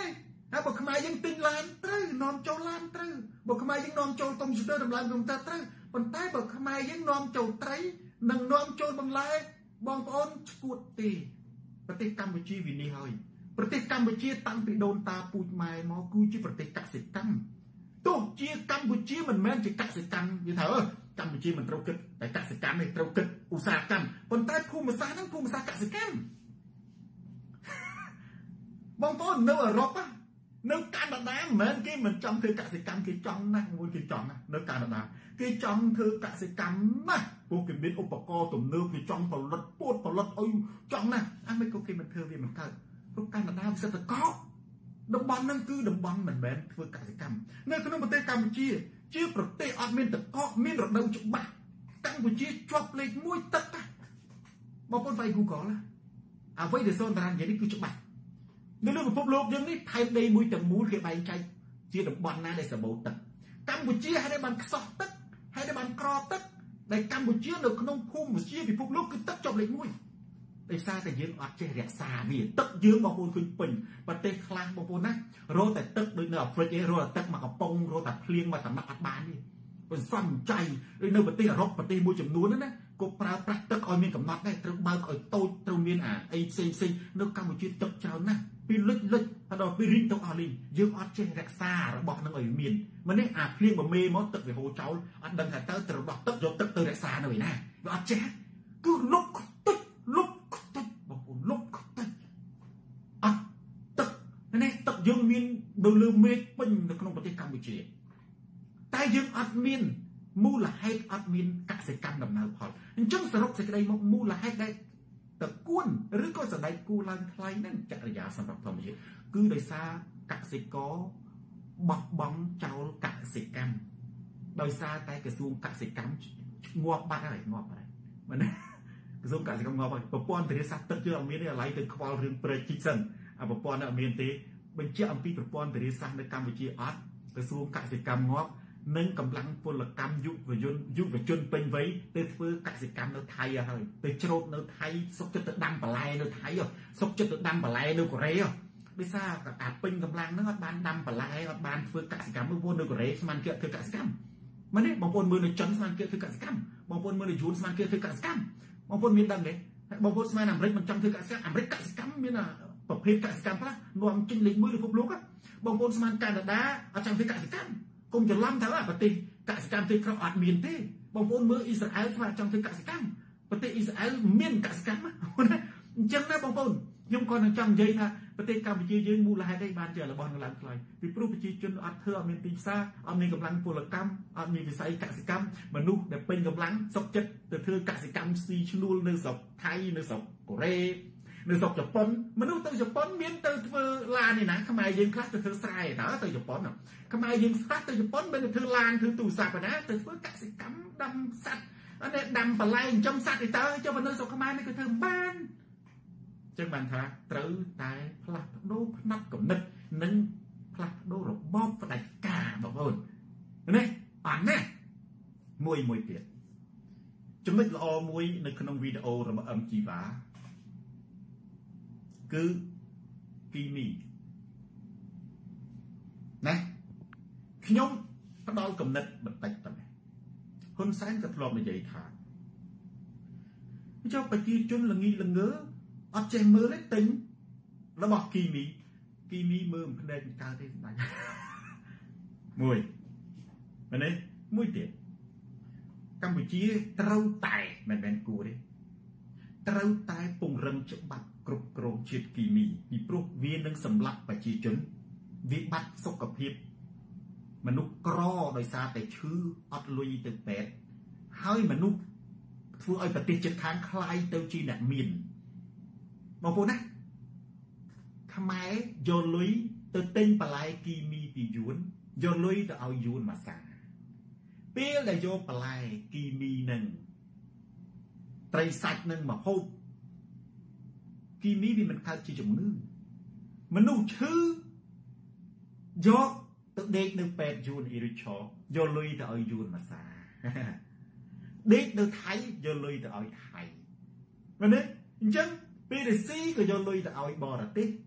ហើយបើខ្មែរយើងទិញឡានត្រូវនាំចូលឡានត្រូវបើខ្មែរយើងនាំចូលកុំព្យូទ័រតម្លើងកុំព្យូទ័រត្រូវប៉ុន្តែបើខ្មែរយើងនាំចូលត្រីនិងនាំចូលបន្លែបងប្អូនឈួតទេប្រទេសកម្ពុជាវានេះហើយប្រទេសកម្ពុជាតាំងពីដូនតាពូជម៉ែមកគឺជាប្រទេសកសិកម្មទោះជាកម្ពុជាមិនមែនជាកសិកម្មវាថាកម្ពុជាមិនត្រូវគិតតែកសិកម្មទេត្រូវគិតឧស្សាហកម្មប៉ុន្តែភូមិសាស្ត្រហ្នឹងភូមិសាស្ត្រកសិកម្មបងប្អូននៅអឺរ៉ុបនៅកាណាដាមិនមែនគេមិនចង់ធ្វើកសិកម្មគេចង់ណាស់មួយគេចង់ណាស់នៅកាណាដាគេចង់ធ្វើកសិកម្មណាស់ពួកគេមានឧបករណ៍ទំនើបគេចង់ផលិតពោតផលិតអុយចង់ណាស់អាមិនក៏គេមិនធ្វើវាមិនកើតព្រោះកាណាដាវាសិតតែកោតំបន់ហ្នឹងគឺតំបន់មិនមែនធ្វើកសិកម្មនៅក្នុងប្រទេសកម្ពុជាជាប្រទេសអត់មានទឹកកកមានរដូវច្បាស់កម្ពុជាជាប់លេខ1ទឹកបងប្អូនវាយ Google អ្វីដែលសូនតារានិយាយនេះគឺច្បាស់នៅលើពិភពលោកយើងនេះថែមដីមួយទាំងមូលគេបែងចែកជាតំបន់ណាដែលសម្បូរទឹកកម្ពុជាហើយដែលបានខ្សោះទឹកហើយដែលបានក្រទឹកដែលកម្ពុជានៅក្នុងភូមិវិទ្យាពិភពលោកគឺទឹកជាប់លេខ1ដោយសារតែយើងអត់ចេះរក្សាវាទឹកយើងបងប្អូនឃើញពេញប្រទេសខ្លះបងប្អូនណារកតែទឹកដូចនៅអាហ្វ្រិកឯងរកតែទឹកមកកំប៉ុងរកតែភ្លៀងមកតំណក់អត់បានទេបើសំចៃដូចនៅប្រទេសអឺរ៉ុបប្រទេសមួយចំនួនហ្នឹងណាក៏ប្រើប្រាស់ទឹកឲ្យមានកំណត់ដែរត្រូវបើកឲ្យតូចត្រូវមានអីផ្សេងនៅកម្ពុជាទឹកច្រើនណាស់ពីលិចដល់ពីរីងទៅអស់លីងយើងអត់ចេះរក្សារបស់នឹងឲ្យមានមិននេះអាភ្លៀងបមេមកទឹកវាហូរចោលអត់ដឹងថាទៅរបស់ទឹកយកទឹកទៅរក្សានៅឯណាវាអត់ចេះគឺលុបខ្ទេចបងប្អូនលុបខ្ទេចអត់ទឹកនេះទឹកយើងមាននៅលើមេឃពេញនៅក្នុងប្រទេសកម្ពុជាតែយើងអត់មានមូលហេតុអត់មានកសិកម្មដំណើរផលអញ្ចឹងសរុបសេចក្តីមកមូលហេតុដែលតគួនឬក៏សណ្ដែកគូឡើងថ្លៃនឹងចរិយាសម្រាប់ធម្មជាតិគឺដោយសារកសិករបោះបង់ចោលកសិកម្មដោយសារតែក្រសួងកសិកម្មងាប់បាត់ហើយមែនទេក្រសួងកសិកម្មងាប់ហើយប្រព័ន្ធធារាសាស្ត្រទឹកយើងអត់មានទេអាឡ័យទៅខ្វល់រឿងព្រៃជីកសិនប្រព័ន្ធអត់មានទេបញ្ជាក់អំពីប្រព័ន្ធធារាសាស្ត្រនៅកម្ពុជាអត់ក្រសួងកសិកម្មងាប់និងកម្លាំងពលកម្មយុវជនពេញវ័យទៅធ្វើកសិកម្មនៅថៃហើយទៅច្រូតនៅថៃសុខចិត្តទៅដាំបន្លែនៅថៃសុខចិត្តទៅដាំបន្លែនៅកូរ៉េដោយសារអាពេញកម្លាំងហ្នឹងអត់បានដាំបន្លែអត់បានធ្វើកសិកម្មនៅនៅកូរ៉េស្មានគេធ្វើកសិកម្មមែនទេបងប្អូនមើលនៅចិនស្មានគេធ្វើកសិកម្មបងប្អូនមើលនៅយួនស្មានគេធ្វើកសិកម្មបងប្អូនមានដឹងទេបងប្អូនស្មានអាមេរិកមិនចង់ធ្វើកសិកម្មអាមេរិកកសិកម្មមានប្រភេទកសិកម្មខ្លះនាំចេញលេខ1ពិភពលោកបងប្អូនស្មានកាណាដាអត់ចង់ធ្វើកសិកម្មកុំច្រឡំថាប្រទេសកសិកម្មទីក្រុងអត់មានទេបងប្អូនមើលអ៊ីស្រាអែលស្មានចង់ធ្វើកសិកម្មប្រទេសអ៊ីស្រាអែលមានកសិកម្មអញ្ចឹងណាបងប្អូនខ្ញុំគាត់នឹងចង់និយាយថាប្រទេសកម្ពុជាយើងមូលហេតុអីបានជារបស់នឹងឡើងថ្លៃពីព្រោះប្រជាជនអត់ធ្វើអត់មានទីផ្សារអត់មានកម្លាំងពលកម្មអត់មានវិស័យកសិកម្មមនុស្សដែលពេញកម្លាំងសុខចិត្តទៅធ្វើកសិកម្មស៊ីឈ្នួលនៅស្រុកថៃនៅស្រុកកូរ៉េនៅស្រុកជប៉ុនមនុស្សទៅជប៉ុនមានទៅធ្វើឡាននេះណាខ្មែរយើងខ្លះទៅធ្វើស្រែតើទៅជប៉ុនខ្មែរយើងខ្លះទៅជប៉ុនមិនទៅធ្វើឡានធ្វើទូរស័ព្ទណាទៅធ្វើកសិកម្មដាំសត្វអត់ដាំបន្លែចិញ្ចឹមសត្វទៅចុះនៅស្រុកខ្មែរនេះគឺធ្វើបានចឹងបានថាត្រូវតែផ្លាស់ប្ដូរផ្នត់គំនិតនិងផ្លាស់ប្ដូររបបផ្ដាច់ការបងប្អូននេះអត់ណាមួយទៀតចំណុចល្អមួយនៅក្នុងវីដេអូរបស់អឹមជីវ៉ាគឺគីមីណាខ្ញុំផ្ដល់គំនិតបន្តិចទៅហ៊ុនសែនក៏ធ្លាប់និយាយថាចុះប្រជាជនល្ងីល្ងើអត់ចេះមើលទេទិញរបស់គីមីមើលមិនភ្នែកមិនកើតទេសម្ដេចមួយមែនទេមួយទៀតកម្ពុជាត្រូវតែមិនគួរទេត្រូវតែពង្រឹងច្បាប់គ្រប់គ្រងជាតិគីមីពីព្រោះវានឹងសម្លាប់ប្រជាជនវាបាត់សុខភាពមនុស្សក្រដោយសារតែឈឺអត់លុយទៅពេទ្យហើយមនុស្សធ្វើឲ្យប្រទេសជិតខាងคล้ายទៅជាអ្នកមានបងប្អូនណាខ្មែរយកលុយទៅទិញបន្លែគីមីពីយួនយកលុយទៅឲ្យយួនមកសាពេលដែលយកបន្លែគីមីនឹងត្រីសាច់នឹងមកហូបគីមីវាមិនកើតជាជំងឺមនុស្សឈឺយកទៅដេកនៅពេទ្យយួនអ៊ីរិចឆយកលុយទៅឲ្យយួនមកសាដេកនៅថៃយកលុយទៅឲ្យថៃមែនទេអញ្ចឹងពេលដែលស៊ីក៏យកលុយទៅឲ្យបរទេសព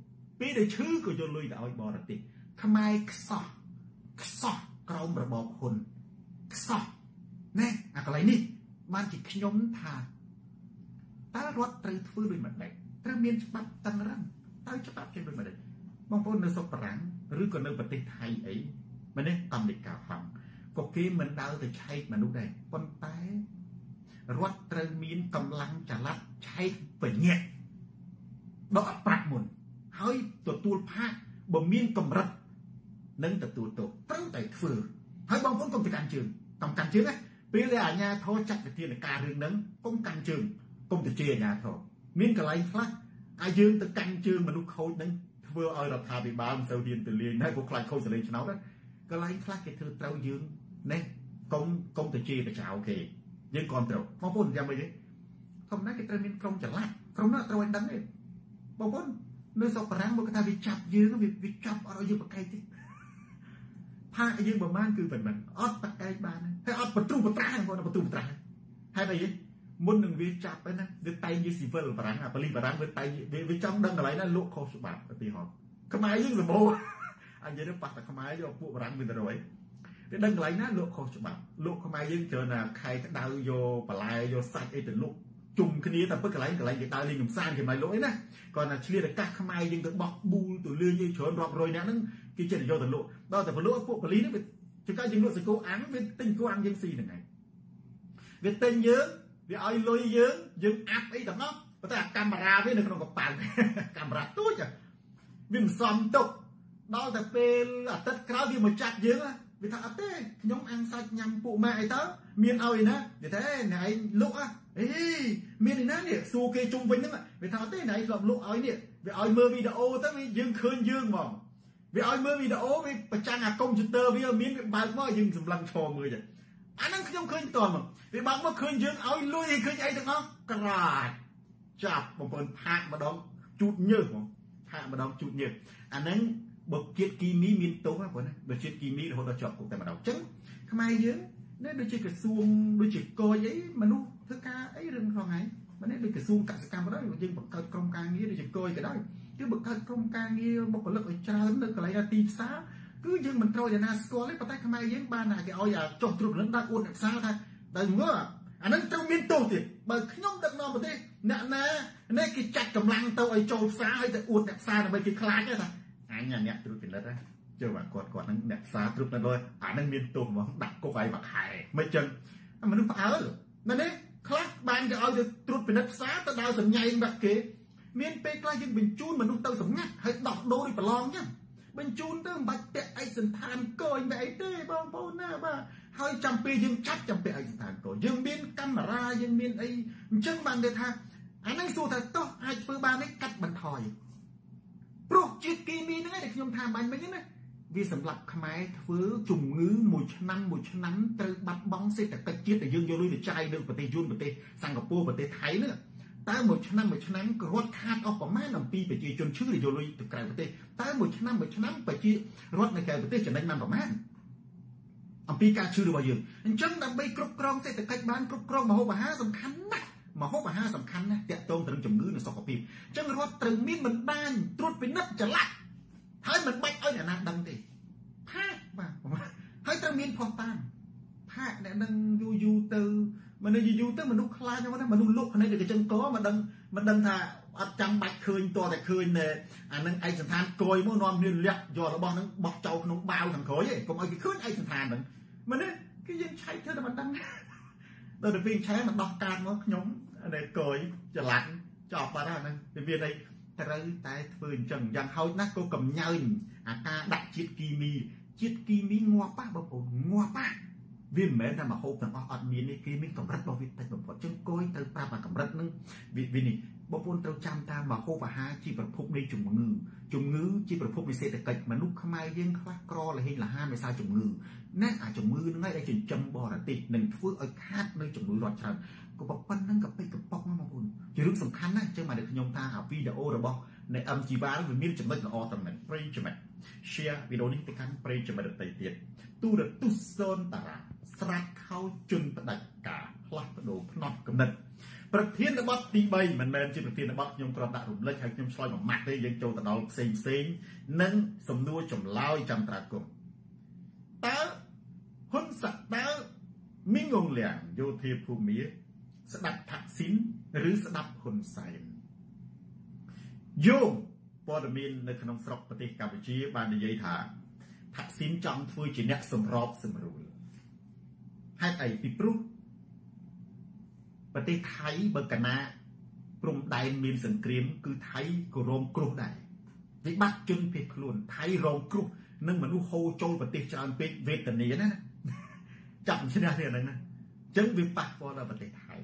ពីដែលឈឺក៏យកលុយទៅឲ្យបរទេសខ្មែរខ្សោះក្រោមរបបហ៊ុនខ្សោះណែអាកន្លែងនេះបានជាខ្ញុំថាតើរដ្ឋត្រូវធ្វើដូចម៉េចដែរត្រូវមានច្បាប់តឹងរ៉ឹងតើច្បាប់ជាដូចម៉េចដែរបងប្អូននៅស្រុកបារាំងឬក៏នៅប្រទេសថៃអីមែនទេកម្មនិកាហំក៏គេមិនដើរទៅឆែកមនុស្សដែរប៉ុន្តែរដ្ឋត្រូវមានកម្លាំងចល័តឆែកបញ្ញាក់ដកប្រាក់មុនហើយទទួលផាកបើមានកម្រិតនឹងទទួលទោសត្រូវតែធ្វើហើយបងប្អូនកុំទៅកាន់ជើងណាពេលដែលអាជ្ញាធរចាត់វិធានការរឿងហ្នឹងកុំកាន់ជើងកុំទៅជាអាជ្ញាធរមានកន្លែងខ្លះឲ្យយើងទៅកាន់ជើងមនុស្សខូចហ្នឹងធ្វើឲ្យរដ្ឋាភិបាលមិនសូវហ៊ានទៅលេងដែរពួកខ្លាចខូចសលេងឆ្នោតកន្លែងខ្លះគេធ្វើត្រូវយើងណែកុំទៅជាបចោគេយើងគ្រប់ត្រូវបងប្អូនយ៉ាងម៉េចទេធម្មតាគេត្រូវមានក្រុមចល័តក្រុមនោះត្រូវឲ្យដឹងទេបងប្អូននៅស្រុកបារាំងមកថាវាចាប់យើងវាចាប់អត់ឲ្យយើងប្រកែកទេផាកយើងប្រហែលគឺប៉ុណ្ណឹងអត់ប្រកែកបានហើយអត់បន្ទុះបន្ត្រាបងប្អូនបន្ទុះបន្ត្រាហេតុអីមុននឹងវាចាប់ហ្នឹងណាវាតែងជាស៊ីវិលបារាំងប៉ូលីសបារាំងវាតែងវាចង់ដឹងកន្លែងណាលក់ខុសច្បាប់ឧទាហរណ៍ខ្មែរយើងសម្បូរអញ្ចឹងទៅប៉ះតែខ្មែរយកពួកបារាំងវាទៅរយវាដឹងកន្លែងណាលក់ខុសច្បាប់លក់ខ្មែរយើងច្រើនណាខែក្តៅយកបន្លែយកសាច់អីទៅលក់ជុំគ្នាតែពិតកន្លែងគេដើរលេងកំសាន្តគេមិនលក់អីណាគាត់ថាឆ្លៀតឱកាសខ្មែរយើងទៅបោះប៊ូលទៅលឿនយើងច្រើនរាប់រយនាក់ហ្នឹងគេចិត្តយកទៅលក់ដល់តែពលក់ពួកប៉ូលីសហ្នឹងវាចង្កេះយើងលក់សកូអាំងវាទិញគូអាំងយើងស៊ីហ្នឹងឯងវាទិញយើងវាឲ្យលុយយើងអាប់អីទាំងអស់ប៉ុន្តែកាមេរ៉ាវានៅក្នុងកប៉ាល់កាមេរ៉ាទូចវាមិនសមទុកដល់តែពេលអាទិត្យក្រោយវាមកចាប់យើងវាថាអត់ទេខ្ញុំអាំងសាច់ញ៉ាំពួកម៉ាក់អីទៅមានឲ្យណាវាថាណែឯងលក់អេមានឯណានេះសួរគេជុំវិញហ្នឹងវាថាអត់ទេណែឯងធ្លាប់លក់ឲ្យនេះវាឲ្យមើលវីដេអូទៅវាយើងឃើញយើងហ្មងវាឲ្យមើលវីដេអូវាប្រចាំងអាកុំព្យូទ័រវាមានវាបើកមកយើងសម្លឹងឈរមើលចឹងអាហ្នឹងខ្ញុំឃើញតមកវាបើកមកឃើញយើងឲ្យលុយឲ្យឃើញអីទាំងអស់ក្រាចចាប់បងប្អូនផាកម្ដងជូតញើសហ្មងផាកម្ដងជូតញើសអាហ្នឹងបើជាតិគីមីមានទោសណាបងណាបើជាតិគីមីរហូតដល់ជាប់គុកតែម្ដងអញ្ចឹងខ្មែរយើងនេះដូចជាក្រសួងដូចជាកយអីមនុស្សធ្វើការអីរឿងផងហើយមិននេះដូចក្រសួងកសិកម្មក៏ដោយយើងបង្កើតក្រុមការងារដូចជាកយក៏ដោយគឺបង្កើតក្រុមការងារបុគ្គលិកឲ្យច្រើននៅកន្លែងទីផ្សារគឺយើងមិនត្រូវឯណាស្គាល់ទេប៉ុន្តែខ្មែរយើងបានគេឲ្យចុះត្រួតពិនិត្យដាក់អួតអ្នកផ្សារថាដល់មើលអានឹងត្រូវមានទោសទៀតបើខ្ញុំដឹកនាំប្រទេសអ្នកណានេះគេចាត់កម្លាំងទៅឲ្យចូលផ្សារឲ្យទៅអួតអ្នកផ្សារដើម្បីគេខ្លាចទេថាអញអ្នកត្រួតពិនិត្យជឿថាគាត់ហ្នឹងអ្នកផ្សារត្រួតពិនិត្យលើអានឹងមានទោសហ្មងដាក់គុកឲ្យមួយខែមិនចឹងមនុស្សផ្អើលមែនទេខ្លះបានគេឲ្យទៅត្រួតពិនិត្យផ្សារទៅដល់សម្ញែងបាក់គេមានពេលខ្លះយើងបញ្ជូនមនុស្សទៅសម្ងាត់ហើយដោះដូរប្រឡងចឹងបញ្ជូនទៅមិនបាច់ពាក់ឯកសណ្ឋានកយមិនអីទេបងប្អូនណាបាទហើយចាំពេលយើងចាប់ចាំពាក់ឯកសណ្ឋានកយយើងមានកាមេរ៉ាយើងមានអីអញ្ចឹងបានគេថាអាហ្នឹងសួរថាតោះអាចធ្វើបានទេកាត់បន្ថយព្រោះជាតិគីមីហ្នឹងឯងដែលខ្ញុំថាបាញ់មិញណាវាសម្រាប់ខ្មែរធ្វើជំងឺមួយឆ្នាំត្រូវបាត់បង់សេដ្ឋកិច្ចជាតិដែលយើងយកលុយទៅចាយនៅប្រទេសយួនប្រទេសសិង្ហបុរីប្រទេសថៃហ្នឹងតើមួយឆ្នាំក៏រត់ខាតអស់ប្រមាណអំពីប្រជាជនឈឺដែលយកលុយទៅក្រៅប្រទេសតើមួយឆ្នាំប្រជារដ្ឋនៅក្រៅប្រទេសចំណេញបានប្រមាណអំពីការឈឺរបស់យើងអញ្ចឹងដើម្បីគ្រប់គ្រងសេដ្ឋកិច្ចបានគ្រប់គ្រងម្ហូបអាហារសំខាន់ណាស់ម្ហូបអាហារសំខាន់ណាស់តាក់ទងទៅនឹងជំងឺនិងសុខភាពអញ្ចឹងរដ្ឋត្រូវមានបណ្ដាញត្រួតពិនិត្យចល័តហើយមិនបាច់ឲ្យអ្នកណាដឹងទេផាកបាទហើយត្រូវមានផុសតាមផាកអ្នកនឹងយូរទៅមនុស្សយូរទៅមនុស្សខ្លាចហ្នឹងណាមនុស្សលក់ភ្នែកទៅកញ្ចឹងកមិនដឹងថាអត់ចាំបាច់ឃើញតតែឃើញអានឹងឯកសណ្ឋានកយមកនាំគ្នាលាក់យករបស់ហ្នឹងបោះចោលក្នុងបាវខាងក្រោយឯងកុំឲ្យគេឃើញឯកសណ្ឋានហ្នឹងមិនទេគឺយើងឆែកធ្វើតែមិនដឹងដល់ទៅពេលឆែកមិនដោះកាតមកខ្ញុំអាកយចល័តចប់បាត់ហើយហ្នឹងវាមានអីត្រូវតែធ្វើអញ្ចឹងយ៉ាងហោចណាស់ក៏កំញើញអាការដាក់ជាតិគីមីងាប់ប៉ះបងប្អូនងាប់ប៉ះវាមិនមែនថាមកហូបទាំងអស់អត់មានទេគេមានកម្រិតរបស់វាតិចបំផុតចឹងគួយត្រូវប្រាប់អាកម្រិតហ្នឹងវានេះបងប្អូនត្រូវចាំតាមមកហូបអាហារជាប្រភពនៃជំងឺជាប្រភពនៃសេដ្ឋកិច្ចមនុស្សខ្មែរយើងខ្លះក្រលហេងលហានដោយសារជំងឺណាអាជំងឺហ្នឹងឯងដែលចិញ្ចឹមបរទេសនឹងធ្វើឲ្យខាតនៅជំងឺរត់ច្រើនក៏ប៉ុណ្្នឹងក៏ពេកកប៉ុកណាបងប្អូនជារឿងសំខាន់ណាស់អញ្ចឹងមកដល់ខ្ញុំថាអាវីដេអូរបស់នៃ MGV វាមានចំណុចល្អត្រឹមហ្នឹងប្រិយចំណុច share វីដេអូនេះទៅកាន់ប្រិយចំណុចដទៃទៀតទូរទស្សន៍សូនតារាស្រាត់ខោជន់ផ្ដាច់ការផ្លាស់ប្ដូរផ្នត់គំនិតប្រធានបទទី3មិនមែនជាប្រធានបទខ្ញុំគ្រាន់តែរំលឹកឲ្យខ្ញុំឆ្លើយមួយម៉ាត់ទេយើងចូលទៅដល់ផ្សេងនិងសំណួរចម្លើយចាំត្រាគមតើហ៊ុនសែនតើមីងងលៀងយោធាភូមាស្ដាប់ថាក់ស៊ីនឬស្ដាប់ហ៊ុនសែនយោងព័ត៌មាននៅក្នុងស្រុកប្រទេសកម្ពុជាបាននិយាយថាថាក់ស៊ីនចង់ធ្វើជាអ្នកសម្របសម្រួលហេតុអីពីព្រោះប្រទេសថៃបើកណាព្រំដែនមានសង្គ្រាមគឺថៃក៏រងគ្រោះដែរវិបត្តិជនភៀសខ្លួនថៃរងគ្រោះនឹងមនុស្សហូរចូលប្រទេសច្រើនពេកវេទនាណាចាប់ឈ្នះនេះហ្នឹងណាអញ្ចឹងវាប៉ះពាល់ដល់ប្រទេសថៃ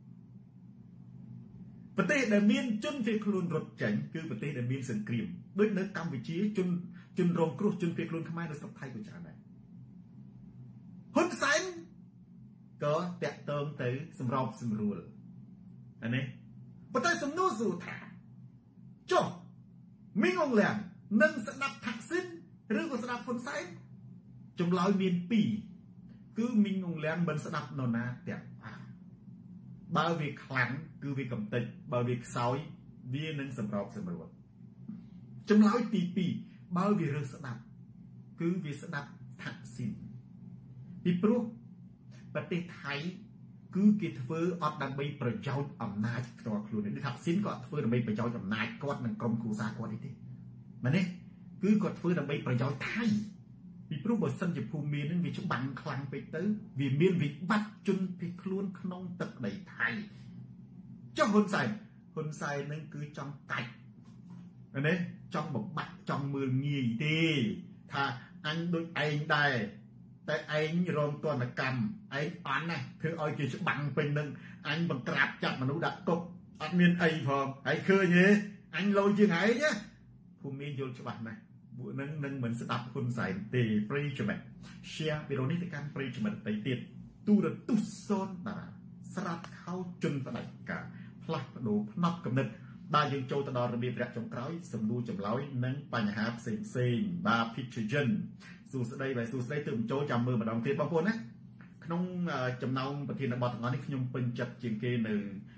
ប្រទេសដែលមានជនភៀសខ្លួនរត់ចេញគឺប្រទេសដែលមានសង្គ្រាមដូចនៅកម្ពុជាជនរងគ្រោះជនភៀសខ្លួនខ្មែរនៅស្រុកថៃក៏ច្រើនដែរហ៊ុនសែនក៏តាក់ទងទៅសម្របសម្រួលអានេះប៉ុន្តែសំណួរសួរថាចុះមីងអងលៀងនឹងស្ដាប់ថាក់ស៊ីនឬក៏ស្ដាប់ហ៊ុនសែនចម្លើយមាន2គឺមីងអងលៀងមិនស្ដាប់នរណាទាំងបើវាខ្លាំងគឺវាកំតិចបើវាខ្សោយវានឹងសម្របសម្រួលចម្លើយទី2បើវារើសស្ដាប់គឺវាស្ដាប់ថាក់ស៊ីនពីព្រោះប្រទេសថៃគឺគេធ្វើអត់ដើម្បីប្រយោជន៍អំណាចផ្ទាល់ខ្លួនទេថាក់ស៊ីនក៏ធ្វើដើម្បីប្រយោជន៍អំណាចគាត់និងក្រុមគ្រួសារគាត់នេះទេមែនទេគឺគាត់ធ្វើដើម្បីប្រយោជន៍ថៃពីព្រោះបើសិនជាភូមិមាននឹងវាច្បាំងខ្លាំងពេកទៅវាមានវិបត្តិជនភៀសខ្លួនក្នុងទឹកដីថៃចុះហ៊ុនសែននឹងគឺចង់កាច់ណាចង់បំបាក់ចង់មើលងាយទេថាអញដូចឯងដែរតែឯងរងទណ្ឌកម្មឯងអន់ណាធ្វើឲ្យគេច្បាំងពេញនឹងអញបង្ក្រាបចាប់មនុស្សដាក់គុកអត់មានអីផងហើយឃើញទេអញលយជាងឯងណាភូមិមានយល់ច្បាស់ណាស់ពួកនឹងមិនស្ដាប់ហ៊ុនសែនទេប្រិយចំណែក share វីដេអូនេះទៅកាន់ប្រិយចំណែកដទៃទៀតទូរទស្សន៍សូនតារាស្រាប់ខោជនផ្ដាច់ការផ្លាស់ប្ដូរផ្នត់គំនិតដែលយើងចូលទៅដល់របៀបរយៈចុងក្រោយសំណួរចម្លើយនិងបញ្ហាផ្សេងបាទ Pitchen សួស្ដីទើបចូលចាំមើលម្ដងទៀតបងប្អូនណាក្នុងចំណោមប្រធានបទទាំងអស់នេះខ្ញុំពេញចិត្តជាងគេនៅ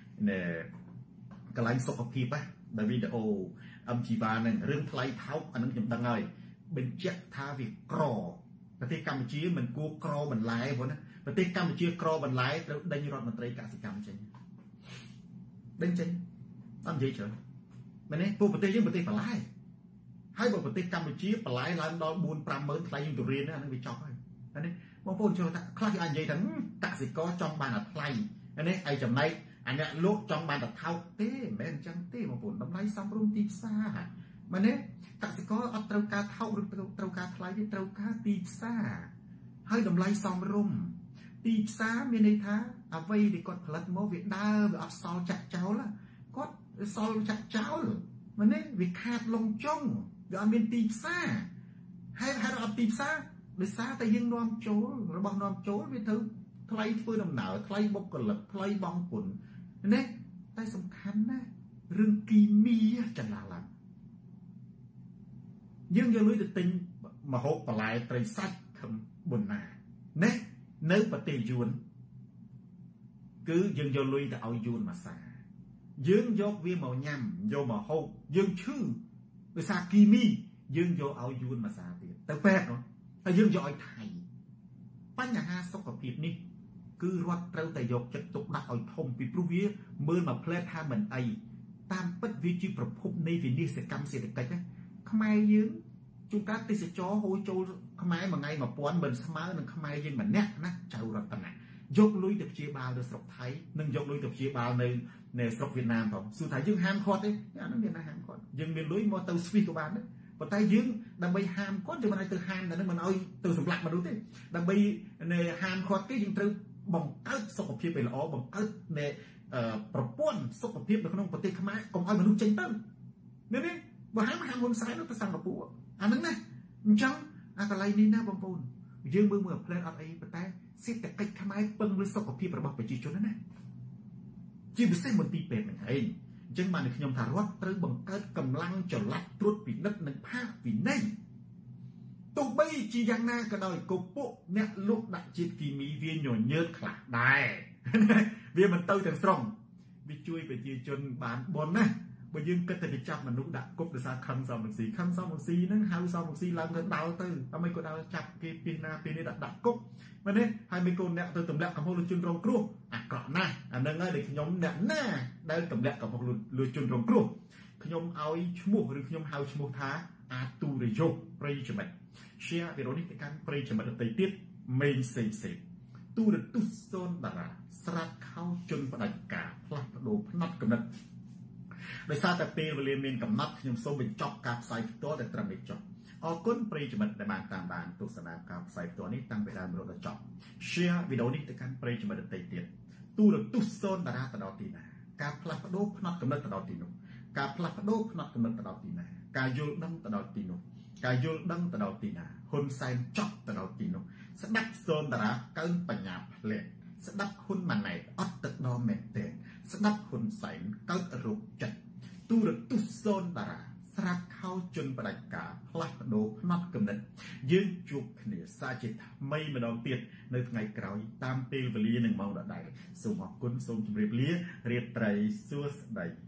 កន្លែងសុខភាពណាដែលវីដេអូMGiva នឹងរឿងថ្លៃថោកអានឹងខ្ញុំដឹងហើយបញ្ជាក់ថាវាក្រប្រទេសកម្ពុជាមិនគួរក្របន្លែបងណាប្រទេសកម្ពុជាក្របន្លែត្រូវដេញរដ្ឋមន្ត្រីកសិកម្មចេញដេញចេញអត់និយាយច្រើនមែនទេពួកប្រទេសយើងប្រទេសបន្លែហើយបើប្រទេសកម្ពុជាបន្លែឡើងដល់ 4-5 ម៉ឺនថ្លៃយើងទៅរៀនអានឹងវាចប់ហើយអានេះបងប្អូនចូលថាខ្លះគេអាចនិយាយថាកសិករចង់បានអាថ្លៃអានេះឯចំណែកអាអ្នកលក់ចង់បានតែថោកទេមិនមែនអញ្ចឹងទេបងប្អូនតម្លៃសមរម្យទីផ្សារមែនទេកសិករអត់ត្រូវការថោកឬត្រូវការថ្លៃទេត្រូវការទីផ្សារហើយតម្លៃសមរម្យទីផ្សារមានន័យថាអ្វីដែលគាត់ផលិតមកវាដើរវាអត់សល់ចាក់ចោលគាត់សល់ចាក់ចោលមែនទេវាខាតលងចុងវាអត់មានទីផ្សារហើយអត់ទីផ្សារដោយសារតែយើងនាំចូលរបស់នាំចូលវាត្រូវថ្លៃធ្វើដំណើរថ្លៃបុគ្គលិកថ្លៃបង់ពន្ធណាតែសំខាន់ណាស់រឿងគីមីចន្លោះឡើងយើងយកលុយទៅទិញមហូបបន្លែត្រីសាច់ខំប៊ុនណាណានៅប្រទេសយួនគឺយើងយកលុយទៅឲ្យយួនមកសាយើងយកវាមកញ៉ាំយកមកហូបយើងឈឺដោយសារគីមីយើងយកឲ្យយួនមកសាទៀតទៅពេទ្យហើយយើងយកឲ្យថៃបញ្ហាសុខភាពនេះគឺរដ្ឋត្រូវតែយកចិត្តទុកដាក់ឲ្យធំពីព្រោះវាមើលមកផ្លែថាមិនអីតាមពិតវាជាប្រភពនៃវិនិស្សកម្មសេដ្ឋកិច្ចណាខ្មែរយើងជួនកាលទេសចរហូរចូលខ្មែរមួយថ្ងៃ1000មិនស្មើនឹងខ្មែរយើងម្នាក់ណាចៅរតនៈយកលុយទៅព្យាបាលនៅស្រុកថៃនិងយកលុយទៅព្យាបាលនៅស្រុកវៀតណាមផងសួរថាយើងហាមគាត់ទេអានោះមានណាហាមគាត់យើងមានលុយមកទៅស្វីសក៏បានដែរប៉ុន្តែយើងដើម្បីហាមគាត់យើងមិនឲ្យទៅហាមតែនឹងមិនឲ្យទៅសម្លាប់មនុស្សទេដើម្បីហាមគាត់គេយើងត្រូវបង្កើតសុខភាពឲ្យល្អបង្កើតនៃប្រព័ន្ធសុខភាពនៅក្នុងប្រទេសខ្មែរកុំឲ្យមនុស្សចេញទៅនេះបើហាមហ៊ុនសែនទៅសិង្ហបុរីអាហ្នឹងណាអញ្ចឹងអាកន្លែងនេះណាបងប្អូនយើងមើលផ្លែអត់អីប៉ុន្តែសេដ្ឋកិច្ចខ្មែរពឹងលើសុខភាពរបស់ប្រជាជនណាជាពិសេសមន្ទីរពេទ្យហ្នឹងឯងអញ្ចឹងបានខ្ញុំថារដ្ឋត្រូវបង្កើតកម្លាំងចល័តត្រួតពិនិត្យនិងផាកវិន័យទោះបីជាយ៉ាងណាក៏ដោយក៏ពួកអ្នកលក់ដាក់ជាតិគីមីវាញញើតខ្លះដែរវាមិនទៅទាំងស្រុងវាជួយប្រជាជនបានបនណាបើយើងគិតតែពីចាប់មនុស្សដាក់គុកដោយសារខឹងសមស៊ីហ្នឹងហៅសមស៊ីឡើងទៅដល់ទៅតែមិនក៏ដល់ចាប់គេពីណាពីនេះដាក់គុកមែនទេហើយមិនកូនអ្នកទៅទម្លាក់កំហុសលើជនរងគ្រោះអាក្រក់ណាស់អាហ្នឹងហើយដែលខ្ញុំអ្នកណាដែលទម្លាក់កំហុសលើជនរងគ្រោះខ្ញុំឲ្យឈ្មោះឬខ្ញុំហៅឈ្មោះថាអាទូរយោប្រិយមិត្ត share វីដេអូនេះទៅកាន់ប្រិយមិត្តដទៃទៀតមេងសេងទូរទស្សន៍សូនតារាស្រាត់ខោជនផ្ដាច់ការផ្លាស់ប្ដូរផ្នត់កំណត់ដោយសារតែពេលវេលាមានកំណត់ខ្ញុំសូមបញ្ចប់ការផ្សាយផ្ទាល់តែត្រឹមនេះចុះអរគុណប្រិយមិត្តដែលបានតាមដានទស្សនាការផ្សាយផ្ទាល់នេះតាំងពីដើមរហូតដល់ចប់ share វីដេអូនេះទៅកាន់ប្រិយមិត្តដទៃទៀតទូរទស្សន៍សូនតារាទៅដល់ទីណាការផ្លាស់ប្ដូរផ្នត់កំណត់ទៅដល់ទីនោះការផ្លាស់ប្ដូរផ្នត់កំណត់ទៅដល់ទីណាការយល់ដឹងទៅដល់ទីនោះការយល់ដឹងទៅដល់ទីណាហ៊ុនសែនចប់ទៅដល់ទីនោះស្ដាប់សូនតារាកើនបញ្ញាផ្លែស្ដាប់ហ៊ុនម៉ាណែតអត់ទឹកដល់មែនទេស្ដាប់ហ៊ុនសែនកើតរោគចិត្តទូរទស្សន៍សូនតារាស្រាត់ខោជនផ្ដាច់ការផ្លាស់ប្ដូរផ្នត់កំណត់យើងជួបគ្នាសាជាថ្មីម្ដងទៀតនៅថ្ងៃក្រោយតាមពេលវេលានឹងម៉ោងដដែលសូមអរគុណសូមជម្រាបលារាត្រីសួស្ដី